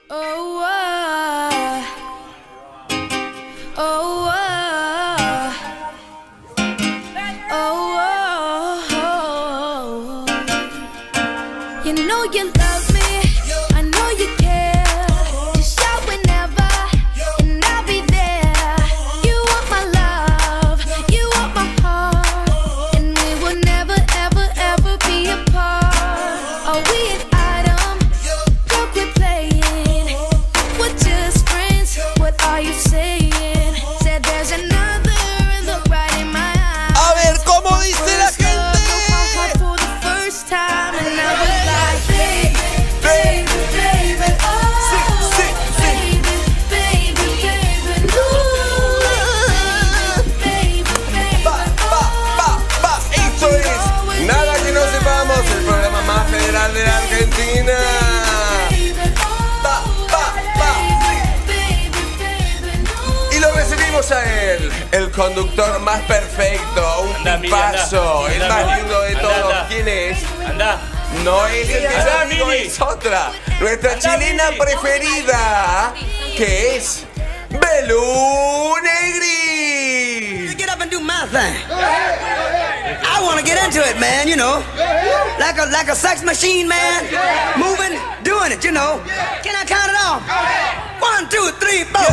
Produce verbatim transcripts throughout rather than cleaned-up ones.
Oh, uh, oh, uh, oh, oh, oh. You know you love me, I know you care. Just shout whenever, and I'll be there. You want my love, you want my heart, and we will never, ever, ever be apart. Are we an item? Joke we're playing. We're just friends. What are you saying? Said there's another and look right in my eyes. A ver, ¿cómo dice la gente? For the first time, and I was like, baby, baby, baby, oh, Sí, sí, sí. baby, baby, baby, ooh, baby, baby, Pa, pa, pa, pa. Esto es Nada que no sepamos, el programa más federal de la Argentina. Pa, pa, pa. Y lo recibimos a él, el conductor más perfecto, un Anda, Mini, tipazo, anda. el Anda, más lindo de anda, todos. anda. ¿Quién es? Anda. No es el que Anda, yo digo, Mini. es otra. Nuestra Anda, chilena Mini. preferida, que es Belu Negri. Get up and do my thing. I want to get into it, man, you know. Like a like a sex machine, man. Moving, doing it, you know. Can I count it off? One, two, three, four.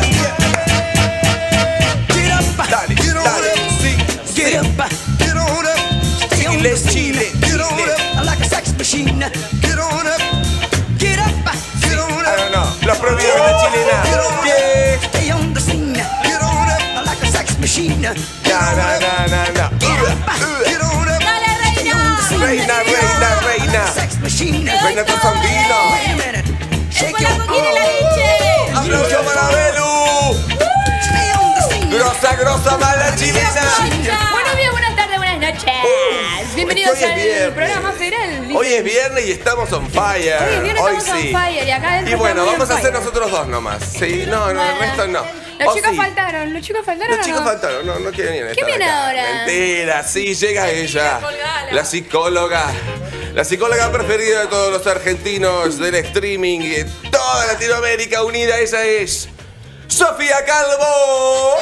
Get up, Dale, get on dale, up, sí, get sí. up, get on up. Stay on Chile, the scene. Chile, Get on Chile. up, like a sex machine. Get on up, get up, get on Ah, up. no, no, los prohibidos de la chilena. Yeah. Stay on the scene. Get on up, like a sex machine. Na, na, na, na, na. Get up, get on up. Dale, reina. Reina, reina, reina. Sex machine. Reina tu sandino. Wait a minute. Shake your Polaco quiere la leche. ¡Aplauso para Belu! Stay on the scene. Grosa, grosa, mala chilena. Buenos días, buenas tardes, buenas noches. Bienvenidos hoy es al viernes. programa federal. Hoy es viernes y estamos on fire. Hoy es viernes, Hoy estamos sí. on fire y acá adentro Y bueno, estamos vamos a on hacer fire. nosotros dos nomás. Sí, no, no, el resto no. Los ¿O chicos sí? faltaron, los chicos faltaron. Los ¿o chicos no? faltaron, no, no quieren ni estar ¿Qué viene acá. ahora? Mentira, sí, llega ella. colgala. La psicóloga. La psicóloga preferida de todos los argentinos del streaming y de toda Latinoamérica unida. Ella es Sofía Calvo.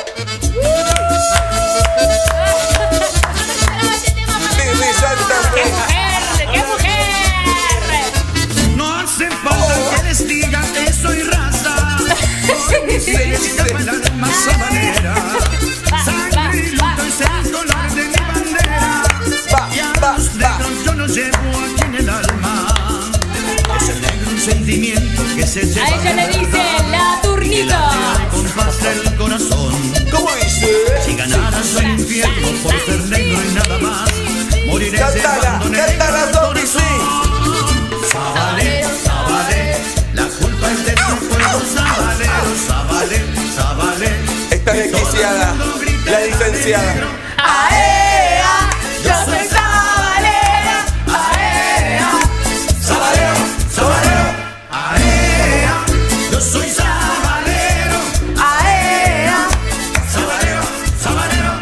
Desde Santa Fe. ¡Mujer! ¡Qué mujer! No hace falta que les diga que soy raza. Se me escapa el alma sabanera. Sangre y luto es el color de mi bandera. Va, Y a va, los va. negros yo los llevo aquí en el alma. Es el negro un sentimiento que se lleva. A ella le dicen la Y late turnita. al compás del corazón. ¿Cómo dice? Si ganaras el infierno por ser negro y nada más, moriré Cántala, llevando negro cántala, el Sofi, sí. corazón. Sabalero, sabalero, la culpa es de tu pueblo. Sabalero, sabalero, sabalero. Está desquiciada, la licenciada. ¡Aea! Yo soy sabalera. ¡Aea! Sabalero, sabalero, aea. Yo soy sabalero, ¡Aea! sabalero, sabalero.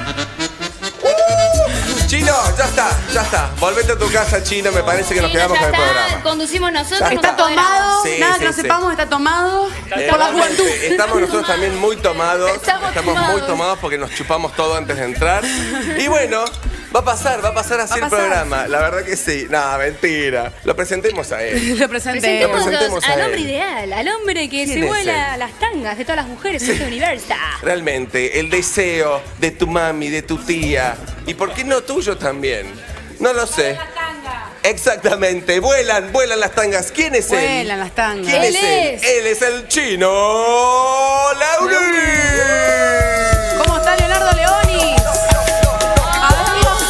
Chino, ya está, ya está. Volvete a tu casa, Chino. Me parece que nos quedamos con el programa. Conducimos nosotros. Ya nos Está apoderamos. tomado, Sí, nada sí, que no sí. sepamos, está tomado por la Realmente, juventud. Estamos nosotros también muy tomados. Estamos Estamos muy tomados. tomados porque nos chupamos todo antes de entrar. Y bueno, va a pasar, va a pasar así Va a el pasar. programa. La verdad que sí. No, mentira. Lo presentemos a él. Lo presenté. Presentemos presentemos a al él. hombre ideal, al hombre que ¿Quién se es vuela él? las tangas de todas las mujeres en este universo. Realmente, el deseo de tu mami, de tu tía. Y por qué no tuyo también. No lo sé. Exactamente, vuelan, vuelan las tangas. ¿Quién es él? Vuelan las tangas. ¿Quién Él es él? es- Él es el chino Lauri. ¿Cómo está Leonardo Leoni? ¡Adiós!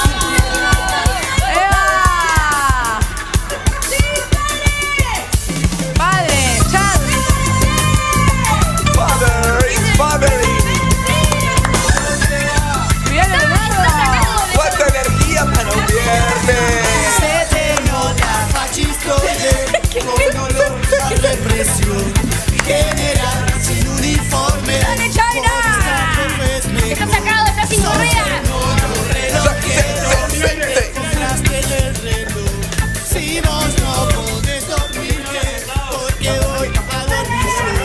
¡Eva! ¡Padre! ¡Chat! Father is fathering. ¡Mirá Leonardo! ¡Cuánta energía para un viernes! Se te nota fascistoide con olor a represión general sin uniforme. ¡Dale, China! ¡Está sacado, está sin correa! Contraste del reloj. Si vos no podés dormir bien, porque voy a dormir.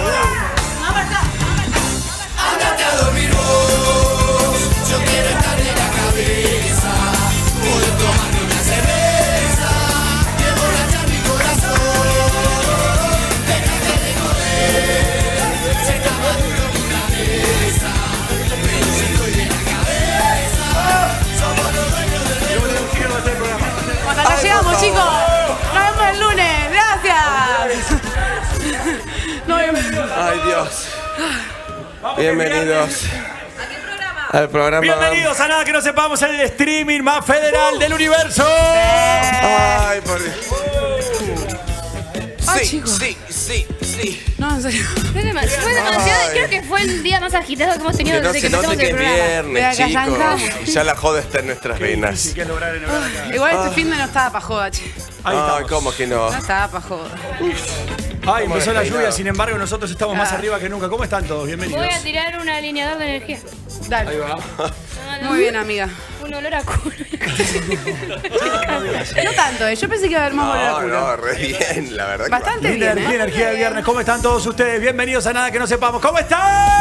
Bienvenidos. Bienvenidos. ¿A qué programa? Al programa. Bienvenidos a Nada que no sepamos, el streaming más federal del universo. Ay, por Dios. Ay, Sí, chicos. sí, sí, sí. No, en serio. Fue, demasi- fue demasiado. Ay. Creo que fue el día más agitado que hemos tenido Que no desde se que note empezamos que el es programa. Mira, viernes, que chicos. arrancamos. Y ya la joda está en nuestras venas. Sí, que lograr en el acá. Igual Ah. este fin de no estaba pa' joda, che. Ahí Ay, estamos. ¿cómo que no? No estaba pa' joda. Ay, empezó la despeinado. lluvia, sin embargo, nosotros estamos más Ah. arriba que nunca. ¿Cómo están todos? Bienvenidos. Voy a tirar un alineador de energía. Dale. Ahí va. Muy bien, amiga. Un olor a culo. No tanto, eh. Yo pensé que iba a haber más olor a No, culo. no, re bien, la verdad. que Bastante Linda bien, energía, ¿eh? energía de viernes. ¿Cómo están todos ustedes? Bienvenidos a Nada que no sepamos. ¿Cómo están?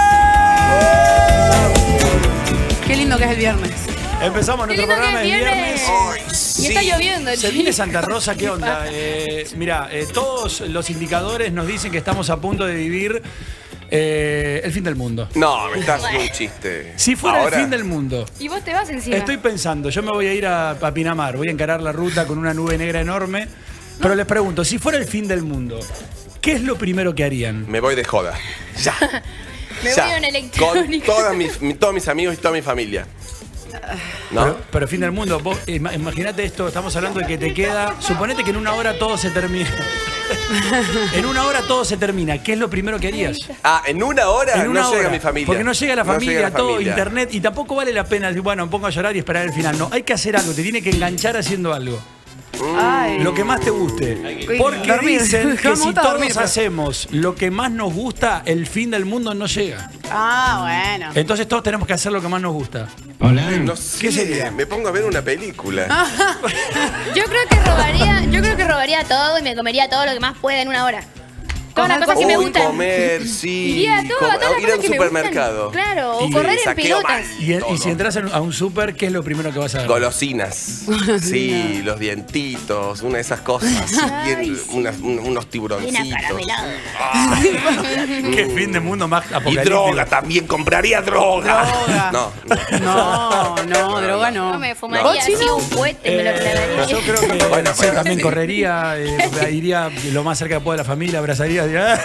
Qué lindo que es el viernes. Empezamos Qué nuestro lindo que programa es de viernes. viernes. Ay, Y sí. está lloviendo, Se chicos. viene Santa Rosa, ¿qué onda? Eh, mira, eh, todos los indicadores nos dicen que estamos a punto de vivir eh, el fin del mundo. No, me estás haciendo un chiste. Si fuera Ahora, el fin del mundo, Y vos te vas encima. estoy pensando, yo me voy a ir a, a Pinamar, voy a encarar la ruta con una nube negra enorme, pero les pregunto, si fuera el fin del mundo, ¿qué es lo primero que harían? Me voy de joda. Ya. Me Ya. voy a un Con electrónico. todas mis, mi- todos mis amigos y toda mi familia. ¿No? Pero, pero fin del mundo, vos ima- imagínate esto, estamos hablando de que te queda, suponete que en una hora todo se termina. En una hora todo se termina, ¿qué es lo primero que harías? Ah, en una hora En una no hora, llega mi familia. porque no llega la No familia, llega la todo familia. internet, y tampoco vale la pena decir, bueno, me pongo a llorar y esperar el final. No, hay que hacer algo, te tiene que enganchar haciendo algo. Ay. Lo que más te guste. Porque Dormir. dicen que Me si gusta todos dormir, pero- hacemos lo que más nos gusta, el fin del mundo no llega. Ah, bueno. Entonces todos tenemos que hacer lo que más nos gusta. No sé, ¿Qué sería? me pongo a ver una película. Yo creo que robaría, yo creo que robaría todo y me comería todo lo que más pueda en una hora. Todas las cosas que me Uy, gustan. comer, sí. Iría a todo, com- a todas las ir a cosas un que me supermercado. gustan. Claro, o Y correr en saqueo pelotas. mal. Y, y Todo. si entras en- a un súper, ¿qué es lo primero que vas a ver? Golosinas. Sí, los dientitos, una de esas cosas. así, bien, Ay, sí. unas- un- unos tiburoncitos. Bien acaramelado. ¿Qué fin de mundo más Y apocalíptico? droga también, compraría droga. Droga. No, No, no, droga no. No me ¿Vos, fumaría así Chino? un cohete, me lo Eh, clavaría. yo creo que Bueno, sí, bueno, también sí. correría, eh, iría lo más cerca que pueda de la familia, abrazaría. diría,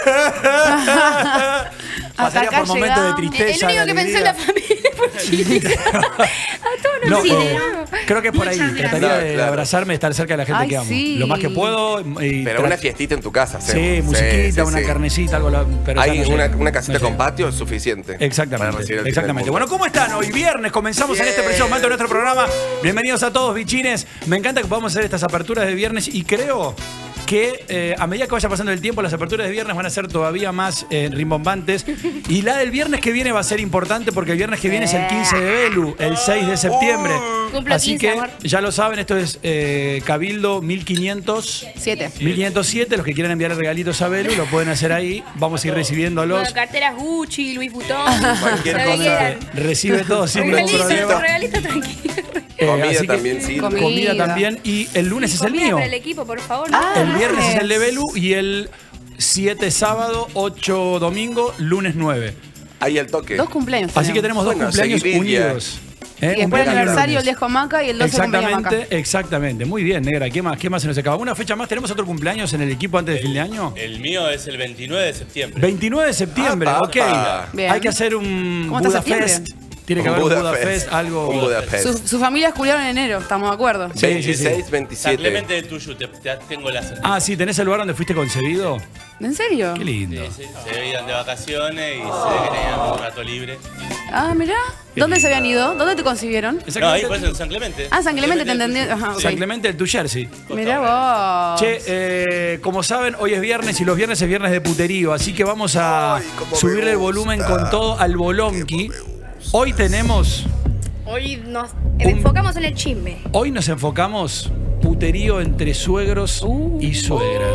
Pasaría acá por momentos de llegamos. El tristeza. único de que pensó en la alegría. familia fue Chile. A todos No, nos eh, iluminó. creo que es por ahí. Trataría Claro, de claro. abrazarme, estar cerca de la gente Ay, que amo. sí. Lo más que puedo. y pero tra- una fiestita en tu casa. Sí, hacemos. musiquita, sí, una sí. carnecita, algo. la- Pero Hay ya no una, llega. una casita No con llega. patio es suficiente. para Exactamente, recibir el fin del exactamente. mundo. Bueno, ¿cómo están? Hoy viernes comenzamos en este Bien. preciso momento de nuestro programa. Bienvenidos a todos, bichines. Me encanta que podamos hacer estas aperturas de viernes y creo que eh, a medida que vaya pasando el tiempo, las aperturas de viernes van a ser todavía más eh, rimbombantes. Y la del viernes que viene va a ser importante porque el viernes que viene es el quince de Belu, el seis de septiembre. Cumplo Así quince, que amor. ya lo saben, esto es eh, Cabildo mil quinientos. Siete. mil quinientos siete, los que quieran enviar regalitos a Belu lo pueden hacer ahí. Vamos a ir recibiéndolos. Bueno, carteras Gucci, Louis Vuitton. Cualquier lo que cosa. quieran. Recibe todo sin ningún Regalito, problema. regalito tranquilo. Eh, Comida así que- también sirve. Comida. Comida también. Y el lunes es el Comida mío. para el equipo, por favor. Ah, El viernes es el de lunes. Belu y el siete sábado, ocho domingo, lunes nueve. Ahí el toque. Dos cumpleaños. Así que tenemos dos Bueno, cumpleaños seguidilla. unidos. ¿eh? Y Un después el cumpleaños aniversario, el lunes. diez con Maca y el doce cumpleaños Maca. Exactamente, exactamente. Muy bien, negra. ¿Qué más? ¿Qué más se nos acaba? ¿Una fecha más? ¿Tenemos otro cumpleaños en el equipo antes de fin de año? El mío es el veintinueve de septiembre. veintinueve de septiembre, Ah, ok. papá. Bien. Hay que hacer un ¿Cómo está Buda septiembre? Fest. Tiene que Un haber un Budapest. Buda Fest, algo. Un Budapest. Sus sus familias culiaron en enero, estamos de acuerdo. Sí, sí, sí. veintiséis, San veintisiete. Clemente de Tuyú, te, te- tengo la certeza. Ah, sí, ¿tenés el lugar donde fuiste concebido? ¿En serio? Qué lindo. Sí, sí, se iban de vacaciones y se ve que tenían un rato libre. Ah, mirá. ¿Dónde se habían ido? ¿Dónde te concibieron? No, ahí Exactamente. fue en San Clemente. Ah, San Clemente, te de entendí. Tuyú. Ajá, ok. San Clemente del Tu Jersey. Mirá vos. Che, eh, como saben, hoy es viernes y los viernes es viernes de puterío, así que vamos a Ay, cómo me subirle el gusta. volumen con todo al bolonqui. Hoy tenemos, Hoy nos enfocamos en el chisme. hoy nos enfocamos puterío entre suegros y suegras.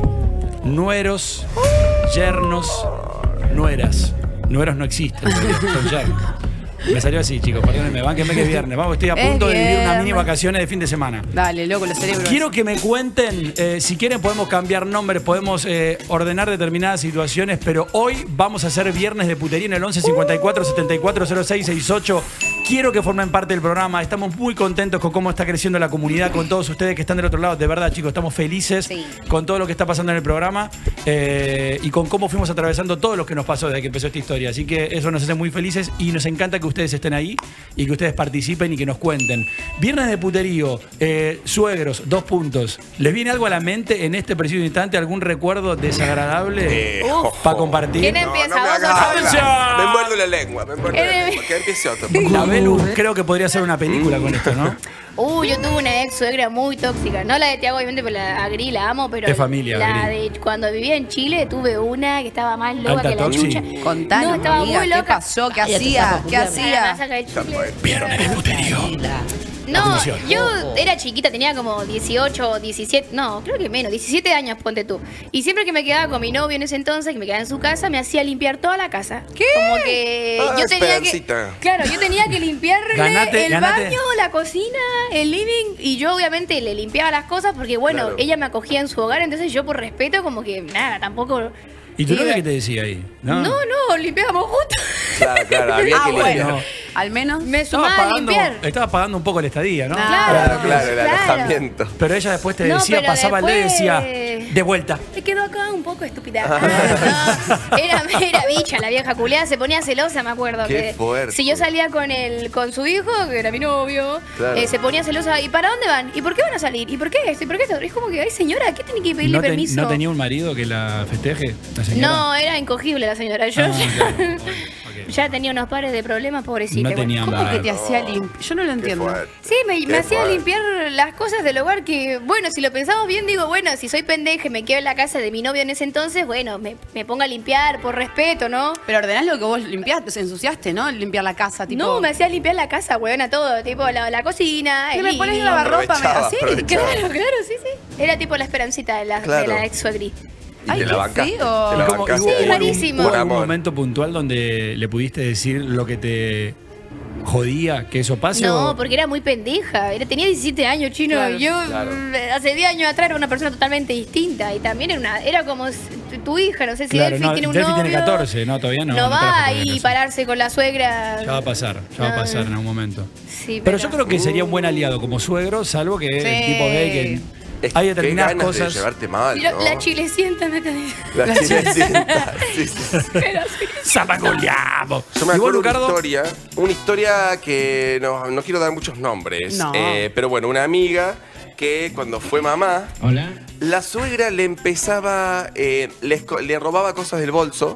Nueros, yernos, nueras. Nueros no existen, son yernos. Me salió así, chicos, perdónenme, bánquenme que es viernes. Vamos, estoy a Es punto de vivir unas viernes. mini vacaciones de fin de semana. Dale, loco, los cerebros. Quiero que me cuenten, eh, si quieren podemos cambiar nombres, podemos eh, ordenar determinadas situaciones, pero hoy vamos a hacer viernes de putería en el once cincuenta y cuatro setenta y cuatro cero seis sesenta y ocho. Quiero que formen parte del programa, estamos muy contentos con cómo está creciendo la comunidad, con todos ustedes que están del otro lado. De verdad, chicos, estamos felices Sí. con todo lo que está pasando en el programa eh, y con cómo fuimos atravesando todo lo que nos pasó desde que empezó esta historia. Así que eso nos hace muy felices y nos encanta que ustedes estén ahí y que ustedes participen y que nos cuenten. Viernes de puterío, eh, suegros, dos puntos. ¿Les viene algo a la mente en este preciso instante? ¿Algún recuerdo desagradable Eh, Uf. ojo. para compartir? ¿Quién No, empieza? no me ¿Vos o hagas yo? hablar. ¡Atención! Me envuelvo la lengua, me envuelvo la Eh. lengua. Que empiece otro. La Belu creo que podría ser una película con esto, ¿no? Uh, yo tuve una ex suegra muy tóxica. No la de Tiago, obviamente, pero la Agri la amo, pero Es familia, la Agri. de cuando vivía en Chile tuve una que estaba más loca Alta que la toxi. chucha. Contanos, no, estaba amiga, muy ¿qué loca. pasó? ¿Qué Ay, ya te hacía? saco, ¿Qué culiao. La hacía? masaca de Chile. Viernes de puterío. No, Atención. yo era chiquita, tenía como dieciocho, diecisiete, no, creo que menos, diecisiete años, ponte tú. Y siempre que me quedaba con mi novio en ese entonces, que me quedaba en su casa, me hacía limpiar toda la casa. ¿Qué? Como que Ah, yo tenía que... Esperancita. Claro, yo tenía que limpiarle Ganate, el ganate. baño, la cocina, el living, y yo obviamente le limpiaba las cosas porque, bueno, Claro. ella me acogía en su hogar, entonces yo por respeto como que, nada, tampoco... ¿Y tu Sí, novia qué te decía ahí? No, no, limpiábamos juntos. Claro, claro, había Ah, que limpiar. bueno. Al menos. Me Estabas sumaba a pagando, limpiar. estabas pagando un poco la estadía, ¿no? Claro. Claro, claro, el Claro. alojamiento. Pero ella después te No, decía, pero pasaba el dedo y decía, después- de vuelta. Te quedó acá un poco estúpida. Ah, no. Era, era bicha la vieja culiada, se ponía celosa, me acuerdo. Qué que fuerte. Si yo salía con el, con su hijo, que era mi novio, Claro. eh, se ponía celosa. ¿Y para dónde van? ¿Y por qué van a salir? ¿Y por qué esto? ¿Y por qué esto? Es como que, ay señora, ¿qué tiene que pedirle ¿No, ten- permiso? ¿No tenía un marido que la festeje, la señora? No, era incogible la señora. Yo Ah, ya, claro. Bueno, ok. ya tenía unos pares de problemas, pobrecita. No tenía ¿Cómo Claro. que te hacía limpiar? Yo no lo Qué entiendo. fuerte. Sí, me, Qué me hacía fuerte. limpiar las cosas del hogar que, bueno, si lo pensamos bien, digo, bueno, si soy pendeja y me quedo en la casa de mi novio en ese entonces, bueno, me, me pongo a limpiar por respeto, ¿no? Pero ordenás lo que vos limpiaste, se ensuciaste, ¿no? Limpiar la casa, tipo. No, me hacía limpiar la casa, weona, todo, tipo la, la cocina, ¿Qué el me pones living. la lavarropa? Aprovechaba, ¿Así? aprovechaba. Claro, claro, sí, sí. Era tipo la esperancita de la, Claro. de la ex suegri. Y Ay, te la qué bancaste. feo. Te la ¿Y cómo- bancaste y hubo- ahí. Sí, rarísimo. ¿Hubo Por algún amor. momento puntual donde le pudiste decir lo que te jodía que eso pase? No, o- porque era muy pendeja. Era, tenía diecisiete años, chino. Claro. Yo Claro. mm, hace diez años atrás era una persona totalmente distinta. Y también era una era como s- tu hija, no sé si Claro, Delphi no, tiene un Delphi novio. tiene catorce, no, todavía no. No, no va trajo ahí todavía pararse con la suegra. Ya va a pasar, ya va a No, pasar no. en algún momento. Sí, Pero yo creo que sería un buen aliado como suegro, salvo que el Sí. tipo gay que Es hay que determinadas qué ganas cosas. de llevarte mal, Y lo- ¿no? La chilecienta me te dice. La chilecita. Sí, sí. Pero sí. ¡Zapaculiamo! Yo me ¿Y vos, acuerdo una Lucardo? historia, una historia que no, no quiero dar muchos nombres, No. eh, pero bueno, una amiga que cuando fue mamá, Hola. la suegra le empezaba, eh, le, esco- le robaba cosas del bolso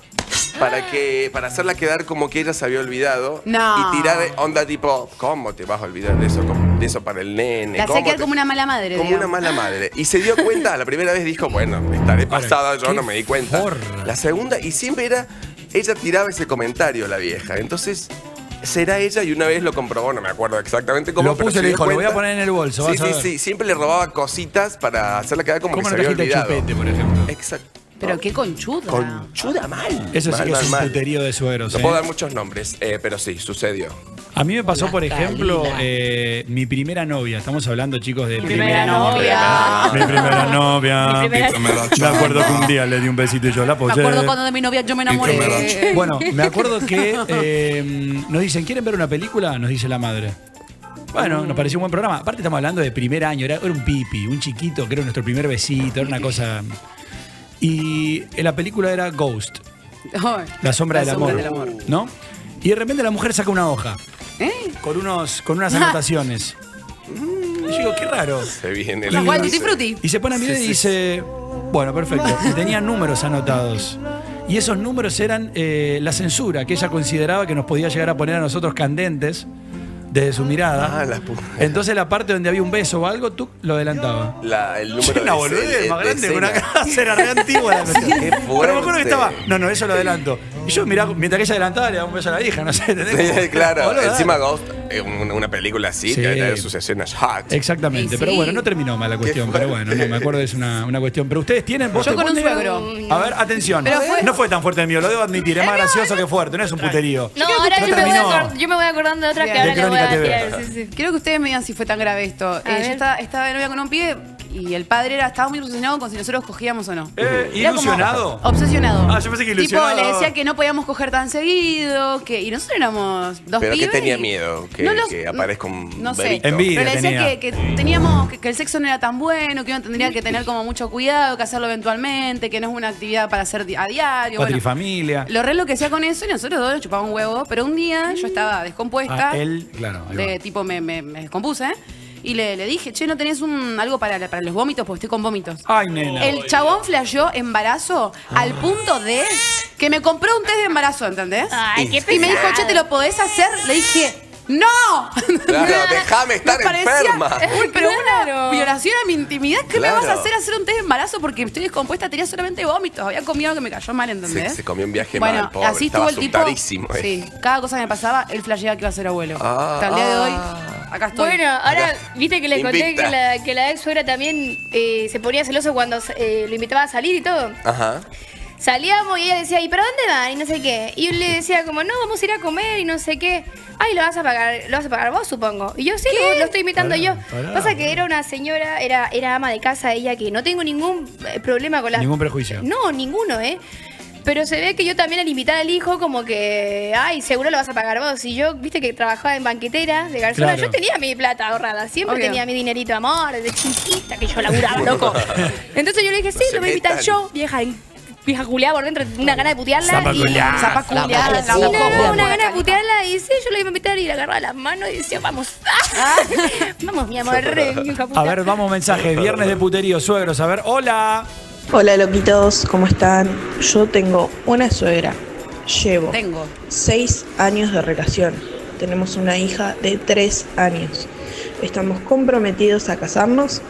para que para hacerla quedar como que ella se había olvidado No. y tirar onda tipo, ¿cómo te vas a olvidar de eso? Como- de eso para el nene. La hacía ¿Cómo quedar te- como una mala madre. como digamos. una mala madre. Y se dio cuenta, la primera vez dijo, bueno, estaré Ahora, pasada, yo qué no me di cuenta. forra. La segunda, y siempre era, ella tiraba ese comentario, la vieja. Entonces, será ella, y una vez lo comprobó, no me acuerdo exactamente cómo. Lo pero puso y se le dio dijo, lo voy a cuenta. poner en el bolso, Sí, vas a sí, ver. sí, siempre le robaba cositas para hacerla quedar como ¿Cómo que no se había trajiste olvidado. chupete, por ejemplo? Exacto. Pero qué conchuda. Conchuda mal. Eso sí Mal, que es mal, un mal. puterío de suegros. No ¿eh? puedo dar muchos nombres, eh, pero sí, sucedió. A mí me pasó, La por ejemplo, Talila. eh, mi primera novia. Estamos hablando, chicos, de primera novia. Mi primera novia. Mi primera- Me acuerdo que un día le di un besito y yo la Me apoyé. acuerdo cuando de mi novia yo me enamoré. Bueno, me acuerdo que eh, nos dicen, ¿quieren ver una película? Nos dice la madre. Bueno, nos pareció un buen programa. Aparte estamos hablando de primer año, era, era un pipi, un chiquito, que era nuestro primer besito, era una cosa... Y la película era Ghost, Ay, La sombra, La del, sombra amor, del amor. ¿no? Y de repente la mujer saca una hoja ¿Eh? con, unos, con unas anotaciones. Y yo digo, qué raro. Se viene Los la Wild frase. Tutti Frutti. Y se pone a mirar y dice, bueno, perfecto. Y tenía números anotados. Y esos números eran eh, la censura que ella consideraba que nos podía llegar a poner a nosotros candentes desde su mirada. Ah, la puta. Entonces la parte donde había un beso o algo, tú lo adelantaba. La, el número Una de boludez escena- más de grande que una escena. casa, era re antigua la cuestión. Qué Pero me acuerdo que fuerte. estaba, no, no, eso lo adelanto. Y yo miraba, mientras que ella adelantaba, le daba un beso a la hija, no sé, ¿entendés? Sí, claro, Boludo, encima dale. Ghost eh, una, una película así, Sí. que debe tener sus escenas hot. Exactamente, Y pero sí. bueno, no terminó mal la cuestión, Qué pero fuerte. bueno, no me acuerdo, es una, una cuestión. Pero ustedes tienen. ¿Vos Yo te- con un vos tenés- suegro. A ver, atención. Pero fue- No fue tan fuerte el mío, lo debo admitir, es más gracioso que fuerte, no es un puterío. No, creo que ahora usted yo me, voy terminó. acor- yo me voy acordando de otra que Bien. ahora De le voy a Crónica T V. tirar. Sí, sí. Quiero que ustedes me digan si fue tan grave esto. Eh, yo ver. estaba, estaba de novia con un pibe y el padre era, estaba muy obsesionado con si nosotros cogíamos o no. Eh, Era como ¿Ilusionado? Obsesionado. Ah, yo pensé que ilusionado. Tipo, le decía que no podíamos coger tan seguido, que y nosotros éramos dos ¿Pero qué pibes. tenía y- miedo? ¿Que, No los- que aparezca un no sé. bebito? Envidia. Pero le decía tenía. que, que teníamos que, que el sexo no era tan bueno, que uno tendría que tener como mucho cuidado, que hacerlo eventualmente, que no es una actividad para hacer di- a diario. bueno. Patrifamilia. Lo re lo que hacía con eso y nosotros dos nos chupábamos un huevo, pero un día yo estaba descompuesta. Ah, él, claro. ahí de va. tipo me, me, me descompuse y le, le dije, che, ¿no tenés un, algo para, para los vómitos? Porque estoy con vómitos. Ay, nena. El chabón flasheó embarazo al punto de que me compró un test de embarazo, ¿entendés? Ay, qué Y me dijo, pesado. che, ¿te lo podés hacer? Le dije, ¡no! Claro, déjame estar Me parecía, enferma. Uy, pero Claro. una violación a mi intimidad. ¿Qué Claro. me vas a hacer hacer un test de embarazo? Porque estoy descompuesta, tenía solamente vómitos. Había comido algo que me cayó mal, ¿entendés? Se, se comió un viaje Bueno, mal, pobre. así Estaba estuvo el tipo. asustadísimo, eh. Sí, cada cosa que me pasaba, él flasheaba que iba a ser abuelo. Ah, Hasta el día de hoy, ah. acá estoy. Bueno, ahora, Acá. viste que le conté Invicta. que la, que la ex suegra también eh, se ponía celoso cuando eh, lo invitaba a salir y todo. Ajá. Salíamos y ella decía, ¿y para dónde van? Y no sé qué. Y yo le decía como, no, vamos a ir a comer y no sé qué. Ay, lo vas a pagar, lo vas a pagar vos, supongo. Y yo sí, lo, lo estoy invitando Pará, yo. pará. Pasa que era una señora, era, era ama de casa ella, que no tengo ningún eh, problema con la... Ningún prejuicio. No, ninguno, ¿eh? Pero se ve que yo también al invitar al hijo, como que, ay, seguro lo vas a pagar vos. Y yo, viste que trabajaba en banquetera de garzona, Claro. yo tenía mi plata ahorrada, siempre Obvio. tenía mi dinerito, amor, desde chiquita que yo laburaba, loco. Entonces yo le dije, sí, se lo voy a invitar metan. yo, vieja, vieja culiada por dentro, una gana de putearla. Zapa y- culiá. Zapa culiá, la Sí, boca, no, boca, una gana de boca. putearla y sí, yo le iba a invitar y le agarraba las manos y decía, vamos, vamos, mi amor, hija puta. A ver, vamos mensajes. Viernes de puterío, suegros. A ver, hola. Hola loquitos, ¿cómo están? Yo tengo una suegra. Llevo Tengo. seis años de relación. Tenemos una hija de tres años. Estamos comprometidos a casarnos.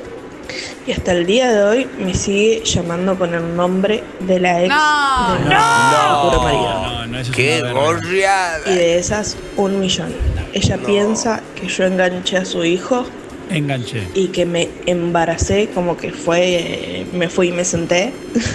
Y hasta el día de hoy me sigue llamando con el nombre de la ex No, de mi no. futuro marido. No, no, eso es ¡Qué una verga. gorriada! Y de esas, un millón. Ella piensa que yo enganché a su hijo Enganché. y que me embaracé, como que fue, eh, me fui y me senté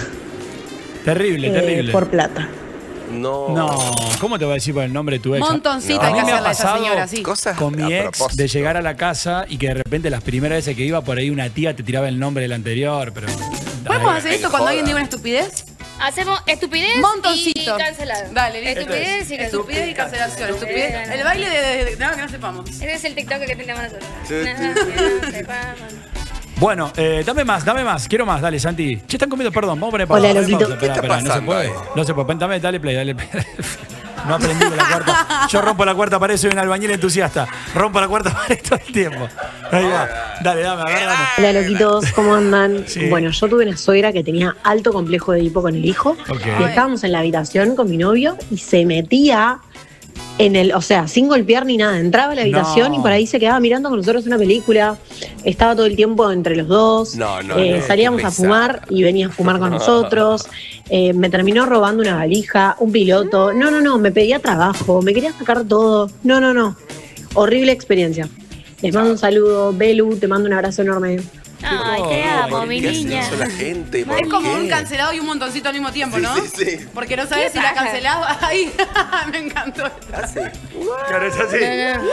Terrible, eh, terrible. por plata. No. No, ¿cómo te va a decir por el nombre de tu ex? Montoncito No. hay que A mí me ha hacerle a esa pasado señora, sí. Cosas Con mi a ex propósito. de llegar a la casa y que de repente las primeras veces que iba por ahí una tía te tiraba el nombre del anterior, pero. ¿Podemos Ay, hacer esto joda. cuando alguien diga una estupidez? Hacemos estupidez Montoncito. y cancelado. Dale, listo. Estupidez y cancelado. Estupidez y cancelación. Estupidez. El baile de, de, de- no, que no sepamos. Ese es el TikTok que tenemos nosotros. Sí, No, sí. que no sepamos. Bueno, eh, dame más, dame más. Quiero más, dale, Santi. Che, están comiendo, perdón, vamos a poner pausa. Hola, dame loquito. pausa. ¿Qué Esperá, está esperá, no se pasando puede. ahí? No se puede. Dame, dale play, dale play. No aprendí con la cuarta. Yo rompo la cuarta pared, soy un albañil entusiasta. Rompo la cuarta pared todo el tiempo. Ahí va. Dale, dame, agárrame. Hola loquitos, ¿cómo andan? Sí. Bueno, yo tuve una suegra que tenía alto complejo de Edipo con el hijo. Ok. Y estábamos en la habitación con mi novio y se metía en el, o sea, sin golpear ni nada. Entraba a la habitación No. y por ahí se quedaba mirando con nosotros una película. Estaba todo el tiempo entre los dos. No, no, Eh, no, salíamos qué a fumar pesado. y venía a fumar con nosotros. Eh, me terminó robando una valija, un piloto. No, no, no, me pedía trabajo, me quería sacar todo. No, no, no. Horrible experiencia. Les mando un saludo. Belu, te mando un abrazo enorme. Ay, te amo, ¿Por mi qué hace niña. eso la gente? ¿Por Es como qué? un cancelado y un montoncito al mismo tiempo, Sí, ¿no? sí, sí. Porque no sabes ¿Qué si la pasa? cancelaba. Ay, me encantó. Así. Claro, es así.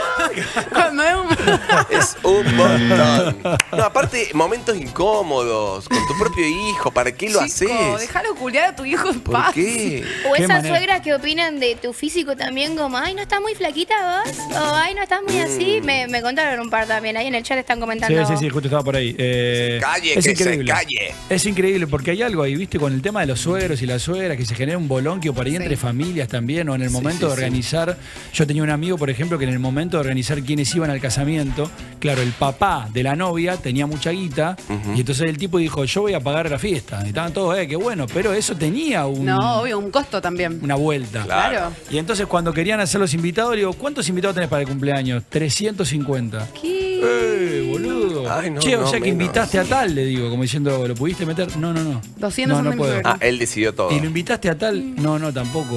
Cuando es un... Es un montón. No, aparte, momentos incómodos con tu propio hijo. ¿Para qué lo Chico, haces? déjalo culiar a tu hijo en ¿Por paz. qué? O ¿Qué esas manera? suegras que opinan de tu físico también, como, ay, no estás muy flaquita vos, o ay, no estás muy así. Me, me contaron un par también, ahí en el chat están Sí, comentando. sí, sí, justo estaba por ahí. Eh, Calle, es que se increíble. calle. Es increíble porque hay algo ahí, viste, con el tema de los suegros y las suegras, que se genera un bolonquio por ahí entre familias también, o en el momento de sí, sí. organizar. Yo tenía un amigo, por ejemplo, que en el momento de organizar quiénes iban al casamiento, claro, el papá de la novia tenía mucha guita, y entonces el tipo dijo, yo voy a pagar la fiesta. Y estaban todos, eh, qué bueno, pero eso tenía un, No, obvio, un costo también. una vuelta. Claro. Y entonces cuando querían hacer los invitados, le digo, ¿cuántos invitados tenés para el cumpleaños? trescientos cincuenta. ¿Qué? ¡Eh, boludo! Ay, no, che, o no, sea que menos. invitaste a tal, le digo, como diciendo, ¿lo pudiste meter? No, no, no. doscientos no, son no de mi puedo. suegro. Ah, él decidió todo. ¿Y lo invitaste a tal? No, no, tampoco.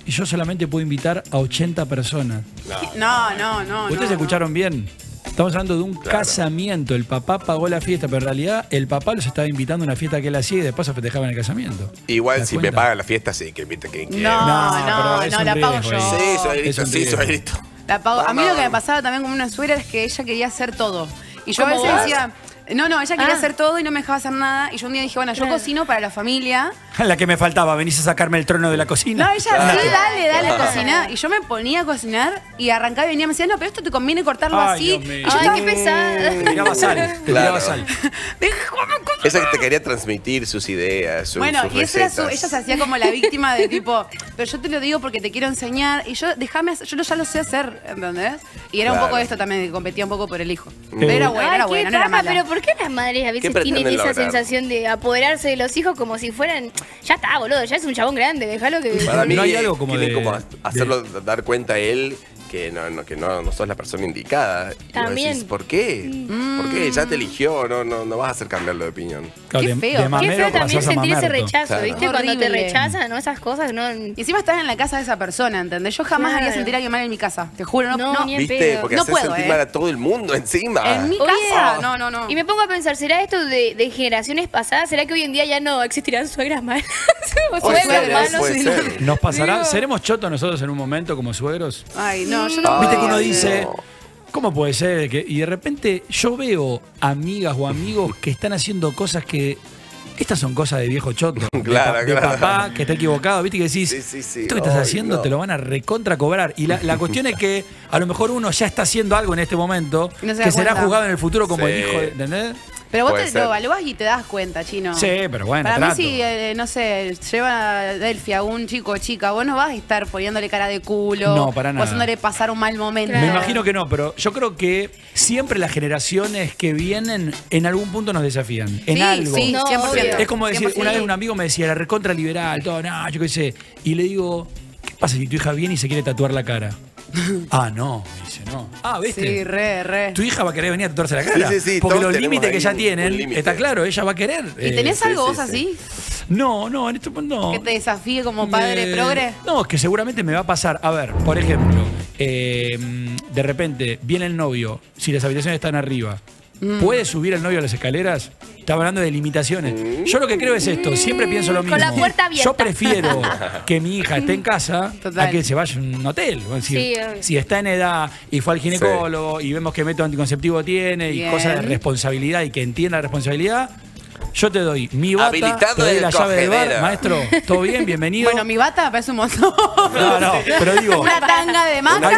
y yo solamente puedo invitar a ochenta personas. No, no, no. ¿Ustedes no, escucharon bien? Estamos hablando de un Claro. casamiento. El papá pagó la fiesta, pero en realidad el papá los estaba invitando a una fiesta que él hacía y después se festejaban el casamiento. ¿Te Igual das si me cuenta? paga la fiesta, sí, que invite quien No, quiera. no, pero es no, un la pago riesgo yo. ahí. Sí, soy Es grito, un sí, riesgo. soy grito. La pago. A mí Vamos. lo que me pasaba también con una suegra es que ella quería hacer todo. Y yo a ¿Cómo veces vos? decía, no, no, ella quería Ah. hacer todo y no me dejaba hacer nada. Y yo un día dije, bueno, yo Claro. cocino para la familia. La que me faltaba, venís a sacarme el trono de la cocina. No, ella sí, dale, dale a cocinar. Y yo me ponía a cocinar y arrancaba y venía y me decía, no, pero esto te conviene cortarlo Ay, así. Dios mío. Y yo Ay, estaba, qué pesada. Te tiraba sal, te Claro. tiraba sal. déjame cocinar. Esa que te quería transmitir sus ideas, sus, Bueno, sus y esa era su, recetas. ella se hacía como la víctima de tipo, pero yo te lo digo porque te quiero enseñar y yo déjame, hacer- yo lo- ya lo sé hacer, ¿entendés? Y era un Claro. poco esto también, que competía un poco por el hijo. Pero era buena, Ay, era qué buena, no era paja, mala. pero ¿por qué las madres a veces ¿Qué pretenden tienen esa lograr? sensación de apoderarse de los hijos como si fueran, ya está, boludo, ya es un chabón grande, déjalo que... Para mí No hay algo como tiene de- como de- hacerlo dar cuenta a él que no, no, que no, no sos la persona indicada. Y vos También. decís, ¿por qué? ¿Por qué? Ya te eligió, no, no, no vas a hacer cambiarlo de opinión. Claro, Qué de- feo. de Qué mamero Qué feo también pasás a sentir ese mamerto. rechazo, Claro. ¿viste? Cuando te Horrible. rechazan, ¿no? Esas cosas, ¿no? Y encima estás en la casa de esa persona, ¿entendés? Yo jamás Claro. haría sentir a alguien mal en mi casa, te juro, no, No, no. ni en ¿Viste? pedo. Porque No haces puedo, sentir ¿eh? mal a todo el mundo encima. En mi Oye. casa, no, no, no. Y me pongo a pensar, ¿será esto de, de generaciones pasadas? ¿Será que hoy en día ya no existirán suegras malas? o Puede suegros ser, malos. puede Sí, ser. ¿Nos pasará? Digo- ¿Seremos chotos nosotros en un momento como suegros? Ay, no, yo no. Viste que uno Ay, dice, no. ¿cómo puede ser? Que, y de repente yo veo amigas o amigos que están haciendo cosas que... Estas son cosas de viejo choto. de Claro, pa- de, claro. papá que está equivocado, ¿viste? Que decís, Sí, sí, sí. esto que estás Ay, haciendo no. te lo van a recontra cobrar. Y la, la cuestión es que a lo mejor uno ya está haciendo algo en este momento Y no se da que será cuenta. juzgado en el futuro como Sí. el hijo, de- ¿entendés? Pero vos Puede te ser. lo evaluás y te das cuenta, chino. Sí, pero bueno, Para trato. mí, si, eh, no sé, llevan a Delphi a un chico o chica, vos no vas a estar poniéndole cara de culo. No, para O nada. haciéndole pasar un mal momento. Claro. Me imagino que no, pero yo creo que siempre las generaciones que vienen en algún punto nos desafían. En Sí, algo. sí, No, cien por ciento. obvio. Es como decir, cien por ciento. una vez un amigo me decía, la recontra liberal, todo, no, yo qué sé. Y le digo, ¿qué pasa si tu hija viene y se quiere tatuar la cara? Ah, no, me dice, no. Ah, ¿viste? Sí, re, re. Tu hija va a querer venir a tatuarse la cara. Sí, sí, sí, porque todos los tenemos límites que ahí ya un- tienen, un límite. está claro, ella va a querer. ¿Y eh, tenés sí, algo sí, vos sí. así? No, no, en este momento no. Que te desafíe como padre Me- progre. No, es que seguramente me va a pasar. A ver, por ejemplo, eh, de repente viene el novio, si las habitaciones están arriba, Mm. ¿puede subir el novio a las escaleras? Estaba hablando de limitaciones. Yo lo que creo es esto, siempre pienso lo mismo. Con la puerta abierta. Yo prefiero que mi hija esté en casa Total. a que se vaya a un hotel. Si, Sí, obvio. si está en edad y fue al ginecólogo y vemos qué método anticonceptivo tiene y Bien. cosas de responsabilidad y que entienda la responsabilidad, yo te doy mi bata, Habilitado te doy del la llave del bar, cogedero. maestro, ¿todo bien? Bienvenido. Bueno, mi bata parece un montón. No, no, pero digo, Una tanga de hay manga.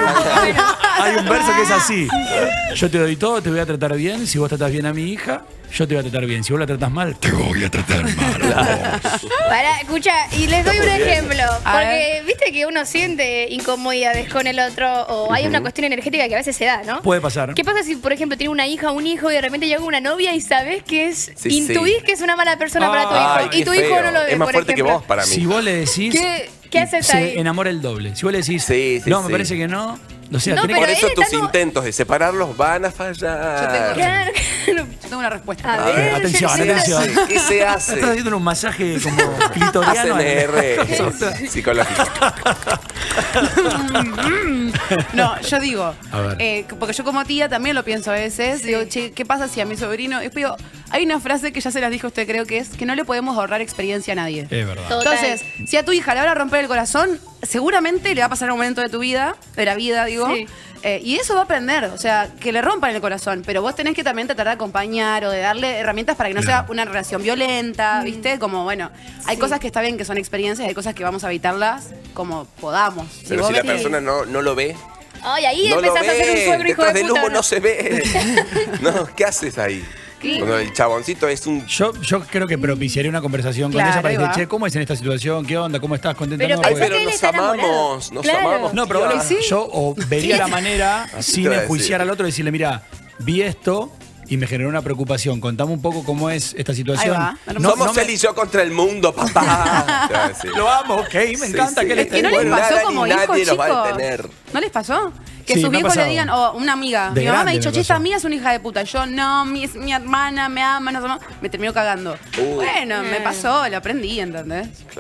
un, hay un verso que es así. Yo te doy todo, te voy a tratar bien. Si vos tratás bien a mi hija, yo te voy a tratar bien. Si vos la tratás mal, te voy a tratar mal. Para, escucha, y les doy un ejemplo. A Porque ver. viste que uno siente incomodidades con el otro o hay una cuestión energética que a veces se da, ¿no? Puede pasar. ¿Qué pasa si, por ejemplo, tiene una hija o un hijo y de repente llega una novia y sabes que es. Sí, intuís sí. que es una mala persona para tu Ay, hijo qué y tu hijo feo. no lo ve, Es más por fuerte que ejemplo? vos para mí. Si vos le decís, ¿Qué, qué haces se ahí? enamora el doble. Si vos le decís, Sí, sí, no, me sí. parece que no. O sea, No, tenés pero Por que... eso él tus está como- intentos de separarlos van a Yo tengo- fallar. Claro, Yo tengo una respuesta. A ver, atención, sí, sí, atención. sí. ¿Qué se hace? Estás haciendo un masaje como clitoriano. A C M R Sí. psicológico. No, yo digo, A ver. eh, porque yo como tía también lo pienso a veces. Digo, che, ¿qué pasa si a mi sobrino? Y después digo, hay una frase que ya se las dijo a usted, creo que es que no le podemos ahorrar experiencia a nadie. Es verdad. Total. Entonces, si a tu hija le van a romper el corazón, seguramente le va a pasar un momento de tu vida, de la vida, digo. Sí. eh, y eso va a aprender, o sea, que le rompan el corazón. Pero vos tenés que también tratar de acompañar o de darle herramientas para que no Claro. sea una relación violenta, ¿viste? Como, bueno, hay Sí. cosas que está bien que son experiencias, hay cosas que vamos a evitarlas como podamos. Pero vos si la ves que- persona no, no lo ve, Ay, ahí no lo empezás a ser un ve. suegro hijo Detrás de del puta. humo ¿no? no se ve. No, ¿qué haces ahí? ¿Qué? Cuando el chaboncito es un... Yo, yo creo que propiciaría una conversación Claro, con ella para ahí decir, va. che, ¿cómo es en esta situación? ¿Qué onda? ¿Cómo estás? ¿Contenta? Pero No, Ay, pensá porque- pero que él nos está enamorado. amamos, nos Claro. amamos. No, pero tía. vos lo- yo o vería la manera, sin iba a enjuiciar decir. al otro, y decirle, mira, vi esto y me generó una preocupación. Contame un poco cómo es esta situación. Ahí va. No, Somos no me- él y yo contra el mundo, papá. Te va a decir. Lo amo, ok, me Sí, encanta sí. que él Es esté que no bueno. les pasó Nada como ni hijos, nadie los va a chicos. detener. ¿No les pasó? Que Sí, sus me ha viejos le pasado. digan, o una amiga, De mi mamá me ha grande dicho, me che, esta pasó. amiga es una hija de puta. Yo, no, mi, es mi hermana me ama, no sé más. Me terminó cagando. Uy. Bueno, me pasó, lo aprendí, ¿entendés? Claro.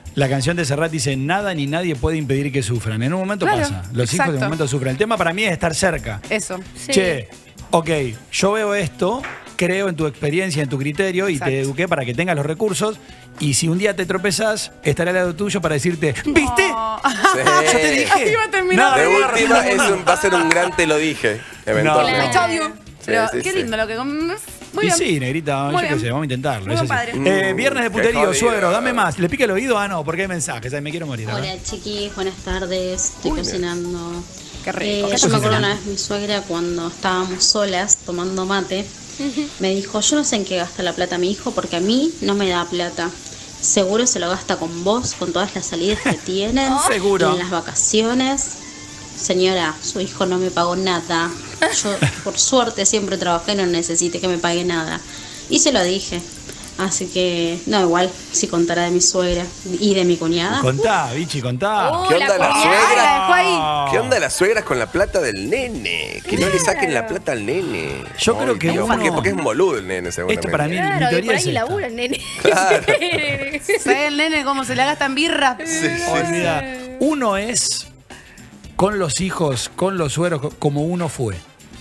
La canción de Serrat dice, nada ni nadie puede impedir que sufran. En un momento Claro, pasa. Los hijos exacto. en un momento sufren. El tema para mí es estar cerca. Eso. Sí. Che, ok, yo veo esto, creo en tu experiencia, en tu criterio y Exacto. te eduqué para que tengas los recursos. Y si un día te tropezás, estaré al lado tuyo para decirte, ¿viste? No. Yo te dije. Iba a terminar De No, de- última, es un- va a ser un gran te lo dije, eventualmente. I told you. Pero sí, qué sí. lindo lo que... Muy Y bien. sí, negrita, Muy yo qué bien. sé, vamos a intentarlo. Muy eso buen sí. padre. Eh, viernes de Mm, puterío, qué jodido. suegro, dame más. ¿Le pica el oído? Ah, no, porque hay mensajes, ay, me quiero morir. ¿verdad? Hola chiquis, buenas tardes, estoy Uy, cocinando. Qué rico. Eh, ¿Qué yo me acuerdo cocinan? una vez mi suegra cuando estábamos solas tomando mate, me dijo, yo no sé en qué gasta la plata mi hijo porque a mí no me da plata. Seguro se lo gasta con vos, con todas las salidas que tienen, Seguro. en las vacaciones. Señora, su hijo no me pagó nada. Yo por suerte siempre trabajé, no necesité que me pague nada. Y se lo dije. Así que, no, igual, si contara de mi suegra y de mi cuñada. Contá, bichi, contá. Oh, ¿Qué la onda la cuñada. suegra? La dejó ahí. ¿Qué onda las suegras con la plata del nene? Que no le saquen la plata al nene. Yo creo que Dios, uno- ¿por qué? Porque es un boludo el nene, seguramente. Esto para mí, mi Claro, y teoría por es ahí esta. labura el nene. Claro. ¿Sabes el nene cómo se le gasta en birra? Olvida, uno es con los hijos, con los suegros, como uno fue.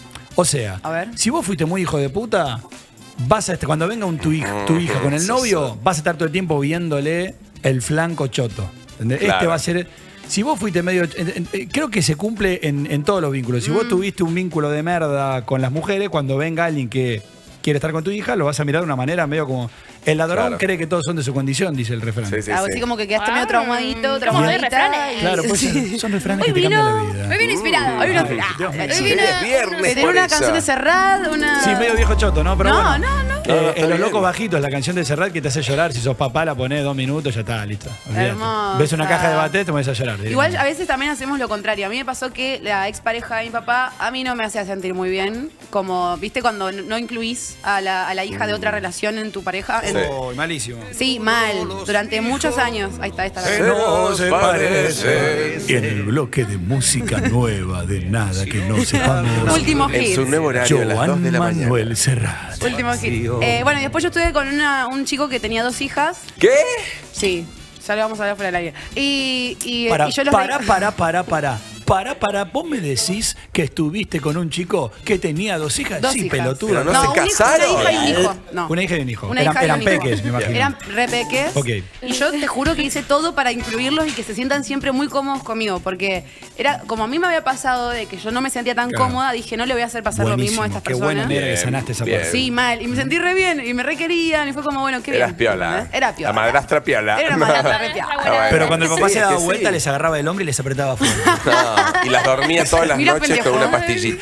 O sea, A ver. si vos fuiste muy hijo de puta, vas a este, cuando venga un tu hija, tu hija con el Sí, novio, vas a estar todo el tiempo viéndole el flanco choto. ¿Entendés? Este Claro. va a ser. Si vos fuiste medio. en- en- eh, creo que se cumple en, en todos los vínculos. Si vos Mm. tuviste un vínculo de merda con las mujeres, cuando venga alguien que quiere estar con tu hija, lo vas a mirar de una manera medio como. El ladrón Claro. cree que todos son de su condición, dice el refrán. Sí, sí, Algo sí. así como que quedaste medio Ah, traumadito, como traumadita. de refranes. y- Claro, pues Sí. son refranes Hoy que te cambian la vino, vida. hoy vino inspirado. Hoy vino Dios mío. Hoy Sí, vino- es viernes, que tiene por una eso. canción de Serrat, una... Sí, medio viejo choto, ¿no? Pero No, bueno. no, no. Eh, No, está en Los bien. Locos Bajitos, la canción de Serrat que te hace llorar. Si sos papá, la ponés dos minutos, ya está, listo. Olvídate. Hermosa. Ves una caja de baté, te pones a llorar. Igual a veces también hacemos lo contrario. A mí me pasó que la expareja de mi papá a mí no me hacía sentir muy bien. Como, ¿viste? Cuando no incluís a la, a la hija de otra relación en tu pareja. En- Sí. Oh, malísimo. Sí, mal. Durante muchos años. Ahí está, esta Sí. la No se parece. parece. Y en el bloque de música nueva de nada que no sepamos. Último En hit. su nuevo horario a las dos Joan de la mañana. Manuel Serrat. Último hit. Eh, bueno, y después yo estuve con una- un chico que tenía dos hijas. ¿Qué? Sí, ya lo vamos a hablar fuera del aire. Y, y, Para, y yo los para, veía- para, para, para. Para, para, vos me decís que estuviste con un chico que tenía dos hijas. Dos sí, hijas. pelotudo. Pero no No, se un hijo- casaron. una hija y un hijo. No. Una hija y un hijo. Una eran hija y eran un hijo. peques, me imagino. Eran re peques. Ok. Y yo te juro que hice todo para incluirlos y que se sientan siempre muy cómodos conmigo. Porque era como a mí me había pasado de que yo no me sentía tan Claro. cómoda, dije, no le voy a hacer pasar lo mismo a estas Qué personas. buena negra que Bien, sanaste esa bien. parte. Sí, mal. Y me sentí re bien. Y me re querían. Y fue como, bueno, qué bien. Eras piola. ¿entendés? Era piola. La madrastra piola. Era una madrastra re piola. Ah, bueno. Pero cuando el papá Sí, se es daba que vuelta, sí. les agarraba el hombro y les apretaba fuerte. No, y las dormía todas las Mirá, noches pendejo. con una pastillita.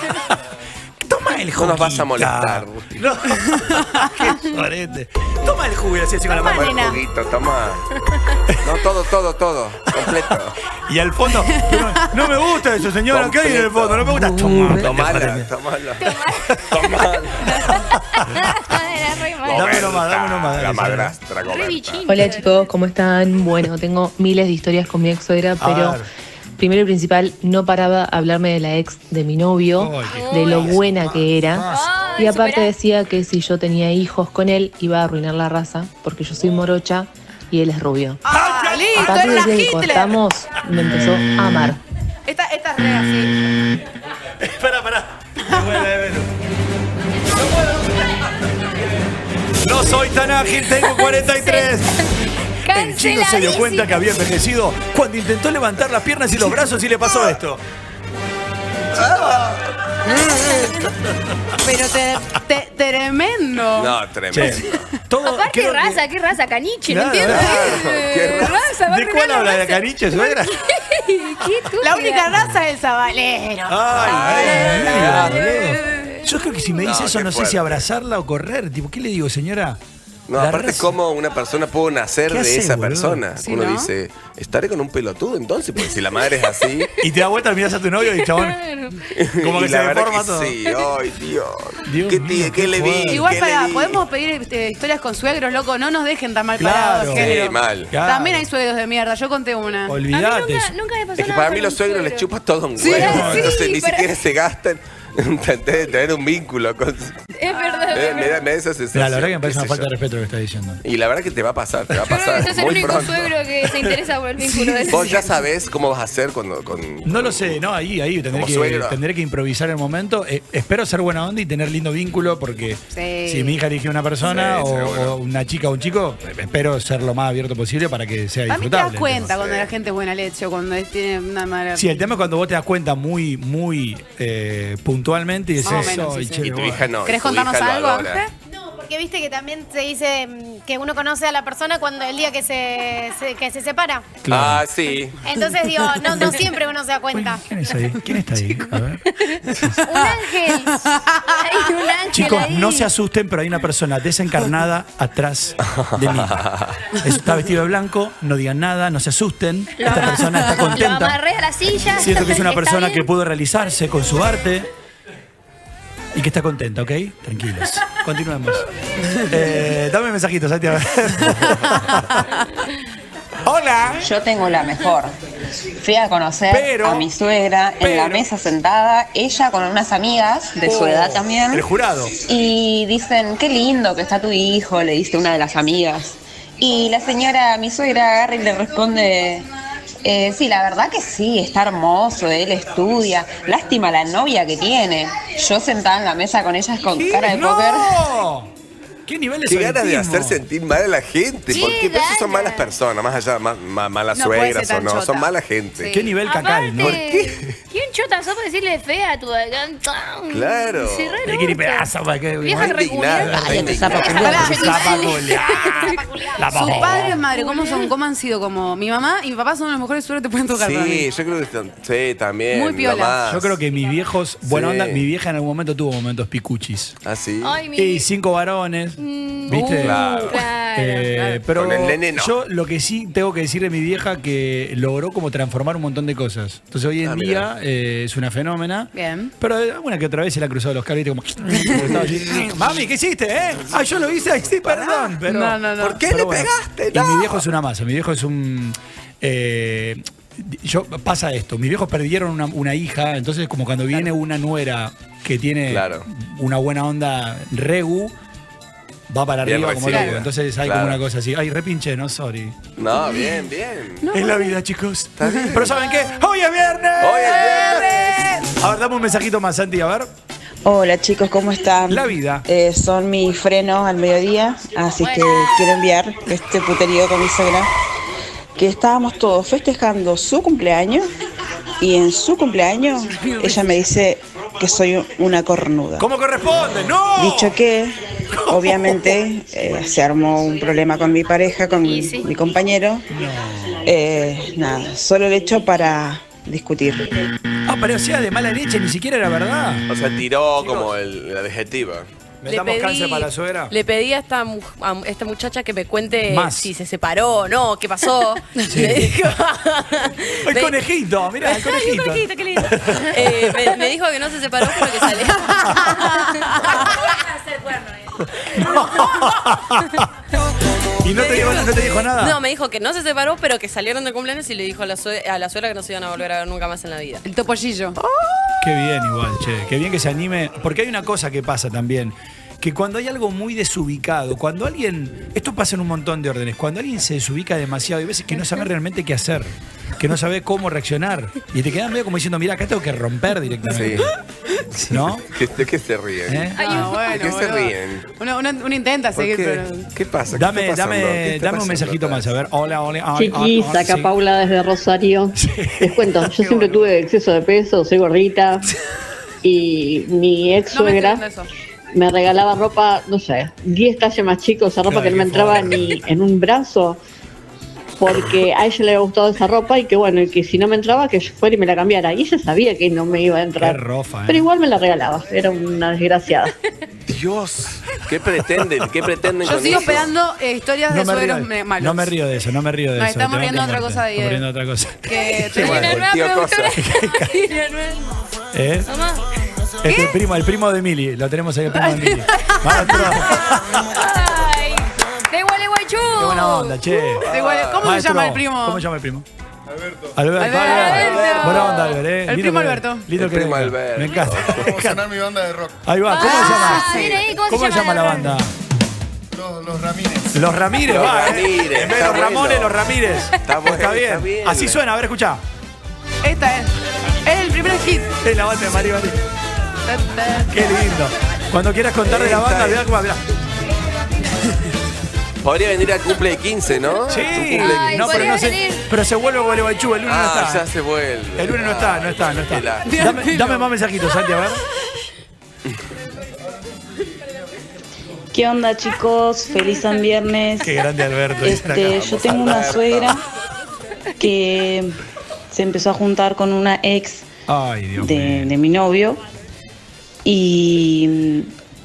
Toma el jugo. No nos vas a molestar. No. Qué sorete. Toma el jugo y así, así con la Toma, mano. Toma el nena. juguito, toma. No, todo, todo, todo. Completo. Y al fondo, no, no me gusta eso, señora. ¿Qué hay en el fondo? No me gusta. Toma, Tomala, tomala. Tomala. Era re malo. Dame uno más, dame uno más, dale, La señora. madrastra, Re Goberta. bichín. Hola chicos, ¿cómo están? Bueno, tengo miles de historias con mi ex suegra, A pero ver. primero y principal, no paraba a hablarme de la ex de mi novio, Ay, qué de lo Uy. buena que era. Ay, Y aparte superá. decía que si yo tenía hijos con él, iba a arruinar la raza, porque yo soy morocha y él es rubio. Ah, listo, A partir era de que Hitler. cortamos, me empezó a amar. Esta, esta es re así. Espera, pará. No soy tan ágil, tengo cuarenta y tres. El chico se dio cuenta que había envejecido cuando intentó levantar las piernas y los brazos y le pasó esto. Pero te, te- tremendo. No, tremendo. Todo, Aparte, creo ¿qué que- raza? ¿Qué raza? Caniche, no Claro, entiendo. claro. Eh, ¿Qué raza? va a ¿De cuál arruinar habla? ¿De raza. caniche, suegra? Qué estúpida. La única raza es el sabalero. Ay, Ay, mira, ay, boludo. Yo creo que si me dice No, eso, qué no sé si fuerte. abrazarla o correr. Tipo, ¿qué le digo, señora? No, La aparte, raza. cómo una persona pudo nacer ¿Qué de haces, esa boludo? persona. Sí, Uno ¿no? dice, estaré con un pelotudo entonces, porque si la madre es así. Y te da vuelta, miras a tu novio y chabón. Como que y se la verdad deforma que todo. sí, ay, Dios. Dios ¿Qué, mío, ti- qué qué le vi? fuerte. Igual ¿Qué para, le vi? podemos pedir este, historias con suegros, loco, no nos dejen tan mal Claro. parados. Sí, género. mal. Claro. También hay suegros de mierda, yo conté una. A mí Olvídate. nunca, nunca me pasó Es que nada para con mí un los suegros suegro. les chupa todo un Sí, huevo. sí, Entonces ni pero- siquiera se gastan. Deben tener un vínculo con. Es verdad. Me, me da, me da esa sensación. Mira, la verdad que me parece qué una sé falta yo. de respeto lo que estás diciendo. Y la verdad que te va a pasar, te va a Yo creo pasar que sos el muy único pronto. suegro que se interesa por el vínculo de Vos ya sabés cómo vas a hacer cuando, con... No lo sé, no, ahí, ahí tendré Como que, suegro. tendré que improvisar el momento. Eh, espero ser buena onda y tener lindo vínculo porque Sí. si mi hija elige una persona Sí, o, seguro. o una chica o un chico, eh, espero ser lo más abierto posible para que sea A mí te disfrutable. das cuenta cuando Sí. la gente es buena leche o cuando es- tiene una mala... Sí, el tema es cuando vos te das cuenta muy, muy eh, puntualmente y dices, Más o menos, "Ay, sí, sí. che, Y tu bueno". hija no. y ¿Querés tu contarnos hija lo algo, adora. Ángel? No, porque viste que también se dice mm, que uno conoce a la persona cuando el día que se, se- que se separa. Claro. Ah, sí. Entonces digo, no, no siempre uno se da cuenta. ¿Quién es ahí? ¿Quién está ahí? A ver. Un ángel. Hay un ángel Chicos, ahí. no se asusten, pero hay una persona desencarnada atrás de mí. Eso está vestido de blanco, no digan nada, no se asusten. Esta persona está Lo contenta. amarré a la silla. Siento que es una está persona bien. que pudo realizarse con su arte y que está contenta, ¿ok? Tranquilos. Continuemos. Eh, dame un mensajito, Santi. A ver. Hola. Yo tengo la mejor. Fui a conocer Pero- a mi suegra en la pero- mesa sentada, ella con unas amigas de su Oh, edad también. El jurado. Y dicen, qué lindo que está tu hijo, le dice una de las amigas. Y la señora, mi suegra, agarra y le responde, eh, sí, la verdad que sí, está hermoso, él estudia. Lástima la novia que tiene. Yo sentada en la mesa con ellas con ¿Qué? cara de ¡No! póker. ¿Qué nivel de Qué ganas de soletismo? hacer sentir mal a la gente. Sí, Porque pero esos son ganas. malas personas, más allá, más, más- malas No puede suegras ser o tan no, chota. son mala gente. Sí. ¿Qué nivel cacal, no? Aparte, ¿quién chota sos para decirle fea a tu garganta? Claro. Sí, re ¿Qué quiere loco. pedazo para que Vieja Está indignada, reculiada. está Ay, empezá a indignada. papulear. Zapa culiá. La Sus bajó. padres, madre, ¿cómo son? ¿Cómo han sido? Como mi mamá y mi papá son los mejores suegros que te pueden tocar para mí. Sí, yo creo que están- sí, también. Muy lo piola. más. Yo creo que mis viejos, buena Sí. onda, mi vieja en algún momento tuvo momentos picuchis. ¿Ah, sí? Ay, mi... Y cinco varones, ¿viste? Uh, Claro. Claro. Eh, claro. pero Con el nene no. yo lo que sí tengo que decir de mi vieja que logró como transformar un montón de cosas. Entonces hoy en Ah, día eh, es una fenómena. Bien. Pero alguna que otra vez se le ha cruzado los cables y como... estaba así, Mami, ¿qué hiciste, eh? Ah, yo lo hice, ay, sí, perdón. Pero, No, no, no. ¿Por qué pero le bueno. pegaste? Y No. mi viejo es una masa, mi viejo es un... eh, yo, pasa esto, mis viejos perdieron una, una hija, entonces como cuando viene una nuera que tiene Claro. una buena onda regu, va para Bien arriba como recibida. loco. Entonces hay Claro. como una cosa así. Ay, repinche, no, sorry. No, bien, bien. Es la vida, chicos. Pero ¿saben qué? ¡Hoy es viernes! Hoy es viernes. A ver, dame un mensajito más, Santi, a ver. Hola chicos, ¿cómo están? La vida. Eh, son mi freno al mediodía, así que quiero enviar este puterío con mi suegra. Que estábamos todos festejando su cumpleaños y en su cumpleaños ella me dice que soy una cornuda. ¿Cómo corresponde? ¡No! Dicho que, obviamente, eh, se armó un problema con mi pareja, con Y sí. mi compañero. Eh, nada, solo el hecho para discutir. Ah, pero o sea, de mala leche, ni siquiera era verdad. O sea, tiró como el, la adjetiva. ¿Metamos cáncer para la suegra? le pedí a esta, mu- a esta muchacha que me cuente Más. si se separó o no, qué pasó. Me dijo, El me- conejito, mirá, el Ay, conejito. un conejito, qué lindo. Eh, me, me dijo que no se separó, pero que salió. ¿Y no te, dijo, no te dijo nada? No, me dijo que no se separó, pero que salieron de cumpleaños y le dijo a la, sue- a la suegra que no se iban a volver a ver nunca más en la vida. El topollillo. Qué bien igual, che. Qué bien que se anime. Porque hay una cosa que pasa también. Que cuando hay algo muy desubicado, cuando alguien... Esto pasa en un montón de órdenes. Cuando alguien se desubica demasiado, hay veces que no sabe realmente qué hacer. Que no sabe cómo reaccionar. Y te quedas medio como diciendo, mira, acá tengo que romper directamente. Sí. ¿No? ¿Qué- ¿De qué se ríen? ¿Eh? Ah, bueno, ¿De qué se boludo. ríen? Uno, uno, uno intenta ¿Por seguir, qué? pero... ¿Qué pasa? ¿Qué Dame, está pasando? ¿Qué dame, está dame un pasando mensajito acá? más. A ver, hola, hola. hola, Chiquis, hola, acá sí. Paula desde Rosario. Les cuento, yo siempre tuve exceso de peso, soy gordita. Y mi ex No me suegra entiendo eso. me regalaba ropa, no sé, diez tallas más chico, esa ropa Claro, que no me qué entraba forra. ni en un brazo. Porque a ella le había gustado esa ropa y que bueno, y que si no me entraba, que yo fuera y me la cambiara. Y ella sabía que no me iba a entrar. Qué rofa, ¿eh? Pero igual me la regalaba, era una desgraciada. Dios, ¿qué pretenden? ¿Qué pretenden Yo con sigo eso? esperando eh, historias No de me, suegros río, me- malos. no me río de eso, no me río de Nos eso. estamos te banco riendo de otra muerte. cosa, Estamos Diego. riendo de otra cosa. Que Qué bueno, nueva el tío productora. cosa. Hay una nueva- ¿Eh? Mamá. Este, el primo, el primo de Emily, lo tenemos ahí, el primo de Emily. Maestro, Ay, de Gualeguaychú. qué buena onda, che. De igual- ¿Cómo se Maestro, llama el primo? ¿Cómo se llama el primo? Alberto. Alberto. Alberto. Buena onda, Alberto. ¿eh? El Lindo primo que- Alberto. Lindo El que primo venga. Alberto. Me encanta. me Vamos a encanta. sonar mi banda de rock. Ahí va. ¿Cómo Ah, se llama? sí. Mira ahí, ¿cómo se ¿Cómo se llama llama la la banda? Los, los Ramírez. Los Ramírez, va. ¿eh? Ramírez, En vez de está los Ramones, bueno. los Ramírez. Está bueno, Está bien. está bien. Así suena, a ver, escuchá. Esta es. Es el primer hit. Es la banda de Mari Mari. Ta, ta, Qué lindo. Cuando quieras contar de la banda, mirá cómo va, mirá. Podría venir al cumple de quince, ¿no? Sí. Tu cumple de Ay, No, pero podría no sé. venir. Pero se vuelve Gualeguaychú, el lunes Ah, no está. ya se vuelve. El lunes no está, no está, no está. Qué la- Dame, dame más mensajitos, Santi, a ver. ¿Qué onda, chicos? Feliz San Viernes. Qué grande Alberto. dice acá. Este, yo tengo una Alberto. suegra que se empezó a juntar con una ex Ay, Dios de, mío. de mi novio y,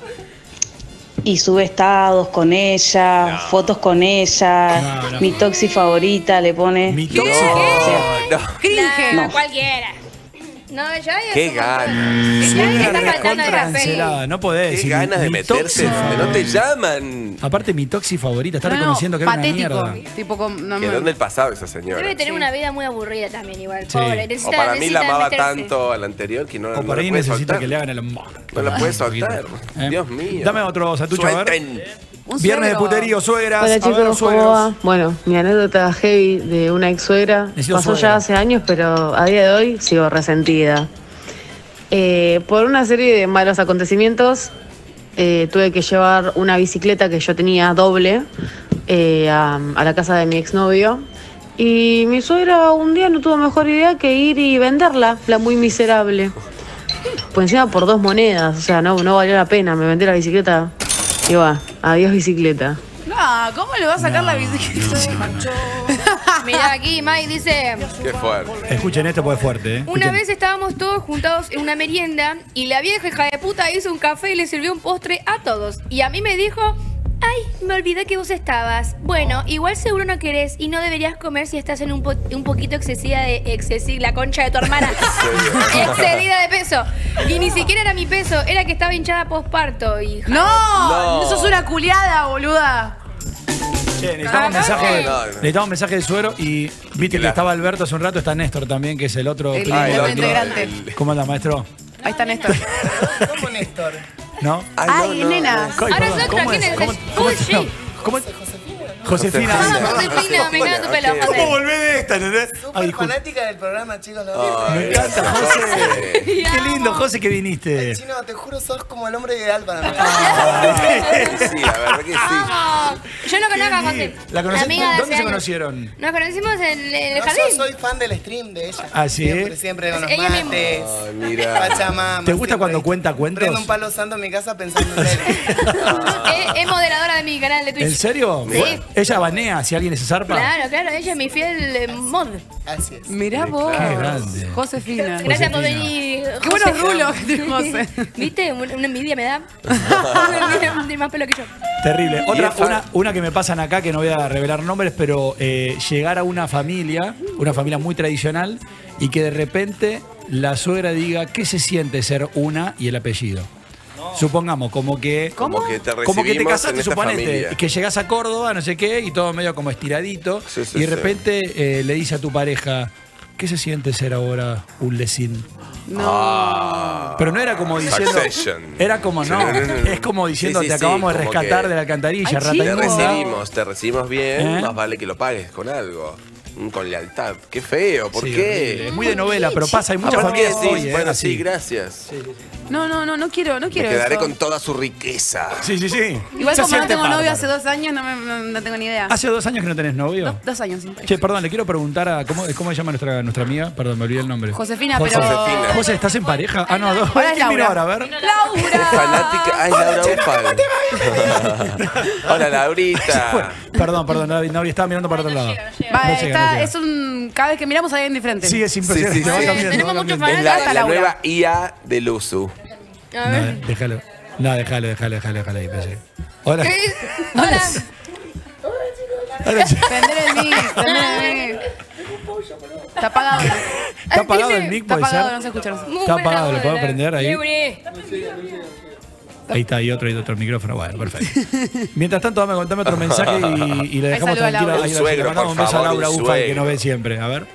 y sube estados con ella, fotos con ella, No, no. mi toxi favorita le pone. Mi O tóxico. sea, No. Cringe. Nah, No. cualquiera. No, ya es Qué un montón. ganas. Ya Suena está faltando de respeto. recontracancelada, no podés Qué decir. ganas de mi meterse. toxi No te favorita. llaman. Aparte, mi toxi favorita, está No, no, reconociendo que era una patético. mierda. Tipo, con, no, Quedó en me- el pasado esa señora. Debe tener Sí. una vida muy aburrida también, igual. Sí. Pobre, O necesita, para mí la necesita amaba meterse. tanto a la anterior que no, O no por la ahí puede necesita soltar. que le hagan el amor. No la puede Un poquito. soltar. ¿Eh? Dios mío. Dame otro Satucho, a ver. Suelten. Un Viernes de suegro. puterío, suegras. Hola a ver, chicos, ¿cómo suegros. va? Bueno, mi anécdota heavy de una ex suegra Necesito pasó suegra. ya hace años, pero a día de hoy sigo resentida. Eh, por una serie de malos acontecimientos, eh, tuve que llevar una bicicleta que yo tenía doble eh, a, a la casa de mi exnovio. Y mi suegra un día no tuvo mejor idea que ir y venderla, la muy miserable. Pues encima por dos monedas, o sea, no, no valió la pena, me vendí la bicicleta y va, adiós bicicleta. No, ¿cómo le va a sacar la bicicleta? Mira, aquí Mike dice... Qué fuerte. Escuchen esto porque es fuerte, ¿eh? Una Escuchen. vez estábamos todos juntados en una merienda y la vieja hija de puta hizo un café y le sirvió un postre a todos. Y a mí me dijo, ay, me olvidé que vos estabas. Bueno, igual seguro no querés y no deberías comer si estás en un, po- un poquito excesiva de... Excesiva, la concha de tu hermana. Excedida de peso. Y ni siquiera era mi peso, era que estaba hinchada posparto, hija. No, No. eso es una culiada, boluda. Che, necesitamos un mensaje, No, no, no. necesitamos un mensaje de suero y viste que Claro. estaba Alberto hace un rato, está Néstor también, que es el otro El primo. Ay, otro no, integrante. el- ¿Cómo anda, maestro? Ahí está Néstor. ¿Cómo Néstor? ¿No? Ay, no, no, nena. Ay, Ahora perdón, es otra, ¿cómo ¿quién es? es? ¿Cómo, Uy, cómo es? sí. No, ¿cómo es? Josefina. Ah, Josefina, me encanta tu pelo, Josefina. José. ¿Cómo volvé de esta, entendés? Ay, Súper disculpa. fanática del programa, chicos. ¿lo Ay, Me encanta, gracias, José. José. Qué lindo, José, que viniste. Chino, te juro, sos como el hombre ideal para mí. Sí, la verdad que sí. Vamos. Yo no conozco a José. ¿La conocí- Amiga de ¿Dónde hace se años. conocieron? Nos conocimos en, en el No, jardín. yo soy fan del stream de ella. ¿Ah, sí? Siempre, siempre con los Ella misma. mates. Ay, mira. Pachamama. ¿Te gusta siempre. cuando cuenta cuentos? Prendo un palo santo en mi casa pensando en él. Es, es moderadora de mi canal de Twitch. ¿En serio? Sí. Ella banea si alguien se zarpa. Claro, claro, ella es mi fiel eh, mod. Así es. Mirá vos. Qué grande. Josefina. Gracias por Josefina. venir. Qué buenos rulos que tiene José. ¿Viste? Una una envidia me da. Una envidia, tiene más pelo que yo. Terrible. Otra, es fa- una, una que me pasan acá, que no voy a revelar nombres, pero eh, llegar a una familia, una familia muy tradicional, y que de repente la suegra diga qué se siente ser una y el apellido. Supongamos, como que. Como que te Como que te recibimos en casaste, esta suponete, familia. que llegás a Córdoba, no sé qué, y todo medio como estiradito, Sí, sí, y de sí. repente eh, le dice a tu pareja, ¿qué se siente ser ahora un lesín? Ah. Pero no era como diciendo. Succession. Era como no. Sí, sí, sí. Es como diciendo, Sí, sí, te sí, acabamos de como rescatar que- de la alcantarilla, Ay, rata Te inmunda. recibimos, te recibimos bien, ¿Eh? más vale que lo pagues con algo. Mm, Con lealtad. Qué feo, ¿por Sí, qué? horrible. Es muy de novela, pero pasa, hay muchas Aparte que familias sí, hoy, ¿eh? bueno, Así. sí, gracias. No, no, no, no quiero, no Me quiero quedaré eso. con toda su riqueza. Sí, sí, sí. Igual Se como no siente tengo novio bárbaro. hace dos años, no, me, no, no tengo ni idea. ¿Hace dos años que no tenés novio? Dos, dos años, sí. Che, perdón, le quiero preguntar a. ¿Cómo, cómo se llama nuestra, nuestra amiga? Perdón, me olvidé el nombre. Josefina, José. pero... Josefina. José, ¿estás en pareja? Ah, no, dos. Ahora es ¿Quién vino Laura. ahora? A ver. Es ¡Laura! fanática. Ay, Laura Ufal. Hola, Laurita. Perdón, perdón, no, no estaba mirando para otro lado. Va, No llega, está, no llega. es un... Cada vez que miramos hay alguien diferente. Sí, es impresionante. Sí, sí, va sí. cambiando, Tenemos va muchos cambiando. Es la, Hasta la Laura. nueva I A de Luzu. A No, ver. déjalo. No, déjalo, déjalo, déjalo, déjalo ahí. pensé. Hola. ¿Qué? Hola. Hola, che. Prender el mic, prender el mic. Está apagado. ¿Está apagado el mic, Está puede apagado, ser? no se escucha. No se... Muy Está buena apagado, ¿lo puedo onda. prender ahí? Libre. Ahí está, y otro, y otro micrófono. Bueno, perfecto. Mientras tanto, dame, contame otro mensaje y, y le Ahí dejamos saluda a tranquila. Laura. Ahí Un le suegro, mandamos por un beso a favor, Laura un Ufal, que suegro. nos ve siempre. A ver.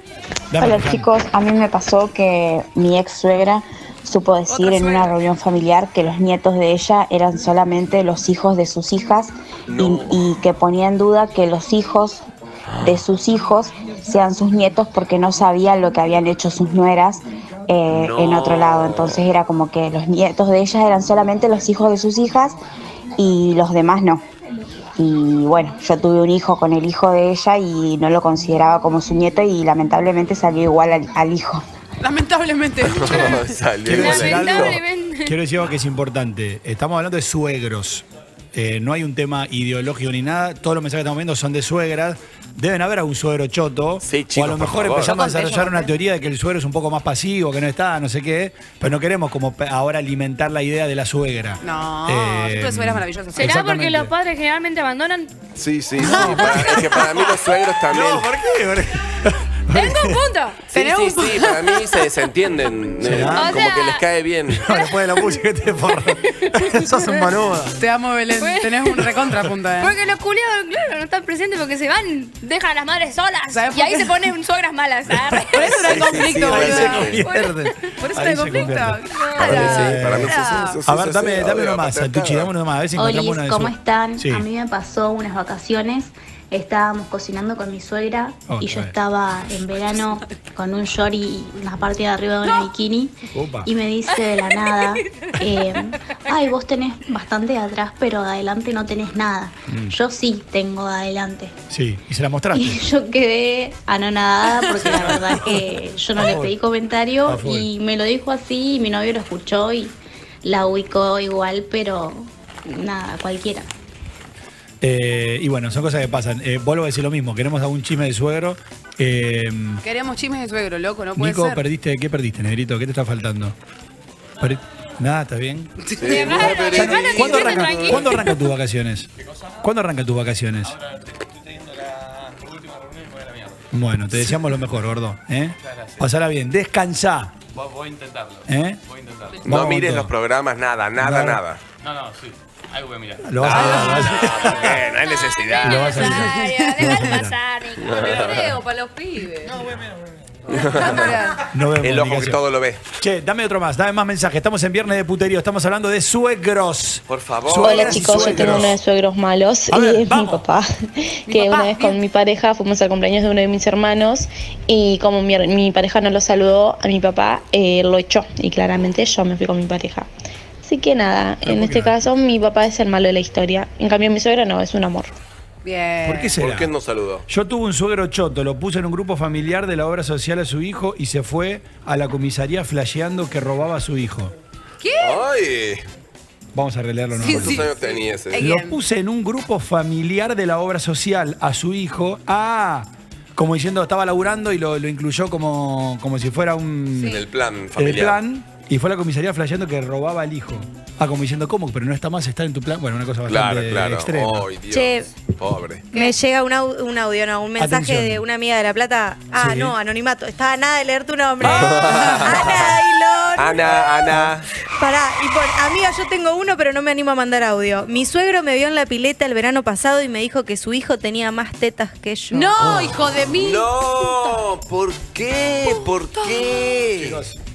Dame, Hola Luján. chicos, a mí me pasó que mi ex suegra supo decir en una reunión familiar que los nietos de ella eran solamente los hijos de sus hijas y, y que ponía en duda que los hijos de sus hijos sean sus nietos porque no sabía lo que habían hecho sus nueras eh, No. en otro lado. Entonces era como que los nietos de ellas eran solamente los hijos de sus hijas y los demás no. Y bueno, yo tuve un hijo con el hijo de ella y no lo consideraba como su nieto y lamentablemente salió igual al, al hijo. Lamentablemente. Salió Quiero decir algo, Lamentablemente. quiero decir algo que es importante. Estamos hablando de suegros. Eh, no hay un tema ideológico ni nada. Todos los mensajes que estamos viendo son de suegras. Deben haber algún suegro choto. Sí, o chicos, a lo por mejor favor. empezamos a Yo conté, desarrollar yo una conté. teoría de que el suegro es un poco más pasivo, que no está, no sé qué. Pero no queremos como pe- ahora alimentar la idea de la suegra. No, Eh, yo tuve suegras maravillosas. ¿Será porque Exactamente. los padres generalmente abandonan? Sí, sí, sí. Para- es que para mí los suegros también. No, ¿por qué? ¿Por qué? ¡Tengo un punto! Sí, Tenemos- sí, sí, para mí se desentienden. eh, ¿Será? como O sea- que les cae bien. No, después de la música te forro. Sos un boludo. Te amo, Belén. Bueno. Tenés un recontrapunto, ¿eh? Porque los culiados, claro, no están presentes porque se van, dejan a las madres solas. ¿Sabes Y por ahí qué? se ponen suegras malas. ¿sabes? Por eso no hay Sí, sí, conflicto, sí, Ahí se boludo. sí. convierten. Por eso Ahí no hay se conflicto. convierten. Para mí Claro. sí, para mí sí, Claro. sí, sí, A ver, sí, dame, sí, dame obvio, uno más, patentada. Tucci, dame uno más. A ver si encontramos Olis, uno de ¿cómo su- están? Sí. A mí me pasó unas vacaciones. Estábamos cocinando con mi suegra Otra y yo vez. estaba en verano con un short y la parte de arriba de una bikini. Opa. Y me dice de la nada, eh, ay, vos tenés bastante de atrás, pero de adelante no tenés nada. Mm. Yo sí tengo de adelante. Sí, y se la mostraste. Y yo quedé anonadada porque la verdad es que yo no A le full. pedí comentario A full. y me lo dijo así y mi novio lo escuchó y la ubicó igual, pero nada, cualquiera. Eh, y bueno, son cosas que pasan. Eh, vuelvo a decir lo mismo, queremos algún chisme de suegro. Eh, Queremos chismes de suegro, loco, no puede Nico, ser. perdiste, ¿qué perdiste, Negrito? ¿Qué te está faltando? Per- Nada, ¿está bien? Sí, Dejalo, muy dejalo bien. que ¿Cuándo esté arranca, tranquilo. ¿Cuándo arranca tus vacaciones? ¿Cuándo arranca tus vacaciones? Bueno, te deseamos lo mejor, gordo. ¿eh? Pasala bien, descansá. Voy a intentarlo. ¿eh? Voy a intentarlo. No Vamos mires con los todo. programas, nada, nada, No. nada. No, no, sí. Algo voy a mirar. Lo vas a mirar, lo vas a- Ah, ¿por qué? No hay necesidad. Lo vas a mirar. Necesaria, déjalo pasar, Nico. Video para los pibes. No, güey, Nos vemos, El ojo que Nicasio. todo lo ve. Che, dame otro más, dame más mensajes. Estamos en Viernes de Puterío, estamos hablando de suegros. Por favor. Suegros Hola y chicos, yo tengo suegros. uno de suegros malos A y ver, es mi vamos. papá. Que papá, una vez bien. con mi pareja fuimos al cumpleaños de uno de mis hermanos y como mi, mi pareja no lo saludó a mi papá, eh, lo echó y claramente yo me fui con mi pareja. Así que nada, Pero en ¿por este qué no? caso mi papá es el malo de la historia. En cambio mi suegra no, es un amor. Bien. ¿Por qué será? ¿Por qué no saludó? Yo tuve un suegro choto, lo puse en un grupo familiar de la obra social a su hijo y se fue a la comisaría flasheando que robaba a su hijo. Ay, Vamos a releerlo Sí, nuevamente. ¿cuántos años tenía ese? Ey. Lo Bien. puse en un grupo familiar de la obra social a su hijo. Ah, como diciendo, estaba laburando y lo, lo incluyó como, como si fuera un. En el plan el familiar. plan. Y fue a la comisaría flasheando que robaba al hijo. Ah, como diciendo, ¿cómo? Pero no está más estar en tu plan. Bueno, una cosa Claro, bastante claro. extrema. Ay, Dios. Che. Pobre. Me llega un, au- un audio, no, un mensaje Atención. de una amiga de La Plata. Ah, Sí. no, anonimato. Estaba nada de leer tu nombre. Ana Ailón. Ana, Ana. Pará, y pon, amiga, yo tengo uno, pero no me animo a mandar audio. Mi suegro me vio en la pileta el verano pasado y me dijo que su hijo tenía más tetas que yo. No, hijo de mí. No, ¿por qué? ¿Por qué?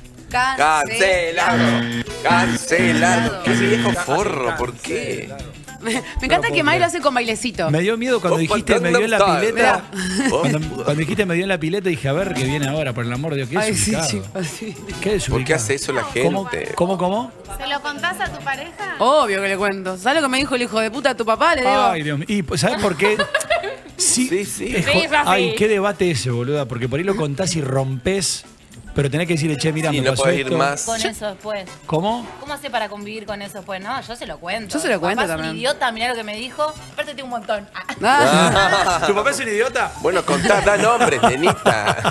Cancelado. Cancelado. Qué viejo forro, ¿por qué? Me, me encanta que May lo hace con bailecito. Me dio miedo cuando Oh, dijiste me vio en la Gangnam pileta. Style. Cuando, cuando dijiste me vio en la pileta dije, a ver qué viene ahora, por el amor de Dios. ¿Qué Ay, es sí, ubicado? chicos, sí. ¿Qué es ¿Por qué ubicado? hace eso la ¿Cómo, gente? cómo, cómo? ¿Se lo contás a tu pareja? Obvio que le cuento. ¿Sabes lo que me dijo el hijo de puta a tu papá? Le digo. Ay, Dios mío. ¿Y sabes por qué? Sí, Sí, sí. es Sí, jo- Sofi. Ay, qué debate ese, boluda. Porque por ahí lo contás y rompés, pero tenés que decirle, che, mira, Sí, me no pasó podés ir esto. más. Con eso después. ¿Cómo? ¿Cómo hace para convivir con eso después? No, yo se lo cuento. Yo se lo cuento Papá es también. un idiota, mirá lo que me dijo. Aparte tengo un montón. Ah. Ah. ¿Tu papá es un idiota? Bueno, contá, da nombres, nenita.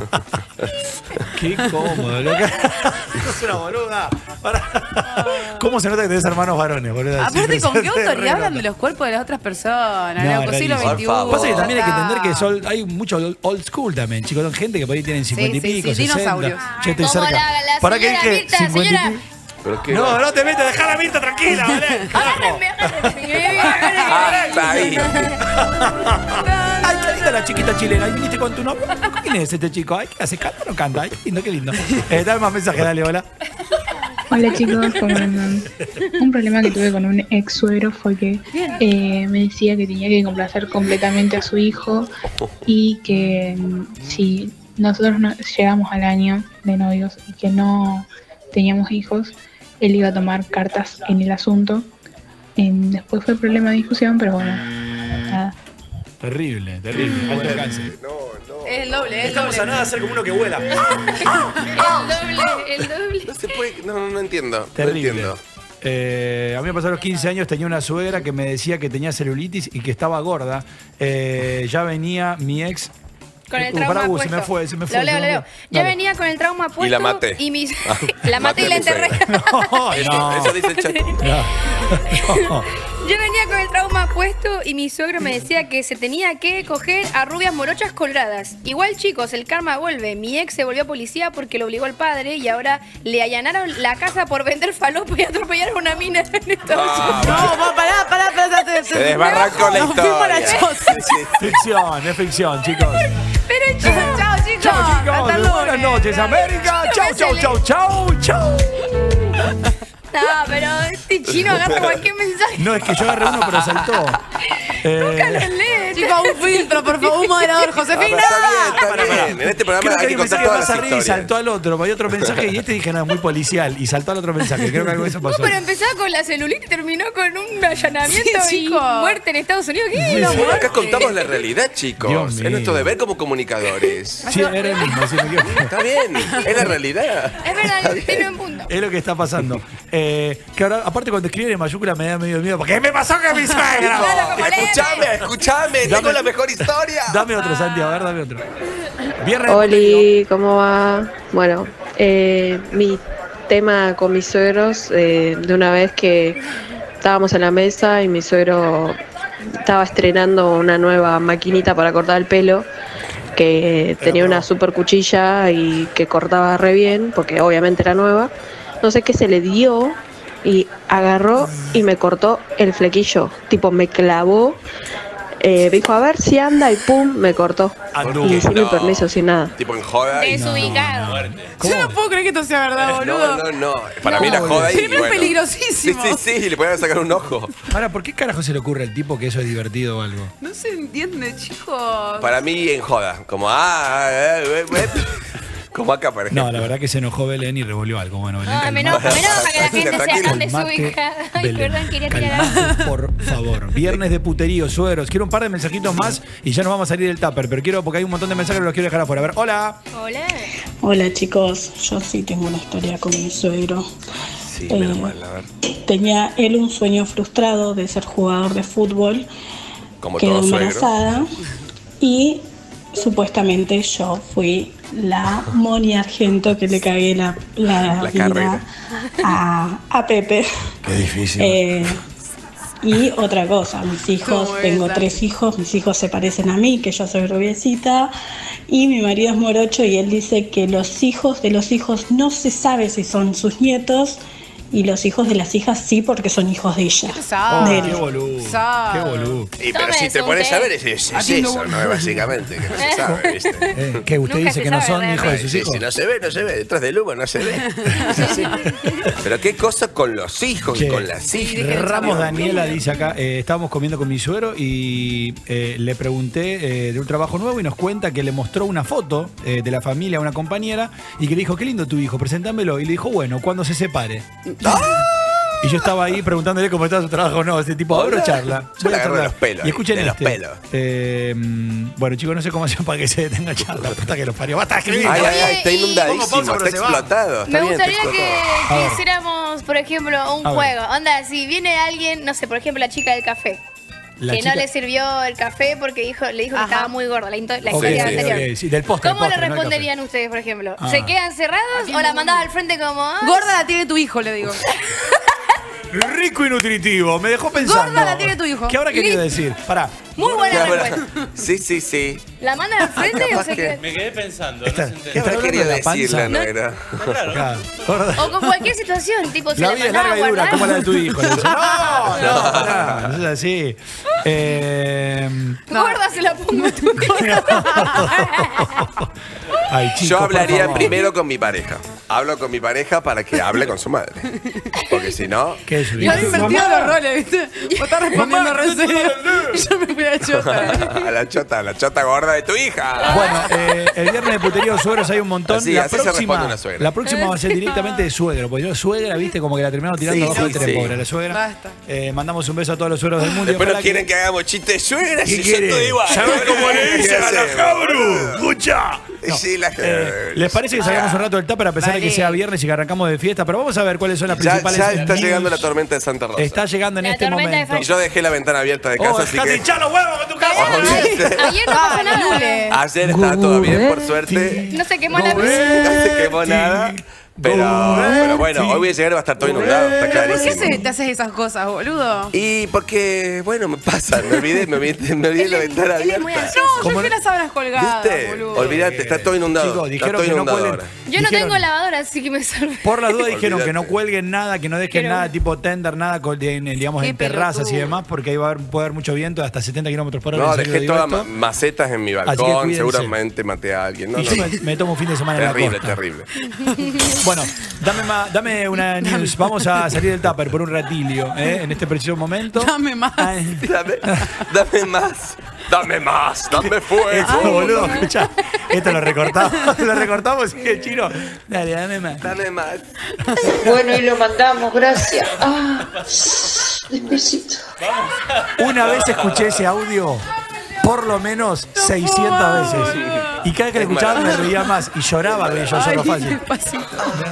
Qué cómodo, loca. Sos una boluda. Pará. ¿Cómo se nota que tenés hermanos varones, boluda? Aparte, ¿con qué Se re autoridad hablan nota. de los cuerpos de las otras personas? No, loco, siglo rarísimo. veintiuno. Pasa que también hay que entender que son- hay mucho old school también, chicos. Son gente que por ahí tienen cincuenta y sí, pico, sí, sesenta. dinosaurios. Che, estoy Como cerca. la- la ¿Para qué señora dije Mirta, cincuenta y señora. pico? ¿Pero qué? No, no te metas, dejá la Mirta tranquila, ¿vale? Agárrenme, agárrenme. Ah, está ahí. Ay, qué linda la chiquita chilena. Ay, viniste con tu novio. ¿Quién es este chico? Ay, ¿qué hace? ¿Canta o no canta? Ay, qué lindo, qué lindo. Eh, dame más mensaje, dale, hola. Hola chicos, ¿cómo andan? Un problema que tuve con un ex suegro fue que eh, me decía que tenía que complacer completamente a su hijo y que mm, si nosotros no, llegamos al año de novios y que no teníamos hijos, él iba a tomar cartas en el asunto. Eh, después fue problema de discusión, pero bueno, nada. Terrible, terrible. Alto alcance. Es el doble, es el Estamos doble. a nada de hacer como uno que vuela. El doble, el doble. No se puede. No, no entiendo. Terrible. No entiendo. Eh, a mí me pasó a los quince años, tenía una suegra que me decía que tenía celulitis y que estaba gorda. Eh, ya venía mi ex. Con el Uh, trauma pará, uh, puesto. se me fue, se me fue. Lo leo, se lo me leo. fue. Ya Dale. venía con el trauma puesto. Y la maté. Y mis... Ah, la maté y la a mi enterré. suegra. Eso, no. eso dice el chat. No. No. Yo venía con el trauma puesto y mi suegro me decía que se tenía que coger a rubias morochas colgadas. Igual, chicos, el karma vuelve. Mi ex se volvió policía porque lo obligó al padre y ahora le allanaron la casa por vender falopa y atropellar a una mina en Estados Ah, Unidos. No, va, pará, pará, pará. te- Se te- desbarrancó la Nos fuimos a la historia. choza. Ficción, es ficción, chicos. Pero chicos, Chao, chicos. Chao, Hasta chicos. lunes. Buenas noches, América. Chau, chau, chau, chau, chau. no, pero este chino agarra cualquier mensaje. No, es que yo agarré uno, pero saltó. Eh, Nunca lo lee. Chicos, un filtro, por favor, un moderador, Ah, Josefina. pero está bien, está Pará, pará. bien. En este programa Creo que hay hay que un contar mensaje todas más las arriba y historias. saltó al otro. Hay otro mensaje y este dije, no, es muy policial. Y saltó al otro mensaje. Creo que algo de eso pasó. No, pero empezaba con la celulitis y terminó con un allanamiento Sí, y chicos. muerte en Estados Unidos. ¿Qué? Sí, No, sí. Bueno, muerte. acá contamos la realidad, chicos. Dios Es mío. nuestro deber como comunicadores. Sí, era el mismo. Sí, me equivoco. Está bien, es la realidad. Es verdad, tiene un punto. Es lo que está pasando. Eh, que ahora, aparte, cuando escriben en mayúscula me da medio miedo. Porque me pasó que mi suegra. Escúchame, escúchame, tengo Dame- la mejor historia. Dame otro, Santi, a ver, dame otro. Viernes. Oli, ¿cómo va? Bueno, eh, mi tema con mis suegros, eh, de una vez que estábamos en la mesa y mi suegro estaba estrenando una nueva maquinita para cortar el pelo, que tenía una super cuchilla y que cortaba re bien, porque obviamente era nueva. No sé qué se le dio y agarró y me cortó el flequillo, tipo me clavó. Eh, dijo, a ver si anda y pum, me cortó. Anduvo. Y sin mi No. permiso, sin nada. Tipo en joda. y- Desubicado. Yo no puedo creer que esto sea verdad, boludo. No, no, no. Para No, mí la joda y Primero bueno. peligrosísimo. Sí, sí, sí, le podían sacar un ojo. Ahora, ¿por qué carajo se le ocurre al tipo que eso es divertido o algo? No se entiende, chicos. Para mí en joda. Como, ah, eh, eh, eh. Como acá, por ejemplo. No, la verdad que se enojó Belén y revolvió algo. Bueno, Belén, Ah, me calmate. enoja, me enoja que la gente sea tan Calmate, desubicada. Ay, Belén, perdón, quería tirar algo. calmate, por favor. Viernes de puterío, suegros. Quiero un par de mensajitos más y ya nos vamos a salir del tupper. Pero quiero, porque hay un montón de mensajes que los quiero dejar afuera. A ver, hola. Hola. Hola chicos, yo sí tengo una historia con mi suegro. Sí, Eh, menos mal, a ver. Tenía él un sueño frustrado de ser jugador de fútbol, Como quedó todo suegro. embarazada y supuestamente yo fui la Moni Argento que le cagué la, la, La vida carrera. a, a Pepe. Qué difícil. Eh, y otra cosa, mis hijos, ¿Cómo tengo esa? tres hijos, mis hijos se parecen a mí, que yo soy rubiecita, y mi marido es morocho y él dice que los hijos de los hijos no se sabe si son sus nietos y los hijos de las hijas sí porque son hijos de ella. Sabe. de él. Qué boludo. Sabe. Qué boludo. Y pero Tome si te su pones té. a ver, es, es, es eso, ¿no? Básicamente, que no se sabe, ¿viste? Eh, ¿Qué? ¿Usted Nunca dice se que no sabe son realmente. hijos de sus Sí, hijos? si no se ve, no se ve. Detrás del humo no se ve. Es así. Pero qué cosa con los hijos y Che, con las hijas. Ramos Daniela dice acá, eh, estábamos comiendo con mi suegro y eh, le pregunté eh, de un trabajo nuevo y nos cuenta que le mostró una foto eh, de la familia a una compañera y que le dijo, qué lindo tu hijo, presentámelo. Y le dijo, bueno, cuando se separe. Y yo estaba ahí preguntándole cómo estaba su trabajo. No, ese tipo, abro Hola. charla. Yo Voy le a agarro charlar. los pelos, Y escuchen de los este. pelos. Eh, mm, bueno, chicos, no sé cómo hacen para que se detenga charla. Puta que los parió. Basta de escribir. Ay, ay, ay, está Oye, y- Pongo pausa, inundadísimo, pero está se va. explotado. Está Me bien, está gustaría que, explotado. A que ver. hiciéramos, por ejemplo, un A ver. juego. Onda, si viene alguien, no sé, por ejemplo, la chica del café. La que chica- no le sirvió el café porque dijo, le dijo Ajá. que estaba muy gorda. La, into- la Ok, historia sí, anterior. ok, sí, del postre, ¿Cómo del postre, le no del responderían ustedes, por ejemplo? Ah. ¿Se quedan cerrados o la mandás al frente como... ah, Gorda la tiene tu hijo, le digo. rico y nutritivo. Me dejó pensando. Gorda la tiene tu hijo. ¿Qué habrá querido Listo. decir? Pará. Muy buena ¿Qué habrá- respuesta. Sí, sí, sí. ¿La manda al frente o capaz se que- queda? Me quedé pensando. Está- no se entendió. ¿Qué habrá hablando querido de la decir la panza? nuera? Claro. Gorda. O con cualquier situación, tipo, se La la vida es mandaba larga y dura, guardar. como la de tu hijo. Le dice, no, no, pará, no es así. Eh, Gorda se la pongo a tu ay, chicos, Yo por hablaría favor. primero con mi pareja. Hablo con mi pareja para que hable con su madre. Porque si no. ¿Qué es su Y han hijo? invertido los roles, ¿viste? Vos estás respondiendo re serio. Y yo me fui a chota. A la chota, a la chota gorda de tu hija. Bueno, eh, el viernes de puterío suegros hay un montón. Así, la, así se próxima, responde una suegra. la próxima va a ser directamente de suegro. Porque yo, suegra, viste, como que la terminamos tirando Sí, abajo sí, del tren, sí. pobre la suegra. Basta. Eh, mandamos un beso a todos los suegros del mundo. y Después ojalá no quieren que hagamos chistes de suegra ¿Qué si yo quieren? estoy igual. ¿Sabés cómo le dicen a la hacemos, Jabru? boludo? ¡Escucha! No. Sí, la Eh, ¿Les parece que salgamos un rato del tupper a pesar de que Vale. sea viernes y que arrancamos de fiesta? Pero vamos a ver cuáles son las Ya, principales ya está news. llegando la tormenta de Santa Rosa. Está llegando en La este tormenta de momento. Y yo dejé la ventana abierta de casa, Oh, así dejate que. hinchar los huevos con tu casa. Ayer no pasó nada. Lule. Ayer estaba todo bien, por suerte. No se quemó la No luz. se quemó nada. Pero, pero bueno, hoy voy a llegar y va a estar todo inundado, está ¿Por qué clarísimo. se- te haces esas cosas, boludo? Y porque, bueno, me pasa, me olvidé, me olvidé, me olvidé la ventana Él es muy abierta. ansioso. No, yo ¿Cómo dejé no? las sábanas colgadas, ¿Viste? boludo. Olvídate, está todo inundado. Chicos, está dijeron todo que no inundado cuelguen. ahora. Yo no Dijeron- tengo lavadora, así que me salve. Por las dudas dijeron Olvídate. que no cuelguen nada, que no dejen Pero- nada tipo tender, nada con- en, en, digamos, Qué en terrazas y pelotudo. demás, porque ahí va a haber, puede haber mucho viento, hasta setenta kilómetros por hora. No, en serio dejé digo todas esto. ma- macetas en mi Así que balcón, cuídense. seguramente maté a alguien. No, Y no, yo no. me, me tomo un fin de semana Terrible, en la costa. terrible. Bueno, dame, ma- dame una news. Vamos a salir del tupper por un ratillo, ¿eh? En este preciso momento. Dame más. Ay, Dame, dame más, dame más, dame fuego. esto, boludo, escucha. Esto lo recortamos. Lo recortamos y el chino. Dale, dame más. Dame más. Bueno, y lo mandamos, gracias. Ah, despacito. Una vez escuché ese audio por lo menos seiscientas veces. Y cada vez que lo Es escuchaba me maravilloso. reía más y lloraba que yo solo fácil. Despacito.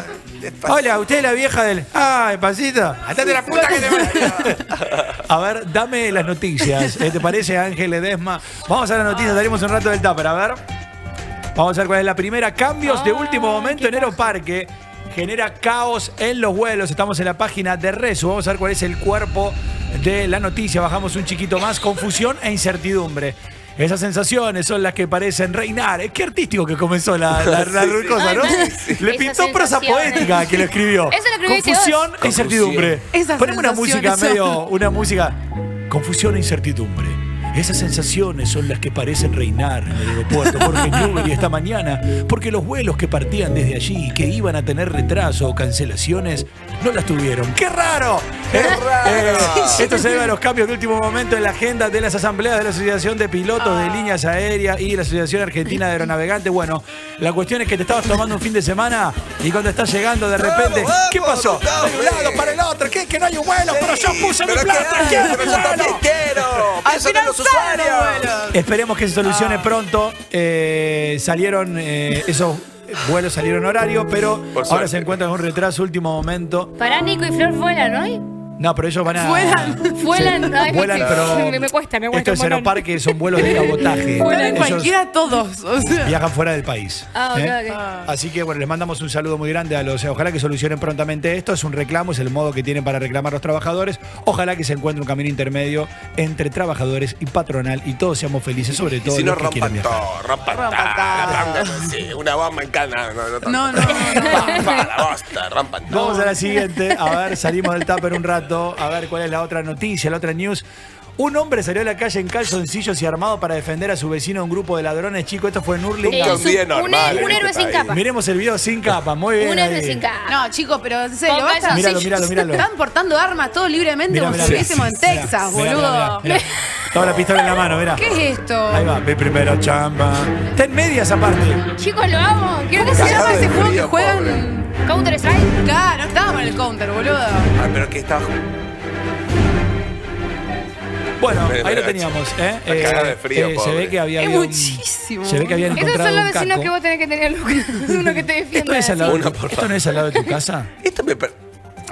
Hola, usted es la vieja del. Ah, despacito. Andate la puta que te parió. A ver, dame las noticias. ¿Eh? ¿Te parece, Ángel Ledesma? Vamos a las noticias, daremos un rato del tupper. A ver. Vamos a ver cuál es la primera. Cambios de último momento en Aeroparque. Genera caos en los vuelos. Estamos en la página de Resu. Vamos a ver cuál es el cuerpo de la noticia. Bajamos un chiquito más. Confusión e incertidumbre. Esas sensaciones son las que parecen reinar. Es que artístico que comenzó la, la, la Sí, sí. cosa, Ay, ¿no? man. Le Esas pintó prosa sensaciones. poética que lo escribió. Eso lo escribiste Confusión vos. e incertidumbre. Esas Poneme una sensaciones música son- medio. Una música. Confusión e incertidumbre. Esas sensaciones son las que parecen reinar en el aeropuerto Jorge Newbery esta mañana, porque los vuelos que partían desde allí y que iban a tener retraso o cancelaciones no las tuvieron. ¡Qué raro! ¡Qué raro! Esto se debe a los cambios de último momento en la agenda de las asambleas de la Asociación de Pilotos de Líneas Aéreas y la Asociación Argentina de Aeronavegantes. Bueno, la cuestión es que te estabas tomando un fin de semana y cuando estás llegando de repente, Vamos, ¿qué pasó? vamos, De un lado para el otro, ¿qué? Que no hay un vuelo, pero yo puse mi Pero plata, qué, quiero pero un yo también vuelo. quiero. Al Pienso en final los salen los usuarios. vuelos. Esperemos que se solucione pronto. Eh, salieron, eh, esos vuelos salieron horario, pero Por ahora suerte. se encuentran en un retraso último momento. Para Nico y Flor vuelan hoy. No, pero ellos van a. Vuelan. Vuelan. Sí, Ay, vuelan, me, pero. me, me cuesta, me Esto cuesta. es un montón. Aeroparque, son vuelos de cabotaje. Vuelan Ellos cualquiera todos. O sea. viajan fuera del país. Ah, ok, ¿eh? ok. Así que bueno, les mandamos un saludo muy grande a los. Ojalá que solucionen prontamente esto. Es un reclamo, es el modo que tienen para reclamar los trabajadores. Ojalá que se encuentre un camino intermedio entre trabajadores y patronal y todos seamos felices, sobre Y todo si no, los que quieran rompan viajar. todo, rompan Rompan todo. todo. Sí, una bomba en cana. No, no, tanto. No, no, no. Pa, la bosta, rompan todo. Vamos a la siguiente. A ver, salimos del tupper un rato. A ver cuál es la otra noticia, la otra news. Un hombre salió a la calle en calzoncillos y armado para defender a su vecino de un grupo de ladrones. Chicos, esto fue en Hurlingham. Nunca un día un, normal. un en héroe este sin país. capa. Miremos el video sin capa. Muy bien. Un héroe ahí. sin capa. No, chicos, pero en serio, Con basta. Míralo, míralo, míralo. Están portando armas todos libremente Mirá, como mirá, si mirá. estuviésemos en Mirá, Texas, mirá, boludo. mirá, mirá. Toda la pistola en la mano, mirá. ¿Qué es esto? Ahí va, mi primera chamba. Está en medias aparte. Chicos, lo amo. Quiero que ¿Cómo se se llama Cagado ese de juego que frío, juegan? Counter Strike. Claro, estábamos en el counter, boludo. Ah, pero que está. Bueno, Mira, ahí lo mira, teníamos, ¿eh? está cagada de frío, se pobre. ve que había Es habido un- muchísimo. Se ve que habían Esos encontrado son los un vecinos caco. que vos tenés que tener, Lucas. Uno que te defienda. ¿Esto es al lado, Una, de, por tu, ¿Esto favor. no es al lado de tu casa? Esto me. per-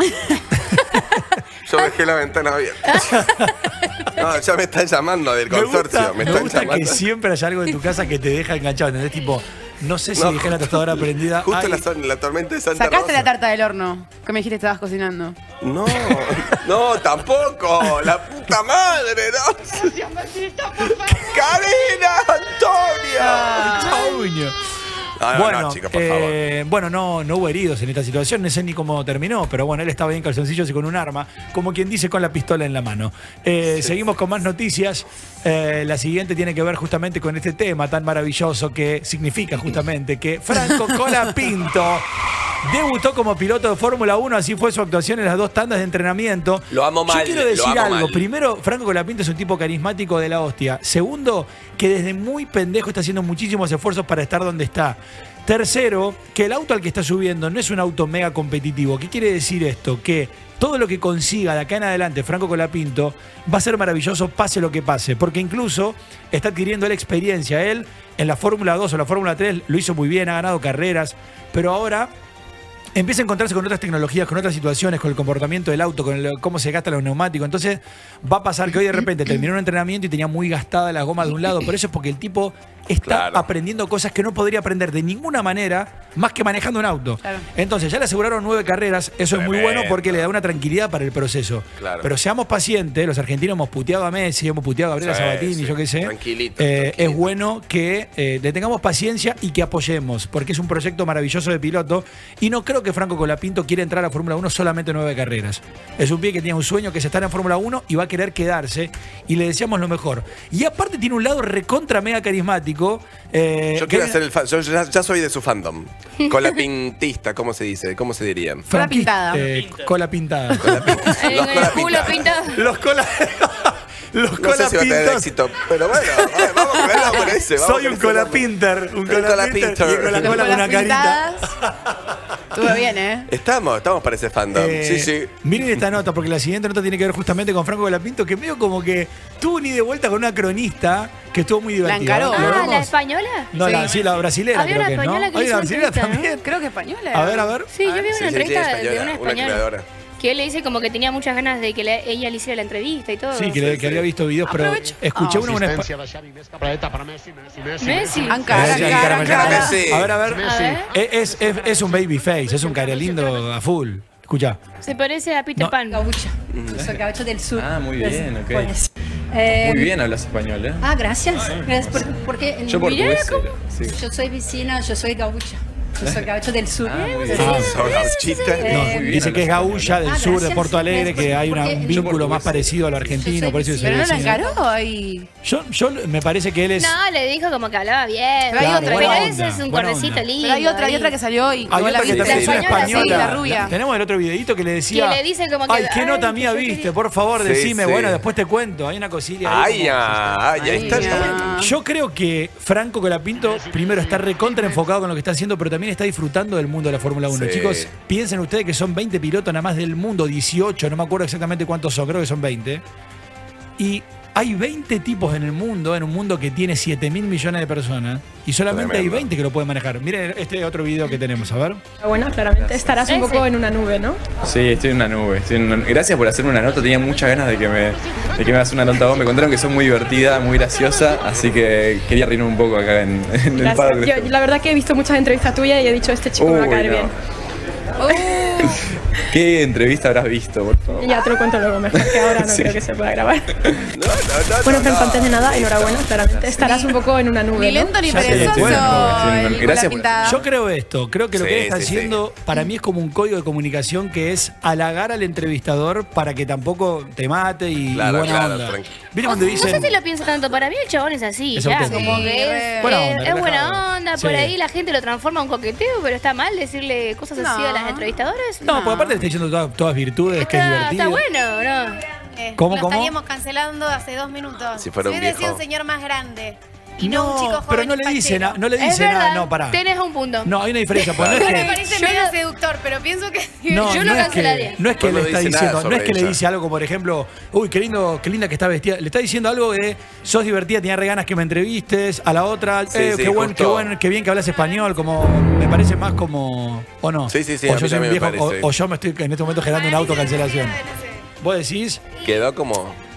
Yo dejé la ventana abierta. No, ya me están llamando del Me consorcio. gusta, Me me están gusta llamando. que siempre haya algo de tu casa que te deja enganchado, ¿entendés? Tipo, No sé si No. dejé la tostadora prendida. Justo Ay, la, son- la tormenta de Santa Sacaste Rosa. la tarta del horno, que me dijiste que estabas cocinando. No, no, tampoco. La puta madre, ¿no? ¡Karina! ¡Antonia! Antonio. No, no, bueno, no, chicos, por eh, bueno, no, no hubo heridos en esta situación, no sé ni cómo terminó, pero bueno, él estaba bien calzoncillos y con un arma, como quien dice, con la pistola en la mano. Eh, Sí. Seguimos con más noticias. Eh, la siguiente tiene que ver justamente con este tema tan maravilloso que significa justamente que Franco Colapinto debutó como piloto de Fórmula uno, así fue su actuación en las dos tandas de entrenamiento. Lo amo mal, Yo quiero lo decir amo algo. mal. Primero, Franco Colapinto es un tipo carismático de la hostia. Segundo, que desde muy pendejo está haciendo muchísimos esfuerzos para estar donde está. Tercero, que el auto al que está subiendo no es un auto mega competitivo. ¿Qué quiere decir esto? Que todo lo que consiga de acá en adelante Franco Colapinto va a ser maravilloso pase lo que pase, porque incluso está adquiriendo la experiencia. Él en la Fórmula dos o la Fórmula tres lo hizo muy bien, ha ganado carreras, pero ahora empieza a encontrarse con otras tecnologías, con otras situaciones, con el comportamiento del auto, con el- cómo se gastan los neumáticos. Entonces va a pasar que hoy de repente terminó un entrenamiento y tenía muy gastada las gomas de un lado, pero eso es porque el tipo está Claro. aprendiendo cosas que no podría aprender de ninguna manera más que manejando un auto. Claro. Entonces ya le aseguraron nueve carreras, eso es muy bueno Tremendo. porque le da una tranquilidad para el proceso. Claro. Pero seamos pacientes, los argentinos hemos puteado a Messi, hemos puteado a Gabriela Sí, Sabatini, sí. yo qué sé. Tranquilito, Eh, tranquilito. Es bueno que eh, le tengamos paciencia y que apoyemos, porque es un proyecto maravilloso de piloto. Y no creo que Franco Colapinto quiera entrar a Fórmula uno solamente nueve carreras. Es un pibe que tiene un sueño, que es estar en Fórmula uno y va a querer quedarse. Y le deseamos lo mejor. Y aparte tiene un lado recontra mega carismático. eh, Yo que- quiero hacer el fan. Yo ya, ya soy de su fandom. Colapintista, ¿cómo se dice? ¿Cómo se diría? Cola pintada. eh, cola pintada. En Los el culo colapintados. pintado. Los cola. Los No sé si va a tener colapintos. éxito, pero bueno, vamos, vamos con el nombre ese. vamos Soy con un ese nombre. colapinter. Un Un colapinter. colapinter. Y con la Los cola con una colas carita. pintadas. Estuvo bien, ¿eh? Estamos, estamos para ese fandom. Eh, sí, sí. Miren esta nota, porque la siguiente nota tiene que ver justamente con Franco Colapinto, que medio como que tuvo un ida y vuelta con una cronista que estuvo muy divertida. encaró. ¿Lo Ah, vemos? ¿la española? No, la, sí, la brasilera Había creo una que, española ¿no? que Hay hizo una brasilera entrevista, ¿no? también. Creo que española. A ver, a ver. Sí, yo vi una Sí, sí, sí, entrevista de española, una una española. creadora. Que él le dice como que tenía muchas ganas de que le- ella le hiciera la entrevista y todo. Sí, que, le- que había visto videos, pero Aprovecho. escuché Ah, una, una espa- Messi. Ancara, Eh, ancara, Ancara, ancara. Messi. A ver, a ver. A ver. Es, es, es un baby face, es un cara lindo a full. Escucha. Se parece a Peter No. Pan. Gaucha. Yo soy gaucho del sur. Ah, muy bien, ok. Pues, eh, Muy bien hablas español, ¿eh? Ah, gracias. Gracias por- porque en- Yo portugués. era, sí. yo soy vecina, yo soy gaucha. Yo soy gaucho del sur. Ah, muy bien. Ah, Sos gauchita. Eh, No, muy bien, dice que es gaulla del Ah, sur de gracias. Porto Alegre, que hay una- Porque- un Yo vínculo portugués. más parecido a lo argentino, por eso se Pero no la decía. encaró ahí. Yo, yo me parece que él es. No, le dijo como que hablaba bien. Pero hay Claro, otra, buena Pero onda, ese es un buena correcito onda. lindo. Pero hay otra, hay ahí. otra que salió y Hay vos la otra que viste. también es una española, sí, española. la rubia. Tenemos el otro videito que le decía. Que le dice como que, Ay, qué ay, nota que mía yo viste, quería- por favor, Sí, decime. sí. Bueno, después te cuento. Hay una cosilla. ahí Ay, como- ay, ahí está. Ay, está. ya. Yo creo que Franco Colapinto, primero, está recontra enfocado con lo que está haciendo, pero también está disfrutando del mundo de la Fórmula uno. Sí. Chicos, piensen ustedes que son veinte pilotos nada más del mundo, dieciocho, no me acuerdo exactamente cuántos son, creo que son veinte. Y hay veinte tipos en el mundo, en un mundo que tiene siete mil millones de personas, y solamente Tremendo. hay veinte que lo pueden manejar. Miren este otro video que tenemos, a ver. Bueno, claramente estarás un poco en una nube, ¿no? Sí, estoy en una nube. estoy en una- Gracias por hacerme una nota. Tenía muchas ganas de que me, de que me hagas una nota vos. Me contaron que sos muy divertida, muy graciosa, así que quería reírme un poco acá en, en el Gracias. padre. Yo, la verdad que he visto muchas entrevistas tuyas y he dicho, este chico me va a Uy, caer no. bien. ¿Qué entrevista habrás visto, por favor? Y ya te lo cuento luego mejor, que ahora no Sí. creo que se pueda grabar. No, no, no, Bueno, no, Franco, no. antes de nada, enhorabuena, claramente. Estarás un poco en una nube, Ni ¿no? lento ni Ya sé, perezoso. bueno, el sí, con gracias la por- pintada. Yo creo esto, creo que lo que Sí, él está sí, sí. haciendo para mí es como un código de comunicación que es halagar al entrevistador para que tampoco te mate y, y Claro, buena claro, onda. tranqui. ¿Viste No, cuando no dicen? sé si lo pienso tanto. Para mí el chabón es así, Es ya. auténtico. Como Sí, que re. es, Buena es- onda, es buena relajado. onda. Por Sí. ahí la gente lo transforma en un coqueteo, pero está mal decirle cosas así No. a las entrevistadoras. No, porque aparte le está diciendo todas, todas virtudes, que es Está, divertido. está bueno, ¿no? Eh, ¿Cómo, lo cómo? estaríamos cancelando hace dos minutos. Si fuera un hubiera sido viejo. un señor más grande. Y no, un chico No, joven. pero no y le dice fachero. nada, no le Es dice nada, verdad, no, pará. tenés un punto. No, hay una diferencia, porque no es Me que parece Yo medio no- seductor, pero pienso que. No, Yo no lo es cancelaría. que, no es que No le lo está dice nada diciendo, no es sobre que le ella. dice algo, por ejemplo, uy, qué lindo, qué linda que está vestida. Le está diciendo algo de sos divertida, tenía re ganas que me entrevistes. A la otra, Sí, eh, sí, qué buen, qué justo. buen, qué bien que hablas español, como me parece más como. ¿O no? Sí, sí, sí, O a yo mí soy un también me viejo, o, parece. o yo me estoy en este momento generando una autocancelación. ¿Vos decís? Quedó como.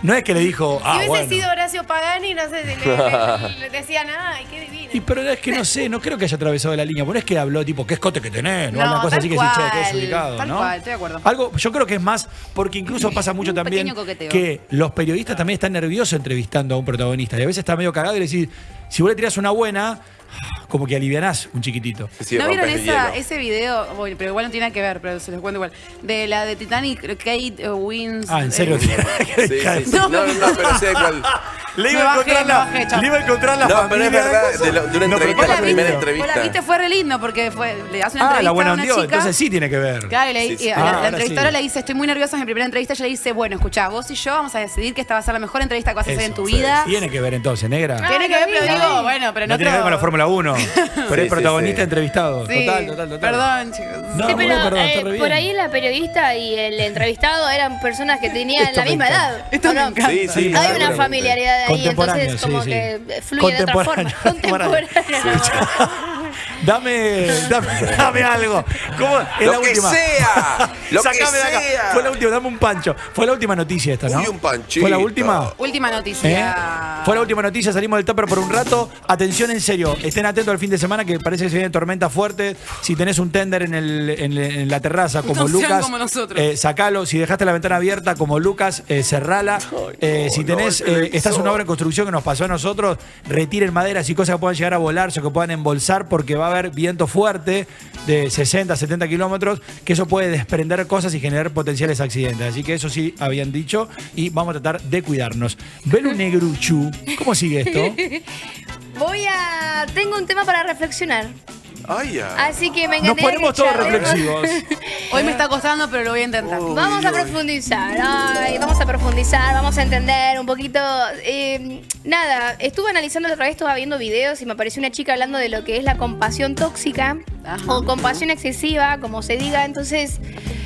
No es que le dijo, ah, si hubiese bueno. sido Horacio Pagani, no sé si le, le- le decían, ay, qué divino. Y pero es que no sé, no creo que haya atravesado la línea. Pero es que habló tipo, qué escote que tenés, ¿no? No, Una cosa tal así que sí, che, que es cual, ubicado, tal ¿no? cual, estoy de acuerdo. Algo, yo creo que es más, porque incluso pasa mucho también pequeño coqueteo. que los periodistas también están nerviosos entrevistando a un protagonista. Y a veces está medio cagado y le decís, si vos le tirás una buena, como que alivianás un chiquitito. ¿No vieron esa, ese video? Bueno, pero igual no tiene nada que ver, pero se los cuento igual. De la de Titanic, Kate eh, Wins. Ah, ¿en serio? eh, Sí, sí, sí. No, no, no, pero sé cuál. Le iba Me a bajé, encontrar me la, bajé, chao. le iba a encontrar la No, familia. pero es verdad, de, lo- de una No, pero entrevista, ¿cuál la primera viste? entrevista. Vos la viste, fue re lindo porque fue, le hace una Ah, entrevista la buena a una ondió, chica. entonces sí tiene que ver. Claro, y le- Sí, sí. y Ah, la, la ahora entrevistadora sí. le dice, estoy muy nerviosa en mi primera entrevista. Ella le dice, bueno, escuchá, vos y yo vamos a decidir que esta va a ser la mejor entrevista que vas a hacer Eso, en tu sí. vida. Tiene que ver entonces, negra. Tiene que ver, pero digo, bueno, pero No no tiene que ver con la Fórmula uno. Pero Sí, es protagonista sí, sí. entrevistado. Sí, Total, total, total. Perdón, chicos. No, Sí, no, pero perdón, eh, está re bien. por ahí la periodista y el entrevistado eran personas que tenían Esto la me misma encanta. edad. Esto ¿o me no? encanta. Sí, sí, Hay una seguramente. familiaridad ahí, Contemporáneo, entonces sí, como sí. que fluye de otra forma. Contemporáneo. Contemporáneo. Dame, dame, dame algo. ¿Cómo? Es Lo la que última. sea, lo que Sácame de acá. sea. Fue la última, dame un pancho. Fue la última noticia esta, ¿no? Uy, un panchito. ¿Fue la última? Última ¿Eh? noticia. Fue la última noticia, salimos del tupper por un rato. Atención, en serio, estén atentos al fin de semana que parece que se viene tormenta fuerte. Si tenés un tender en, el, en, en la terraza como No sean Lucas, como nosotros. eh, sacalo. Si dejaste la ventana abierta como Lucas, eh, cerrala. Eh, si tenés, eh, estás en una obra en construcción que nos pasó a nosotros, retiren maderas y cosas que puedan llegar a volarse o que puedan embolsar porque va a haber viento fuerte de sesenta, setenta kilómetros, que eso puede desprender cosas y generar potenciales accidentes. Así que eso sí habían dicho y vamos a tratar de cuidarnos. Belu Negruchu, ¿cómo sigue esto? Voy a... Tengo un tema para reflexionar. Ay, ya. Así que me Nos encantaría ponemos que todos charlemos. reflexivos. Hoy me está costando, pero lo voy a intentar. Vamos a profundizar, ay, vamos a profundizar, vamos a entender un poquito. eh, nada, estuve analizando la otra vez, estaba viendo videos y me apareció una chica hablando de lo que es la compasión tóxica o compasión excesiva, como se diga. Entonces,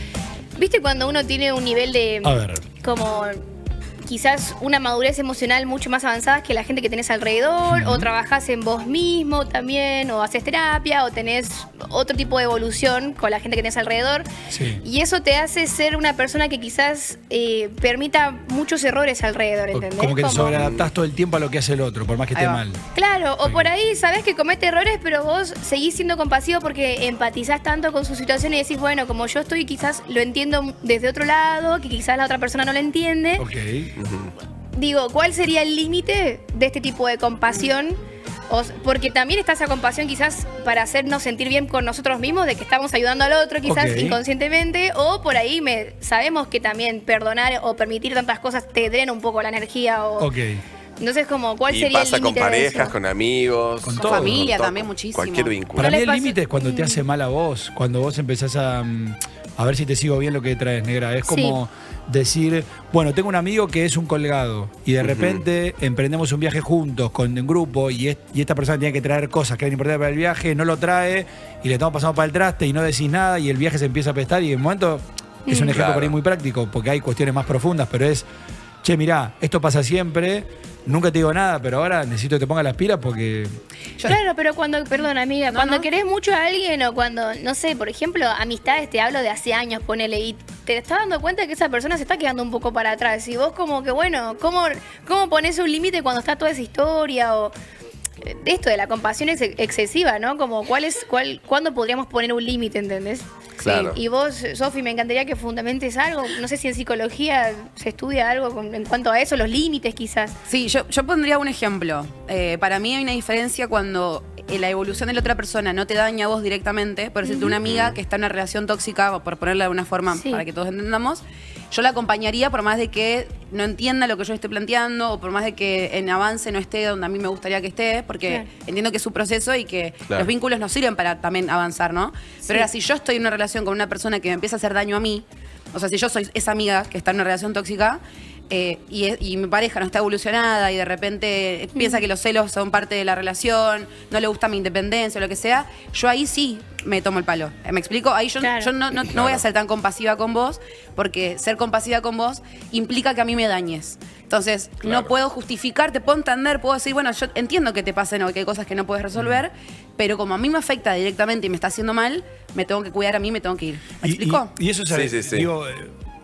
¿viste cuando uno tiene un nivel de A ver. como quizás una madurez emocional mucho más avanzada que la gente que tenés alrededor, o trabajás en vos mismo también, o haces terapia, o tenés otro tipo de evolución con la gente que tenés alrededor? Sí. Y eso te hace ser una persona que quizás eh, permita muchos errores alrededor, ¿entendés? Como que te Como- sobreadaptás todo el tiempo a lo que hace el otro, por más que Ahí esté va. mal. Claro, o por ahí sabés que comete errores, pero vos seguís siendo compasivo porque empatizás tanto con su situación y decís, bueno, como yo estoy, quizás lo entiendo desde otro lado, que quizás la otra persona no lo entiende. Ok. Digo, ¿cuál sería el límite de este tipo de compasión? O s- porque también está esa compasión quizás para hacernos sentir bien con nosotros mismos, de que estamos ayudando al otro quizás Ok. inconscientemente, o por ahí me, sabemos que también perdonar o permitir tantas cosas te drena un poco la energía. O, Ok. Entonces, como, ¿cuál Y sería el pasa con límite de parejas, eso? con amigos, Con con, todo. familia todo, también muchísimo. Cualquier vínculo. Para ¿No mí les el pasa? límite es cuando te hace mal a vos, cuando vos empezás a, mm, a ver si te sigo bien lo que traes, negra. Es como decir, bueno, tengo un amigo que es un colgado y de repente emprendemos un viaje juntos con un grupo y, es- y esta persona tiene que traer cosas que eran importantes para el viaje, no lo trae y le estamos pasando para el traste y no decís nada y el viaje se empieza a apestar y en un momento es un Mm. ejemplo Claro. por ahí muy práctico porque hay cuestiones más profundas, pero es, che, mirá, esto pasa siempre, nunca te digo nada, pero ahora necesito que te pongas las pilas porque... Claro, pero cuando, perdón amiga, cuando querés mucho a alguien o cuando, no sé, por ejemplo, amistades, te hablo de hace años, ponele, y te estás dando cuenta que esa persona se está quedando un poco para atrás. Y vos como que, bueno, ¿cómo, cómo pones un límite cuando está toda esa historia? O eh, esto de la compasión ex- excesiva, ¿no? Como, ¿cuál es, cuál, ¿cuándo podríamos poner un límite, entendés? Claro. Y vos, Sofi, me encantaría que fundamentes algo. No sé si en psicología se estudia algo con- en cuanto a eso, los límites quizás. Sí, yo, yo pondría un ejemplo. Eh, para mí hay una diferencia cuando eh, la evolución de la otra persona no te daña a vos directamente. Por decirte, una amiga que está en una relación tóxica, o por ponerla de una forma Sí. para que todos entendamos, yo la acompañaría por más de que no entienda lo que yo esté planteando o por más de que en avance no esté donde a mí me gustaría que esté, porque Claro. entiendo que es su proceso y que Claro. los vínculos nos sirven para también avanzar, ¿no? Pero ahora, si yo estoy en una relación con una persona que me empieza a hacer daño a mí, o sea, si yo soy esa amiga que está en una relación tóxica, eh, y, es- y mi pareja no está evolucionada y de repente piensa que los celos son parte de la relación, no le gusta mi independencia o lo que sea, yo ahí sí me tomo el palo. ¿Me explico? Ahí yo, Claro. yo no, no- no voy a ser tan compasiva con vos, porque ser compasiva con vos implica que a mí me dañes. Entonces, Claro. no puedo justificar, te puedo entender, puedo decir, bueno, yo entiendo que te pasen o que hay cosas que no puedes resolver, pero como a mí me afecta directamente y me está haciendo mal, me tengo que cuidar a mí, me tengo que ir. ¿Me Y- explico? Y, y eso es, Sí, sí, sí. digo, eh,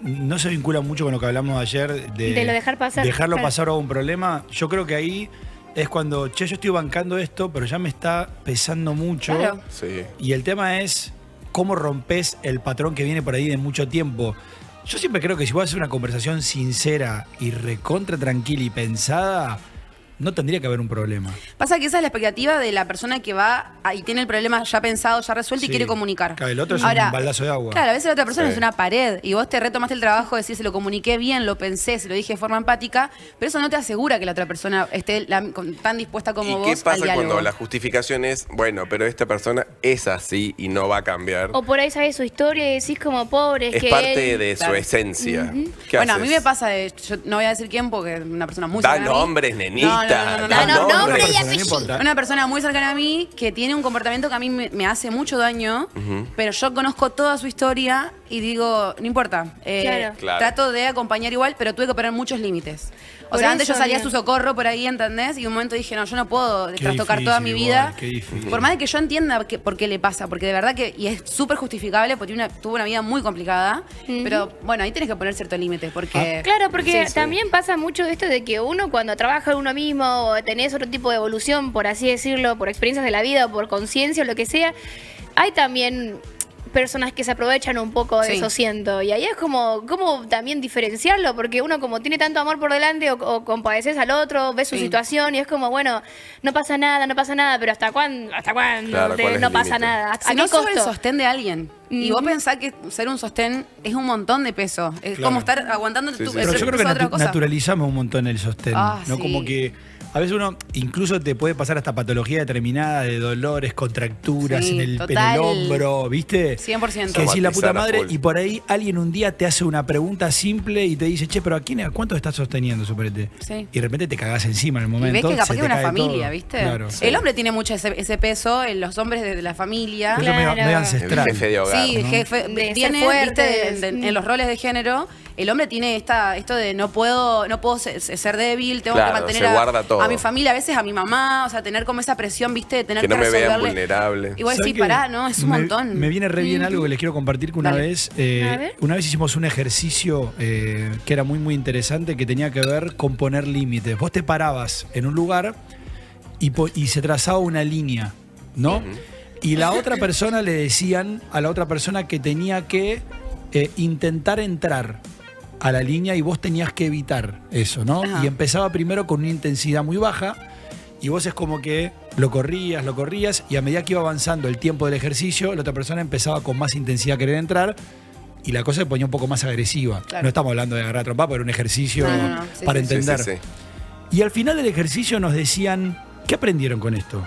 no se vincula mucho con lo que hablamos ayer de, De lo dejar pasar, dejarlo claro. pasar a un problema. Yo creo que ahí es cuando, che, yo estoy bancando esto, pero ya me está pesando mucho. Claro. Sí. Y el tema es cómo rompes el patrón que viene por ahí de mucho tiempo. Yo siempre creo que si vos haces una conversación sincera y recontra tranquila y pensada, no tendría que haber un problema. Pasa que esa es la expectativa de la persona que va y tiene el problema ya pensado, ya resuelto Sí. y quiere comunicar. Claro, el otro es Ahora, un baldazo de agua. Claro, a veces la otra persona Sí. es una pared y vos te retomaste el trabajo de decir, se lo comuniqué bien, lo pensé, se lo dije de forma empática, pero eso no te asegura que la otra persona esté la- con- tan dispuesta como ¿Y vos qué al pasa diálogo. cuando la justificación es, bueno, pero esta persona es así y no va a cambiar? O por ahí sabes su historia y decís como pobre. Es que parte él- de su Claro. esencia. Ujú. ¿Qué Bueno, a haces? mí me pasa, de, yo no voy a decir quién porque es una persona muy Da cercana a mí. nombres, nenita. No, no, no, no, da no, no, nombres. nombre y persona, no apellido. importa. Una persona muy cercana a mí que tiene un comportamiento que a mí me, me hace mucho daño, Ujú. pero yo conozco toda su historia y digo, no importa. eh, Claro. Claro. Trato de acompañar igual, pero tuve que poner muchos límites. O Por sea, antes yo eso, salía a digo. su socorro por ahí, ¿entendés? Y un momento dije, no, yo no puedo Qué trastocar toda mi difícil vida. igual, qué difícil. Por más de que yo entienda que- por qué le pasa, porque de verdad que, y es súper justificable, porque tiene una- tuvo una vida muy complicada, pero bueno, ahí tenés que poner cierto límite, porque... Claro, porque Sí, sí. también pasa mucho esto de que uno cuando trabaja en uno mismo o tenés otro tipo de evolución, por así decirlo, por experiencias de la vida o por conciencia o lo que sea, hay también personas que se aprovechan un poco de Sí. eso, siento. Y ahí es como, como también diferenciarlo, porque uno como tiene tanto amor por delante o, o compadeces al otro, ves su Sí. situación y es como, bueno, no pasa nada, no pasa nada, pero ¿hasta cuándo? ¿Hasta cuándo? Claro, Te- ¿cuál es no el pasa límite? nada. ¿A Si qué no sos el costo? sostén de alguien. Y vos Ujú. pensás que ser un sostén es un montón de peso. Es Claro. como estar aguantando Sí, tu sí, el Pero yo creo que peso de otra natu- cosa. naturalizamos un montón el sostén. Ah, ¿No? sí. Como que a veces uno incluso te puede pasar hasta patología determinada de dolores, contracturas Sí, en, el, en total. el hombro, ¿viste? cien por ciento. Que decís la puta Somatizar a madre full. y por ahí alguien un día te hace una pregunta simple y te dice, che, pero ¿a quién, a cuánto estás sosteniendo, suponete? Sí. Y de repente te cagás encima en el Y momento. ves que capaz se que te es una cae familia, todo. ¿viste? Claro. El hombre tiene mucho ese, ese peso, en los hombres de, de la familia. Pero eso medio- Claro. medio El ancestral. jefe de hogar. Sí, el ¿no? jefe De ser tiene, fuertes. ¿viste? En, en- en los roles de género, el hombre tiene esta, esto de no puedo, no puedo ser, ser débil, tengo Claro, que mantener se a, guarda todo. a mi familia, a veces a mi mamá, o sea, tener como esa presión, ¿viste? De tener Que que, no me vean resolverle. vulnerable. Igual ¿Saben sí, qué? pará, ¿no? Es un me, montón. Me viene re bien algo que les quiero compartir que una Dale. vez, eh, A ver. una vez hicimos un ejercicio eh, que era muy muy interesante que tenía que ver con poner límites. Vos te parabas en un lugar y, po- y se trazaba una línea, ¿no? Y la otra persona le decían a la otra persona que tenía que eh, intentar entrar a la línea y vos tenías que evitar eso, ¿no? Ajá. Y empezaba primero con una intensidad muy baja y vos es como que lo corrías, lo corrías y a medida que iba avanzando el tiempo del ejercicio, la otra persona empezaba con más intensidad a querer entrar y la cosa se ponía un poco más agresiva. Claro. No estamos hablando de agarrar a trompa, pero era un ejercicio No, no, no. Sí, para sí, sí, entender. Sí, sí, sí. Y al final del ejercicio nos decían, ¿qué aprendieron con esto?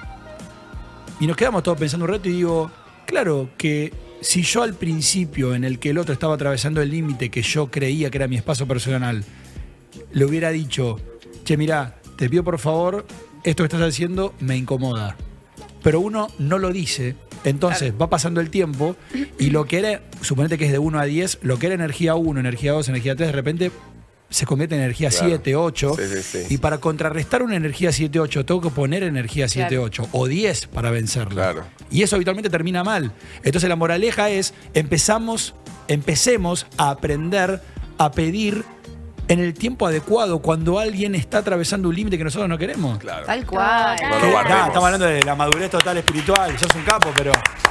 Y nos quedamos todos pensando un rato y digo, claro que si yo al principio en el que el otro estaba atravesando el límite que yo creía que era mi espacio personal, le hubiera dicho, che, mirá, te pido por favor, esto que estás haciendo me incomoda. Pero uno no lo dice, entonces va pasando el tiempo y lo que era, suponete que es de uno a diez, lo que era energía uno, energía dos, energía tres, de repente se convierte en energía Claro. siete, ocho. Sí, sí, sí. Y para contrarrestar una energía siete ocho, tengo que poner energía siete Claro. ocho o diez para vencerla. Claro. Y eso habitualmente termina mal. Entonces la moraleja es, empezamos, empecemos a aprender a pedir en el tiempo adecuado cuando alguien está atravesando un límite que nosotros no queremos. Claro. Tal cual. No Que- lo nada, guardemos. estamos hablando de la madurez total espiritual, sos un capo, pero...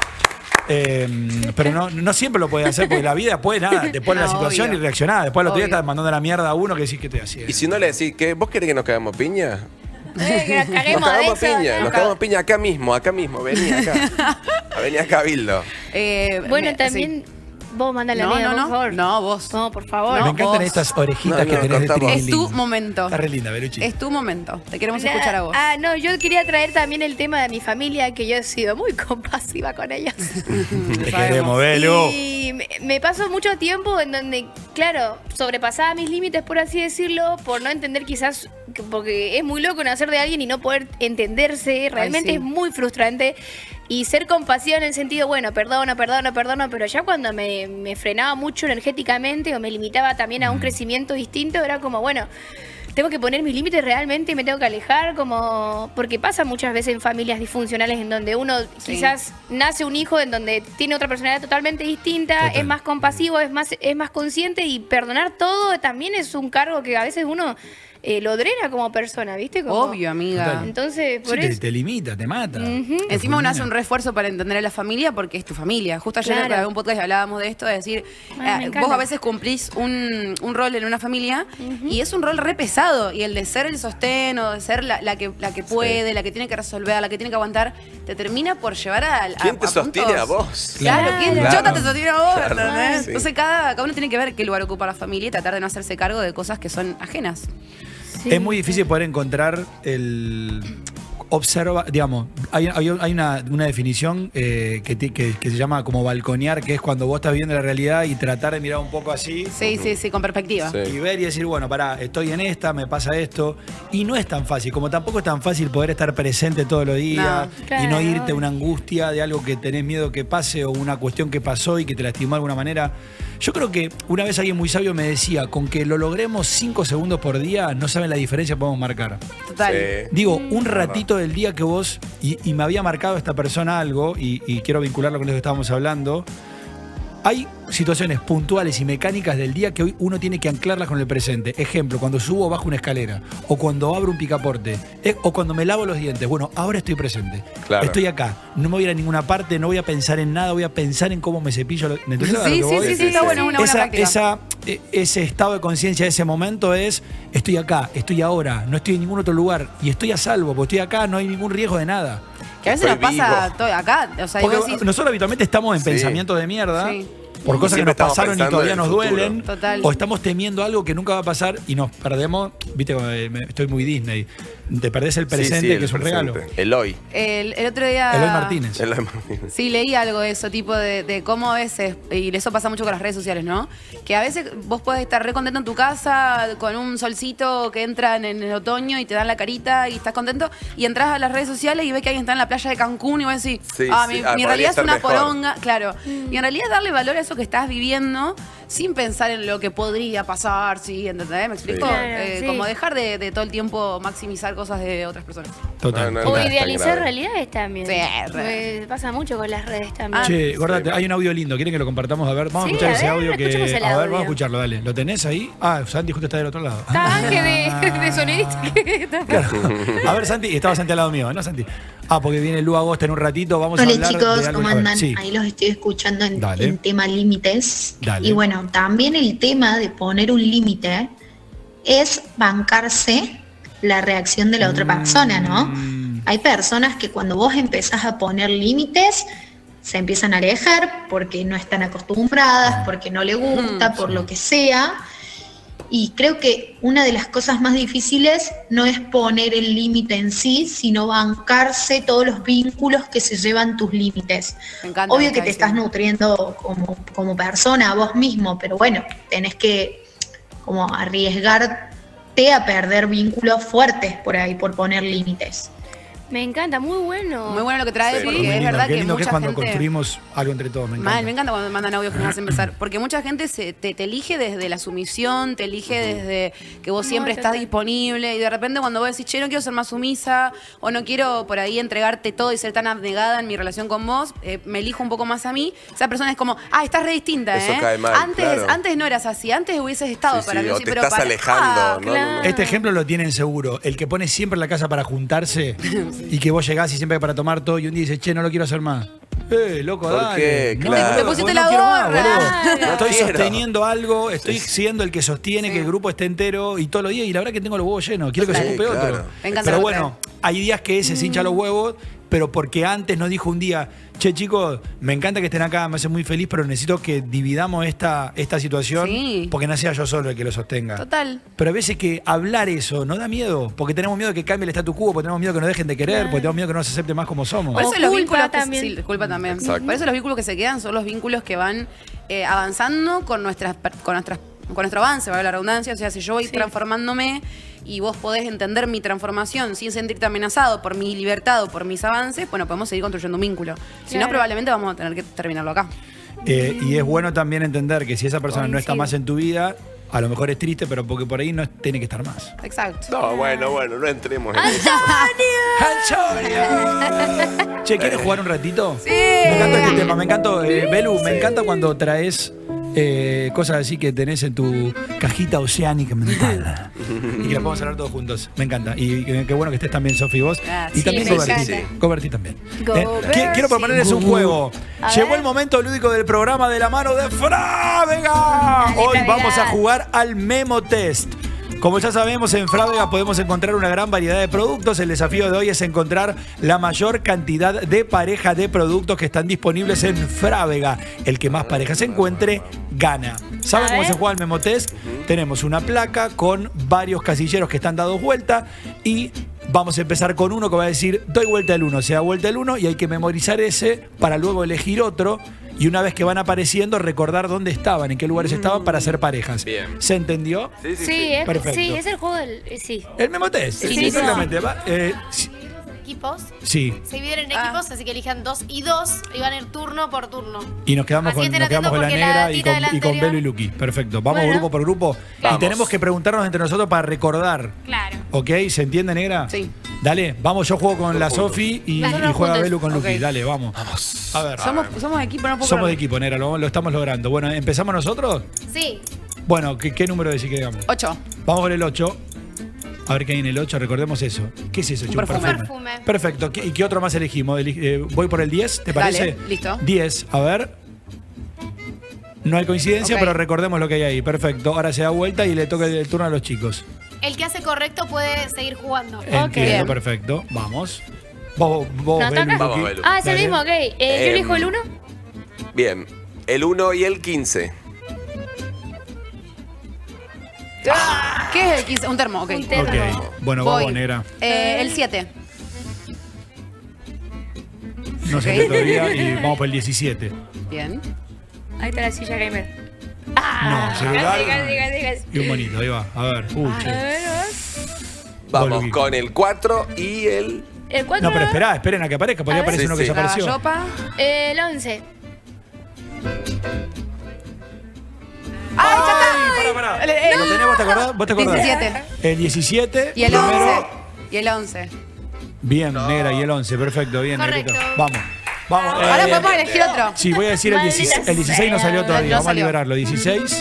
eh, pero no, no siempre lo puedes hacer porque la vida puede nada, te pone la No, situación obvio. y reaccionás. Después el otro día Obvio. estás mandando la mierda a uno que decís que te hacía. Y si no le decís, ¿qué? ¿Vos querés que nos cagamos piña? Eh, que nos caguemos Nos de cagamos eso. piña, nos cagamos piña acá mismo, acá mismo, vení acá. Vení acá, Cabildo. Eh, Bueno, me- también vos mandale No, a no, por no. favor. No, vos. No, por favor. Me no, encantan vos. estas orejitas No, que no, tenés de cortamos. Es tu trililín. momento. Está re linda, Beluchi. Es tu momento. Te queremos Na- escuchar a vos. Ah, no, yo quería traer también el tema de mi familia, que yo he sido muy compasiva con ellos. Te queremos, Belu. Y me, me paso mucho tiempo en donde, claro, sobrepasaba mis límites, por así decirlo, por no entender quizás, que- porque es muy loco nacer de alguien y no poder entenderse, realmente sí. es muy frustrante. Y ser compasiva en el sentido, bueno, perdono, perdono, perdono, pero ya cuando me, me frenaba mucho energéticamente o me limitaba también a un crecimiento distinto, era como, bueno, tengo que poner mis límites realmente y me tengo que alejar, como porque pasa muchas veces en familias disfuncionales en donde uno Sí. quizás nace un hijo en donde tiene otra personalidad totalmente distinta, Total. es más compasivo, es más, es más consciente y perdonar todo también es un cargo que a veces uno eh, lo drena como persona, ¿viste? Como, Obvio, amiga. Total. Entonces, Sí, por te, eso... te limita, te mata. Ujú. Te Encima uno hace fulmina. un reesfuerzo para entender a la familia porque es tu familia. Justo ayer Claro. en un podcast hablábamos de esto, de decir, Ay, me eh, encanta. vos a veces cumplís un, un rol en una familia y es un rol re pesado. Y el de ser el sostén o de ser la, la que, la que puede, la que tiene que resolver, la que tiene que aguantar, te termina por llevar a... ¿Quién te sostiene a vos? Claro, Claro. ¿quién Claro. chota te sostiene a vos? Claro, ¿entendés? sí. Entonces cada, cada uno tiene que ver qué lugar ocupa la familia y tratar de no hacerse cargo de cosas que son ajenas. Sí. Es muy difícil poder encontrar el... Observa, digamos, hay, hay- hay una, una definición eh, que, ti- que- que se llama como balconear, que es cuando vos estás viendo la realidad y tratar de mirar un poco así. Sí, sí, sí, con perspectiva. Sí. Y ver y decir, bueno, pará, estoy en esta, me pasa esto. Y no es tan fácil, como tampoco es tan fácil poder estar presente todos los días No, y claro. no irte a una angustia de algo que tenés miedo que pase o una cuestión que pasó y que te lastimó de alguna manera. Yo creo que una vez alguien muy sabio me decía, con que lo logremos cinco segundos por día, no saben la diferencia que podemos marcar. Total. Sí. Digo, un ratito del día que vos, y, y me había marcado esta persona algo, y, y quiero vincularlo con eso que estábamos hablando, hay situaciones puntuales y mecánicas del día que hoy uno tiene que anclarlas con el presente. Ejemplo, cuando subo o bajo una escalera, o cuando abro un picaporte, eh, o cuando me lavo los dientes. Bueno, ahora estoy presente. Claro. Estoy acá. No me voy a ir a ninguna parte, no voy a pensar en nada, voy a pensar en cómo me cepillo. los- ¿Me entendés a lo Sí, que sí, voy? sí, sí, está bueno, una buena esa, práctica. esa, eh, ese estado de conciencia de ese momento es, estoy acá, estoy ahora, no estoy en ningún otro lugar, y estoy a salvo, porque estoy acá, no hay ningún riesgo de nada. Que a veces nos Estoy pasa vivo. todo acá. O sea, Porque vos decís, nosotros habitualmente estamos en Sí. pensamientos de mierda. Sí. Por cosas que Siempre nos estamos pasaron y pensando todavía en nos el futuro. duelen. Total. O estamos temiendo algo que nunca va a pasar y nos perdemos. Viste, como, eh, me- estoy muy Disney. Te perdés el Sí, presente, sí, que el es un regalo. presente. Eloy. el, el otro día... Eloy Martínez. Eloy Martínez. Sí, leí algo de eso, tipo de, de cómo a veces, y eso pasa mucho con las redes sociales, ¿no? Que a veces vos podés estar re contento en tu casa, con un solcito que entra en el otoño y te dan la carita y estás contento, y entras a las redes sociales y ves que alguien está en la playa de Cancún y vos decís, Sí, ah, sí, mi, ah, mi podría realidad es estar una mejor. poronga, claro. Y en realidad darle valor a eso que estás viviendo sin pensar en lo que podría pasar, ¿sí? ¿Entendés? ¿Me explico? Claro, Eh, sí. Como dejar de, de todo el tiempo maximizar cosas de otras personas. Total. No, no, O no es tan idealizar grave. realidades también. Sí, re. Porque pasa mucho con las redes también. Che, gorda, Sí, hay un audio lindo. ¿Quieren que lo compartamos? A ver, vamos Sí, a escuchar a ese ver, audio que. escuchemos el A ver, audio. vamos a escucharlo, dale. ¿Lo tenés ahí? Ah, Santi justo está del otro lado. Está Ángel de, de sonidista. Claro. A ver, Santi, estaba Santi al lado mío, ¿no, Santi? Ah, porque viene Lu Agosta en un ratito. Vamos a Hola hablar chicos, de algo. ¿cómo A ver, andan? sí. Ahí los estoy escuchando en, Dale. en tema límites. Dale. Y bueno, también el tema de poner un límite es bancarse la reacción de la otra persona, ¿no? Mm. Hay personas que cuando vos empezás a poner límites se empiezan a alejar porque no están acostumbradas, porque no les gusta, por lo que sea. Y creo que una de las cosas más difíciles no es poner el límite en sí, sino bancarse todos los vínculos que se llevan tus límites. Me encanta. Obvio lo que te estás nutriendo como, como persona, a vos mismo, pero bueno, tenés que como arriesgarte a perder vínculos fuertes por ahí, por poner límites. Me encanta, muy bueno. Muy bueno lo que trae, Sí. porque Muy es lindo, verdad qué que lindo que es mucha cuando gente... construimos algo entre todos. Me encanta. Mal, me encanta cuando me mandan audios que nos hacen pensar. Porque mucha gente se, te, te elige desde la sumisión, te elige desde que vos siempre No, estás total. disponible. Y de repente cuando vos decís, che, no quiero ser más sumisa, o no quiero por ahí entregarte todo y ser tan abnegada en mi relación con vos, eh, me elijo un poco más a mí. Esa persona es como, ah, estás re distinta, Eso ¿eh? cae mal, antes, claro. antes no eras así, antes hubieses estado Sí, para sí, mí. o Sí, te pero estás para- alejando, Ah, no, no, claro. Este ejemplo lo tienen seguro. El que pone siempre la casa para juntarse y que vos llegás y siempre hay para tomar todo y un día dices, che, no lo quiero hacer más. Eh, loco, ¿Por dale. qué? No, Claro. boludo, Te pusiste porque la no quiero más, gorra. boludo. Claro. Estoy Quiero. sosteniendo algo, estoy Sí, sí. siendo el que sostiene que el grupo esté entero y todos los días y la verdad que tengo los huevos llenos. Quiero que se Sí, ocupe claro. otro. Me encanta Pero lo bueno, hay días que ese se hincha los huevos, pero porque antes no dijo un día, che chicos, me encanta que estén acá, me hace muy feliz, pero necesito que dividamos esta, esta situación Sí. porque no sea yo solo el que lo sostenga. Total. Pero a veces que hablar eso no da miedo, porque tenemos miedo de que cambie el statu quo, porque tenemos miedo que nos dejen de querer, porque tenemos miedo que no nos acepte más como somos. Por eso O los culpa vínculos que, también. sí, disculpa también. Exacto. Por eso los vínculos que se quedan son los vínculos que van eh, avanzando con nuestras per- con nuestras con nuestro avance, valga la redundancia. O sea, si yo voy Sí. transformándome y vos podés entender mi transformación sin sentirte amenazado por mi libertad o por mis avances, bueno, podemos seguir construyendo un vínculo. Si no, Claro. probablemente vamos a tener que terminarlo acá. Eh, y es bueno también entender que si esa persona no está Coincido. más en tu vida, A lo mejor es triste, pero porque por ahí no tiene que estar más. Exacto. No, bueno, bueno, no entremos en eso. ¡Antonio! Che, ¿quieres jugar un ratito? Sí. Me encanta este tema, me encanta, eh, Belu, me encanta cuando traes eh, cosas así que tenés en tu cajita oceánica mental. Y que la podemos hablar todos juntos. Me encanta. Y eh, qué bueno que estés también, Sofi, vos. Ah, y sí, también me Goberti. encanta. Goberti también. Eh, Goberti. qui- quiero proponerles un juego. A Llegó ver. el momento lúdico del programa de la mano de Frávega. Hoy Frávega. vamos a jugar al Memo Test. Como ya sabemos, en Frávega podemos encontrar una gran variedad de productos. El desafío de hoy es encontrar la mayor cantidad de pareja de productos que están disponibles en Frávega. El que más parejas encuentre, gana. ¿Saben A cómo ver. se juega el Memo Test? Tenemos una placa con varios casilleros que están dados vuelta y vamos a empezar con uno que va a decir, doy vuelta el uno, se da vuelta el uno y hay que memorizar ese para luego elegir otro. Y una vez que van apareciendo, recordar dónde estaban, en qué lugares estaban para hacer parejas. Bien. ¿Se entendió? Sí, sí, Sí, es, Perfecto. sí, es el juego del. eh, Sí. El Memo Test. Sí, Sí, sí, exactamente. Va, eh, sí, Equipos. sí. Se dividen en equipos, así que elijan dos y dos y van a ir turno por turno. Y nos quedamos Así con, estén nos quedamos con la atentos porque negra la y tira con, de la y con anterior- Belu y Luqui. Perfecto. Vamos Bueno. grupo por grupo. Vamos. Y tenemos que preguntarnos entre nosotros para recordar. Claro. ¿Ok? ¿Se entiende, negra? Sí. Dale, vamos, yo juego con la Sofi y, Dale. y juega Juntos. Belu con Luqui. Ok. Dale, vamos. Vamos. A ver. Somos, somos equipo, no puedo Somos de creerlo. equipo, negra, lo, lo estamos logrando. Bueno, ¿empezamos nosotros? Sí. Bueno, ¿qué, qué número decís que digamos? Ocho. Vamos con el ocho. A ver qué hay en el ocho, recordemos eso. ¿Qué es eso? Un Chu? perfume. Perfume. Perfecto. ¿Qué- ¿Y qué otro más elegimos? Eli- eh, voy por el diez, ¿te Dale, parece? listo. diez, a ver. No hay coincidencia, Ok. pero recordemos lo que hay ahí. Perfecto. Ahora se da vuelta y le toca el turno a los chicos. El que hace correcto puede seguir jugando. Entiendo, Bien. perfecto. Vamos. Vos, vos, ¿Nos Belu, toca? Vamos, Luqui. Belu. Ah, es el Dale. mismo, ok. Eh, yo Em, elijo el uno. Bien. El uno y el quince. ¿Qué es el quince? Un termo, ok. Un termo. Ok. Bueno, Voy. vamos, negra. Eh, el siete. No sé Ok. qué todavía y vamos por el diecisiete. Bien. Ahí está la silla gamer. Ah, No, celular. casi, casi, casi, casi. Y un bonito, ahí va. A ver. Uy, A che. ver, a ver. Vamos Luqui. con el cuatro y el... El cuatro. No, pero esperá, esperen a que aparezca, porque A aparece ver. uno que Sí, ya sí. apareció. Lavallopa. El once. ¡Ay, ya está! Pará, pará. El- el- ¿Lo tenés? ¿Vos te acordás? ¿Vos te acordás? diecisiete. El diecisiete. Y el primero. once. Y el once. Bien, negra, y el once, perfecto, bien, Correcto. negrito. Vamos. Vamos. Ahora eh, podemos elegir otro. Sí, voy a decir el Maldita dieciséis. El dieciséis no salió sea. todavía, No vamos salió. a liberarlo. dieciséis.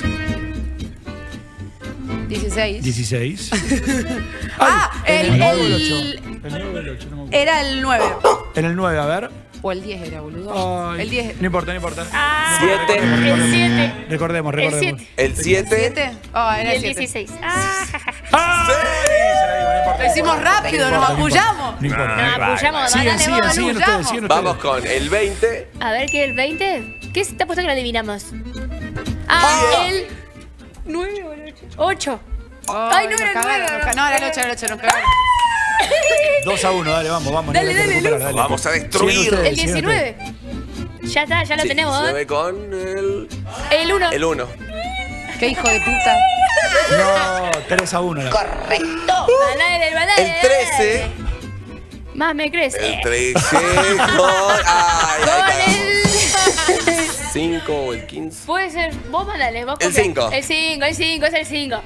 dieciséis. dieciséis. Ah, en el- el nueve o el el- ocho. El nueve o el ocho, no me acuerdo. Era el nueve. En el nueve, a ver. O el diez era, boludo. Ay, El diez. No importa, no importa. Ah, Siete. el siete. Recordemos, El recordemos. siete. El siete. ¿Siete? Ah, Y era el el siete. dieciséis. Ah, ¡Ah! Se la digo, no importa. Lo hicimos rápido, nos apoyamos. No importa. no, apoyamos. Siguen, Dale, siguen, vamos. siguen ustedes, siguen ustedes. Vamos con el veinte. A ver, ¿qué es el veinte? ¿Qué es? Te ha puesto que lo adivinamos. Ah, el nueve o el ocho. Ay, no nos era el cagaron, nueve, nos ¿no? ca- No, era el ocho, era el ocho, nos cagaron. dos a uno, dale, vamos, vamos. Dale, negra, hay que dale, recuperar, Lu. dale. Vamos a destruir. Siguen ustedes, El siguen ustedes. diecinueve. Ya está, ya lo Sí, tenemos. diecinueve ¿eh? con el... El uno. El uno. Qué hijo de puta. No, tres a uno. Correcto. Banale, banale, El trece. Más me crece. El trece con... Ay, Con ahí el... el cinco o el quince. Puede ser, vos mandale, vos El copiá. cinco. El cinco, el cinco, es el cinco.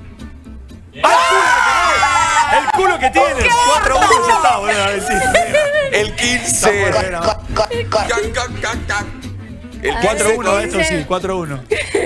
El culo que tiene. cuatro a uno ya está, boludo. a decir. El quince. Está bueno. Cac, cac, cac, cac. El cuatro a uno, quince. esto sí, cuatro a uno.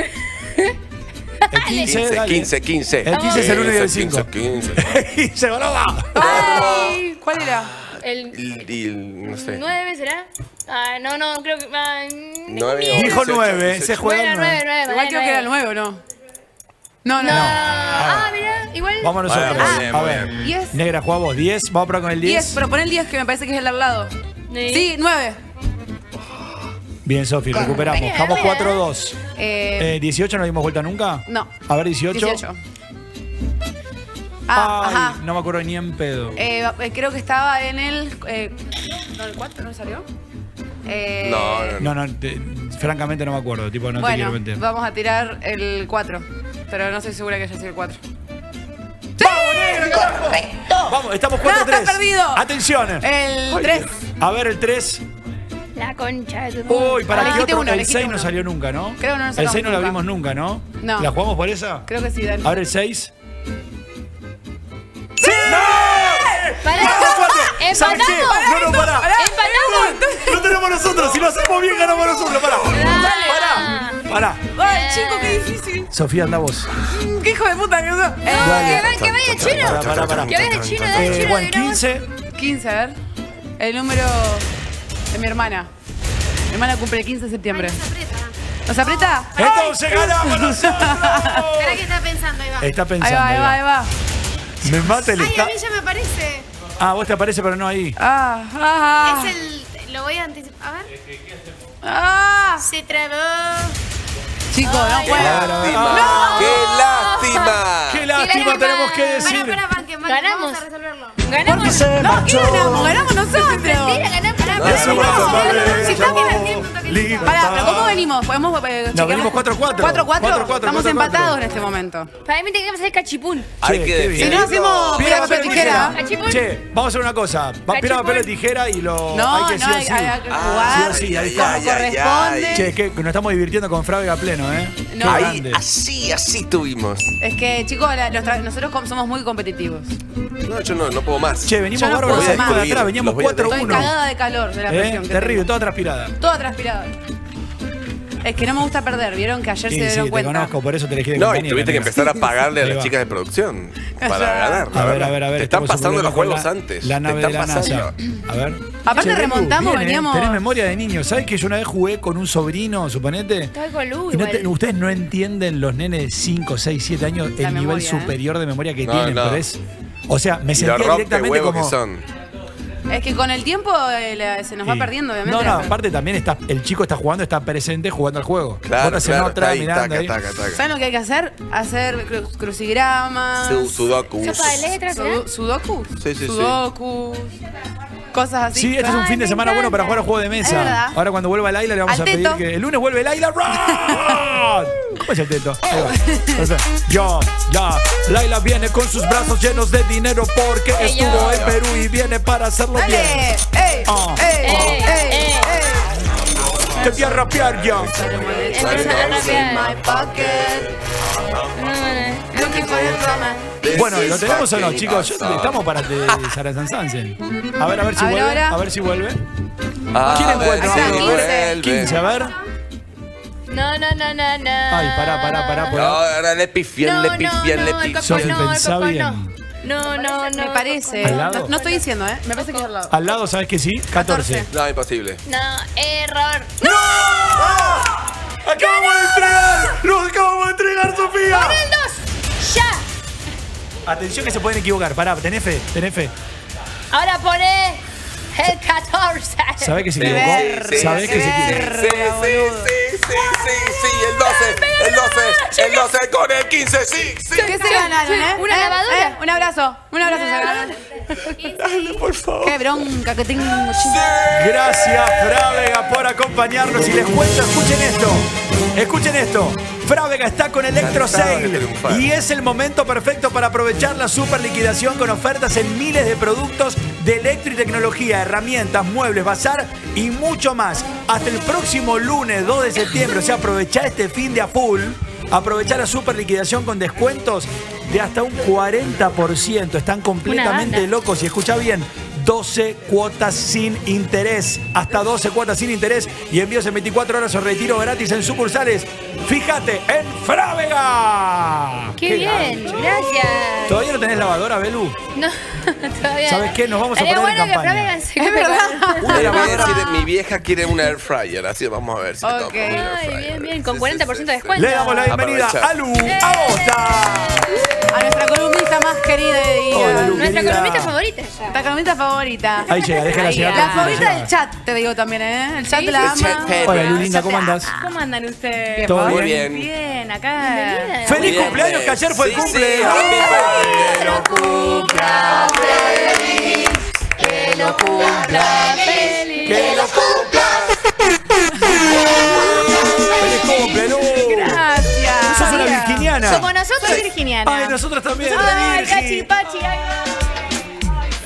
El quince, quince, dale. quince, quince. El quince es el uno y el quince, cinco. quince. quince, boludo. Ay, ¿cuál era? El Y- y el- no sé. nueve será. Ah, no, no, creo que. ay, Nueve o Dijo dieciocho, nueve, dieciocho. se juega Bueno, el nueve, nueve. nueve. Igual creo que era el nueve, ¿o no? No, no, No. no. Ah, mira, igual. Vamos nosotros. Bueno, muy bien, a muy ver. bien. diez. Negra, juega vos. diez. Vamos a probar con el diez. diez, pero pon el diez que me parece que es el de al lado. Sí. Sí, nueve. Bien, Sofi, recuperamos. Bien, Vamos bien. cuatro a dos. Eh, Eh, ¿dieciocho no dimos vuelta nunca? no. A ver, dieciocho. dieciocho. Ah, Ay, ajá. no me acuerdo ni en pedo. Eh, eh, creo que estaba en el. Eh, no, el cuatro, ¿no salió? Eh, No, no, no. No, no, te- francamente no me acuerdo. Tipo, no te bueno, quiero mentir. vamos a tirar el cuatro. Pero no estoy segura que haya sido el cuatro. Vamos, estamos No, cuatro a tres. está perdido. Atención. El tres. A ver, el tres. La concha de tu madre. Uy, para qué Elegiste otro. uno, El elegiste seis no uno. salió nunca, ¿no? Creo que no nos El sacamos seis no lo nunca. abrimos nunca, ¿no? No. ¿La jugamos por esa? Creo que sí, Dani. A ver el seis. ¡Sí! ¡Pará! ¿Sabes qué? ¡Empatamos! No, no, pará. ¡Empatamos! No tenemos nosotros. Si lo hacemos bien, ganamos nosotros. Pará. Pará. Pará. Ay, chico, qué difícil. Sofía, anda vos. Qué hijo de puta que sos. No, que vaya, que vaya chino. Pará, pará, pará. Que vaya chino, dale Eh, chino. bueno, de una voz. quince. quince, a ver. El número de mi hermana. Mi hermana cumple el quince de septiembre. ¿Nos aprieta? Entonces ganamos nosotros. Espera que está pensando, ahí va. Está pensando. Ahí va, ahí va, ahí va. Me mata el Ay, a está. mí ya me aparece. Ah, vos te aparece, pero no ahí. Ah, ah, Es el. Lo voy a anticipar. A ver. ah. Se trabó. Chicos, no ¡Qué puedo. lástima! ¡Qué lástima! ¡Qué lástima tenemos que decir! Para, para, banquen, banquen. Ganamos. Vamos a resolverlo. Ganamos. No, ¿qué ganamos? Ganamos nosotros. Mentira, ganamos. No, ganamos nosotros. Si toquen el tiempo, toquen el tiempo. Pará, pero ¿cómo venimos? ¿Podemos eh, No, chequear? venimos cuatro cuatro. ¿cuatro cuatro? cuatro cuatro, Estamos cuatro cuatro. empatados en este momento. Para mí tenemos que hacer cachipún. Hay Che, que qué bien. Si no hacemos Piedra, piedra, papel, tijera. Cachipún. Che, vamos a hacer una cosa. Va piedra, papel o tijera y lo. No, hay que no, sí o hay, sí. hay que Ah, jugar sí o sí, ahí como está. Ay, ay, corresponde. Che, que nos estamos divirtiendo con Frávega a pleno, ¿eh? No. Qué Ahí, grande. así, así tuvimos. Es que, chicos, la- los tra- nosotros com- somos muy competitivos. No, yo no, no puedo más. Che, venimos Yo no bárbaros puedo de más. atrás, veníamos Los voy a cuatro Estoy uno. cagada de calor de la presión ¿Eh? que Terrible, tengo. toda transpirada. Toda transpirada. Es que no me gusta perder, vieron que ayer Sí, se sí, dieron te cuenta. conozco, por eso te elegí de No, y compañera, tuviste que amigo. empezar a pagarle a Ahí las va. chicas de producción para Callá. ganar. la A ver, verdad. a ver, a ver. Te están tenemos un pasando los problema juegos con la- antes. La Te nave de están la NASA. pasando. A ver. Aparte Che, Belu, remontamos, bien, ¿eh? veníamos- Tenés memoria de niño. ¿Sabes que yo una vez jugué con un sobrino, suponete? Estaba con Lu Y no te- igual. ustedes no entienden los nenes de cinco, seis, siete años el La nivel memoria, ¿eh? superior de memoria que No, tienen, no. pero es. O sea, me Y sentía los rompe directamente huevos como. que son. Es que con el tiempo eh, la- se nos va Sí. perdiendo, obviamente. No, no, aparte también está, el chico está jugando, está presente jugando al juego. Claro, Vos estás en claro, otra, está ahí, mirando taca, ahí. taca, taca. ¿Saben lo que hay que hacer? Hacer cru- crucigramas. Su- Sudoku. Sopa de letras, ¿será? Sudo- ¿Sudoku? Sí, sí, sí. Sudoku. Cosas así. Sí, este es un Ay, fin de me semana bueno para jugar a juego de Es mesa. verdad. Ahora cuando vuelva Laila le vamos Al a pedir teto. que. El lunes vuelve Laila. ¡Run! ¿Cómo es el teto? Ahí va. Perfecto. Ya, ya. Laila viene con sus brazos llenos de dinero porque Ey, estuvo yo. en Perú y viene para hacerlo bien. ¡Dale! ¡Ey! Ah. ¡Ey! Ey, ¡Ey! ey. ey. Te voy a rapear ya. Empezar a rapear. My pocket. Looking for your romance. Bueno, ¿lo tenemos o no, chicos? Yo- estamos para de Sarazan Sansen. A ver, a ver si A ver, vuelve. ahora. A ver si vuelve. Ah, ¿Quién encuentra? sí, quince. vuelve. quince, a ver. No, no, no, no, no. Ay, pará, pará, pará. No, por- ahora le pifian, No, le no, pifian, no, le el pifian. Sofi, no, el pensá papá bien. no. No, no, no. Me parece. ¿Al lado? No, no estoy diciendo, ¿eh? Me parece que es al lado. Al lado, ¿sabes que sí? catorce. No, imposible. No, error. ¡Acabamos de entregar! ¡Nos acabamos de entregar, Sofía! ¡Pon el dos! ¡Ya! Atención que se pueden equivocar. Pará, tenés fe, tenés fe. Ahora poné el catorce. ¿Sabés que se Qué equivocó? verga, ¿Sabés que se qué equivocó? Sí, sí, sí, sí, sí, sí, el doce, el doce, el doce con el quince, sí, sí. ¿Qué se ganaron, eh? Una ¿Eh? lavadora. ¿Eh? Un abrazo. Un abrazo se ganaron. Dale, por favor. Qué bronca que tengo. Gracias, Frávega, por acompañarnos. Y les cuento, escuchen esto. Escuchen esto. Frávega está con Electro Cansado de Sale triunfar. y es el momento perfecto para aprovechar la super liquidación con ofertas en miles de productos de electro y tecnología, herramientas, muebles, bazar y mucho más. Hasta el próximo lunes dos de septiembre, o sea, aprovechá este fin de a full. Aprovechá la super liquidación con descuentos de hasta un cuarenta por ciento. Están completamente banda. locos y escucha bien. doce cuotas sin interés. Hasta doce cuotas sin interés y envíos en veinticuatro horas o retiro gratis en sucursales. Fíjate en Frávega. Qué bien, gracias. ¿Todavía no tenés lavadora, Belu? No, todavía. ¿Sabes qué? Nos vamos a Estaría poner en bueno que campaña. Frávega se Es verdad. Una Una vez lavadora. decir, mi vieja quiere una air fryer, así vamos a ver si le Ok. compro una air Ay, fryer. bien, bien, con Sí, cuarenta por ciento de sí, sí, descuento. Le damos la bienvenida Aprovecha. a Lu Agosta. A nuestra columnista más querida de día. Hola, Lu, Nuestra querida. columnista favorita. Nuestra columnista favorita. Ahí llega, déjala Ahí llegar. llega. La tranquila, favorita llega. del chat, te digo también, ¿eh? El chat Sí. la El chat ama. pet. Hola, Lu, linda, ¿cómo andás? ¿Cómo andan ustedes? ¿Todo Muy bien? bien. Bien, acá. Bienvenida. ¡Feliz Bien, cumpleaños, que ayer fue el sí, cumple! sí, happy birthday. Que lo cumpla feliz, que lo cumpla feliz. ¡Que lo cumplas! ¡Feliz cumple, Lu! Gracias. ¡Sos una virginiana! Somos nosotros, Soy virginiana. ¡Ay, nosotros también! Ay, Virgi. cachipachi, ay.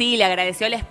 Sí, le agradeció el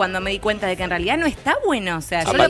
cuando me di cuenta de que en realidad no está bueno. O sea, yo lo Aparte pienso era y mucho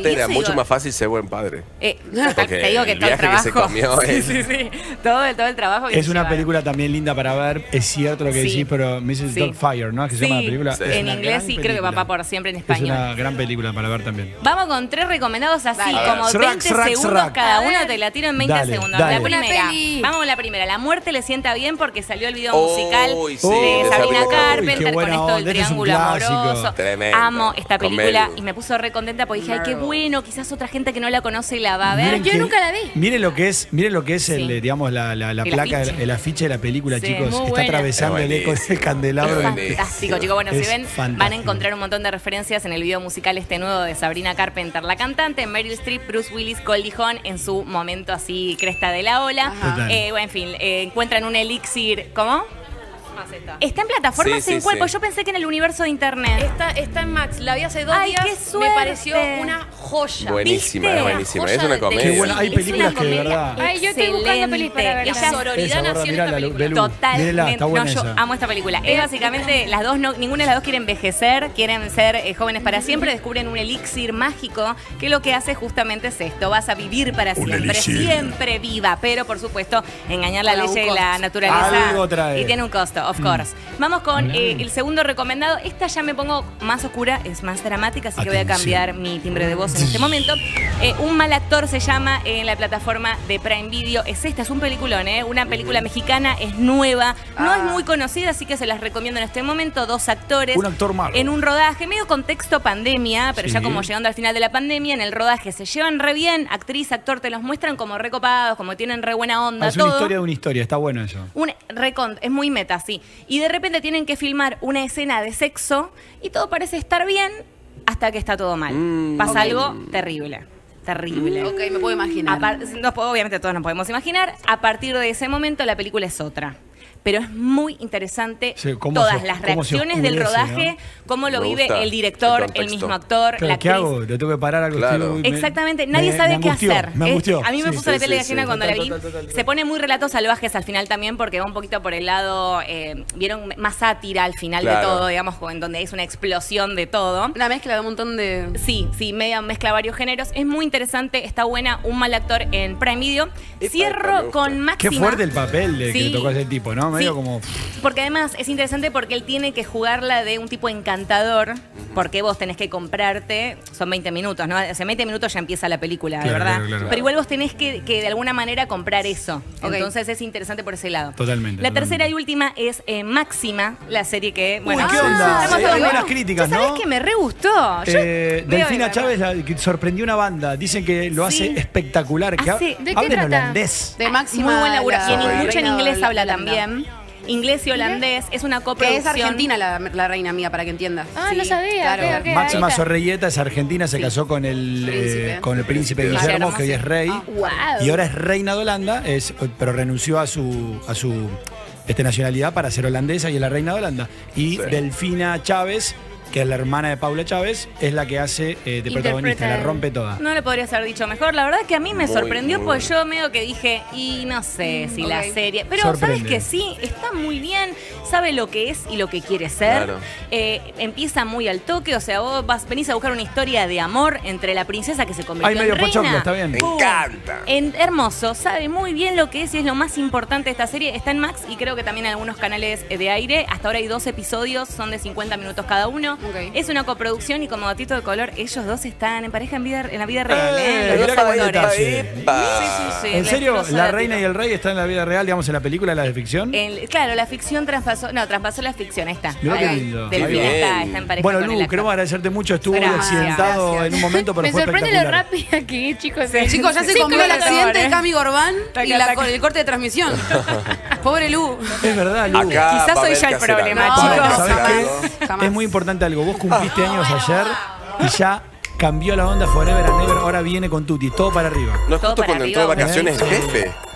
mucho más fácil ser buen padre. Eh, total, Porque te digo que el todo el viaje que se trabajo. comió sí, es- sí, sí. Todo, el- todo el trabajo que Es se una lleva. película también linda para ver. Es cierto lo que Sí. decís, pero missus Sí. Doubtfire, ¿no? Que se llama la película. Sí. Es En una inglés gran sí, creo que película. Papá por siempre en Es español. una gran película para ver también. Vamos con tres recomendados así, Dale. como Srac, veinte srac, segundos srac. cada A uno, ver. te la tiro en veinte Dale, segundos. dale. La primera, Una peli. vamos con la primera. La muerte le sienta bien porque salió el video Uy, musical sí, de de Sabrina Sabrina Carpenter Uy, qué con buena esto del onda, este es un triángulo clásico. amoroso. Tremendo. Amo esta Con película Meryl. y me puso re contenta porque dije, ay, qué bueno, quizás otra gente que no la conoce la va a ver. Miren Yo que- nunca la vi. Miren lo que es, miren lo que es el, Sí. eh, digamos, la, la, la El placa, afiche. el, el afiche de la película, Sí, chicos. muy Está buena. atravesando Es el eco buenísimo. del candelabro. Es del- buenísimo. Fantástico, chicos. Bueno, si Es ven, van a fantástico. encontrar un montón de referencias en el video musical este nuevo de Sabrina Carpenter, la cantante, Meryl Streep, Bruce Willis, Goldie Hawn en su momento así cresta de la ola. Total. Eh, bueno, en fin, eh, encuentran un elixir, ¿cómo? Está en plataformas Sí, en sí, cuerpo. sí. Yo pensé que en el universo de internet. Está, está en Max. La vi hace dos Ay, días. qué Me suerte. pareció una joya. Buenísima, ¿Viste? es buenísima. Joya Es una del- comedia. Qué buena, hay Es películas una que de comedia verdad. Ay, yo estoy buscando pelis para ver. excelente. La Ella- sororidad Esa, nació en mirala, esta Lu- película. Belú. Totalmente. Mírela, está buena no, yo esa. amo esta película. Es básicamente, las dos, no, ninguna de las dos quiere envejecer, quieren ser eh, jóvenes para siempre, descubren un elixir mágico que lo que hace justamente es esto, vas a vivir para Un siempre, elixir. siempre viva, pero por supuesto engañar la Con ley un y la costo. naturaleza. Algo trae. Y tiene un costo, of course. Vamos con eh, el segundo recomendado. Esta ya me pongo más oscura, es más dramática, así que voy a Atención. cambiar mi timbre de voz en este momento. Eh, un mal actor se llama en la plataforma de Prime Video. Es esta, es un peliculón, ¿eh? Una película mexicana, es nueva, no es muy conocida, así que se las recomiendo en este momento. Dos actores. Un actor malo. En un rodaje, medio contexto pandemia, pero Sí. ya como llegando al final de la pandemia, en el rodaje se llevan re bien, actriz, actor, te los muestran como recopados, como tienen re buena onda, Ah, es una todo. historia de una historia, está bueno eso. Un recon- es muy meta, sí. Y de repente tienen que filmar una escena de sexo y todo parece estar bien hasta que está todo mal. Mm. Pasa Ok. algo terrible. Terrible. Ok, me puedo imaginar. Apar- no, obviamente todos nos podemos imaginar. A partir de ese momento la película es otra. Pero es muy interesante Sí, cómo todas se- las cómo se reacciones del oscurece, rodaje, ¿no? cómo lo Me vive gusta el director, el el, contexto. mismo actor, Claro, la ¿qué actriz. hago? Lo tengo que parar algo. Claro. estoy- me- Exactamente, nadie me- sabe me qué angustió, hacer. Me Es- angustió. a mí me Sí, puso la sí, piel de sí, gallina sí. cuando la vi. Total, total, total. Se pone muy relatos salvajes al final también, porque va un poquito por el lado, eh, vieron más sátira al final de Claro. todo, digamos, en donde es una explosión de todo. Una mezcla de un montón de. Sí, sí, media mezcla varios géneros. Es muy interesante, está buena, un mal actor en Prime Video. Epa, Cierro epa, me con Qué Máxima. fuerte el papel de que Sí. le tocó a ese tipo, ¿no? Medio Sí. como. Porque además es interesante porque él tiene que jugarla de un tipo encantador, porque vos tenés que comprarte, son veinte minutos, ¿no? O sea, veinte minutos ya empieza la película, de Claro, verdad. claro, claro. Pero igual vos tenés que, que de alguna manera comprar eso. Ok. Entonces es interesante por ese lado. Totalmente, La totalmente. tercera y última es eh, Máxima, la serie que, bueno, ¿qué ah, onda? estamos Sí, todos- hay buenas críticas, ¿Vos sabés ¿no? que me re gustó? Yo Eh, veo Delfina de Chávez verdad. la, que sorprendió una banda. Dicen que lo hace Sí. espectacular. Que Hace- ha- ¿de qué habla en trata? holandés. De Máxima. Muy buen laburo. la Y en, reina mucho en inglés de habla Holanda. también. Inglés y holandés. Es una Que coproducción. es argentina la, la reina mía, para que entiendas. Ah, Sí, no sabía. claro. ok, ok, Máxima ahí está. Sorrelleta es argentina, se Sí. casó con el, Príncipe. eh, con el príncipe Guillermo, Guillermo, que hoy sí. es rey. Wow. Y ahora es reina de Holanda, es, pero renunció a su, a su este, nacionalidad para ser holandesa y es la reina de Holanda. Y Sí. Delfina Chávez, que es la hermana de Paula Chávez, es la que hace eh, de protagonista, la rompe toda. No le podrías haber dicho mejor. La verdad es que a mí me Muy, sorprendió muy porque yo medio que dije, y no sé si la ok. serie. Pero Sorprende. sabes que sí, está muy bien, sabe lo que es y lo que quiere ser. Claro. Eh, empieza muy al toque, o sea, vos vas, venís a buscar una historia de amor entre la princesa que se convirtió Ay, medio en reina. pochoclo, está bien. Me ¡Pum! encanta. En- hermoso, sabe muy bien lo que es y es lo más importante de esta serie. Está en Max y creo que también en algunos canales de aire. Hasta ahora hay dos episodios, son de cincuenta minutos cada uno. Ok. Es una coproducción y como datito de color, ellos dos están en pareja en, vida, en la vida real. ¿eh? Eh, Los mirá dos qué buen actores. detalle. Epa. Sí, sí, sí. ¿En la serio? explosa ¿La de reina tiro. y el rey están en la vida real, digamos, en la película, la de ficción? El- claro, la ficción traspasó. No, traspasó la ficción, ahí está. Mirá qué Ahí. lindo. Delfina Qué bien. está, está en pareja Bueno, con el Lu, actor. queremos agradecerte mucho. Estuvo Gracias. accidentado Gracias. en un momento, pero Me fue sorprende lo espectacular. rápida que es, chicos. Chicos, ya se Cinco comió el minutos. accidente de Cami Gorbán y Taca, la- taca. el corte de transmisión. Pobre Lu. Es verdad, Lu. Acá Quizás va a soy haber yo el que hacer problema, algo. chicos. Bueno, ¿Sabes jamás, qué? jamás. Es muy importante algo. Vos cumpliste años ayer y ya cambió la onda Forever and Ever. Ahora viene con Tutti. Todo para arriba. ¿No es Todo justo para cuando entró de arriba, vacaciones el ¿eh? jefe?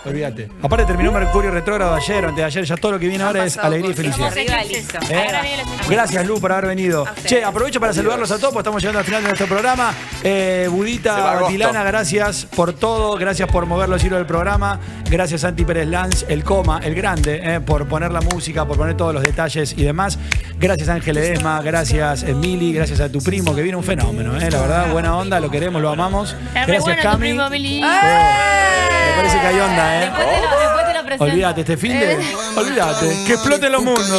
Olvídate. Aparte terminó Mercurio retrógrado ayer, antes de ayer, ya todo lo que viene ahora es alegría y felicidad. Arriba, listo. ¿Eh? Gracias, Lu, por haber venido. Che, aprovecho para saludarlos a todos, porque estamos llegando al final de nuestro programa. Eh, Se va Budita agosto. Tilana, gracias por todo, gracias por mover los hilos del programa, gracias Santi Pérez Lanz, el coma, el grande, eh, por poner la música, por poner todos los detalles y demás. Gracias Ángel Edesma, gracias Emily, gracias a tu primo, que viene un fenómeno, eh, la verdad, buena onda, lo queremos, lo amamos. Gracias, Cami. Me parece que hay onda, ¿eh? Después te lo, después te lo presento. Olvídate, este fin de. Olvídate, que exploten los mundos.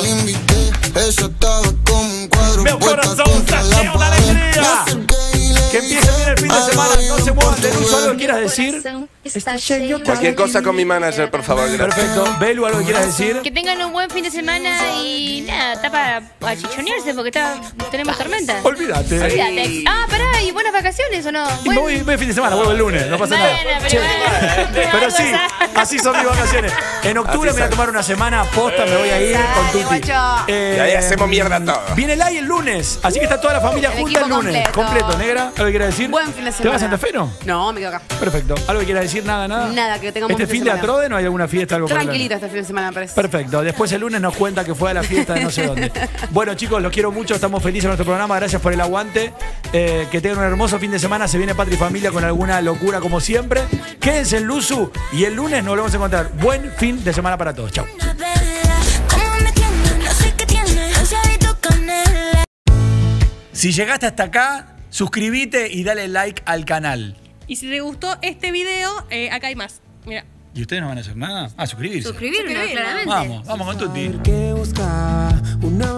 ¡Meu corazón saqueo de alegría! Que empiece bien el fin de semana, no se muevan de luz. ¿Algo que quieras decir? Cualquier cosa con mi manager, por favor. Gracias. Perfecto. Belu, ¿algo que quieras decir? Que tengan un buen fin de semana y nada, está para achichonearse porque está, tenemos tormenta. Olvídate. Olvídate. Ah, pará, ¿y buenas vacaciones o no? Y me voy, voy el fin de semana, vuelvo el lunes, no pasa nada. Bueno, Che, pero, pero sí, así son mis vacaciones. En octubre me voy a tomar una semana posta, me voy a ir con Tuti. Eh, Y ahí hacemos mierda todo. Viene el live el lunes, así que está toda la familia El junta el equipo lunes. completo. Completo, negra. ¿Algo que quieras decir? Buen fin de ¿Te vas a semana. Santa Fe, no? No, me quedo acá. Perfecto. ¿Algo que quieras decir? Nada, nada. Nada, que tengamos ¿Este buen fin fin de de semana. Atrode no hay alguna fiesta, algo por el Tranquilito este fin de semana, me parece. Perfecto. Después el lunes nos cuenta que fue a la fiesta de no sé dónde. Bueno, chicos, los quiero mucho. Estamos felices en nuestro programa. Gracias por el aguante. Eh, que tengan un hermoso fin de semana. Se viene Patria y Familia con alguna locura como siempre. Quédense en Luzu y el lunes nos volvemos a encontrar. Buen fin de semana para todos. Chau. Si llegaste hasta acá, suscríbete y dale like al canal. Y si te gustó este video, eh, acá hay más. Mira. ¿Y ustedes no van a hacer nada? Ah, suscribirse. Suscribirnos, claramente. Vamos, vamos con Tuti. Que busca una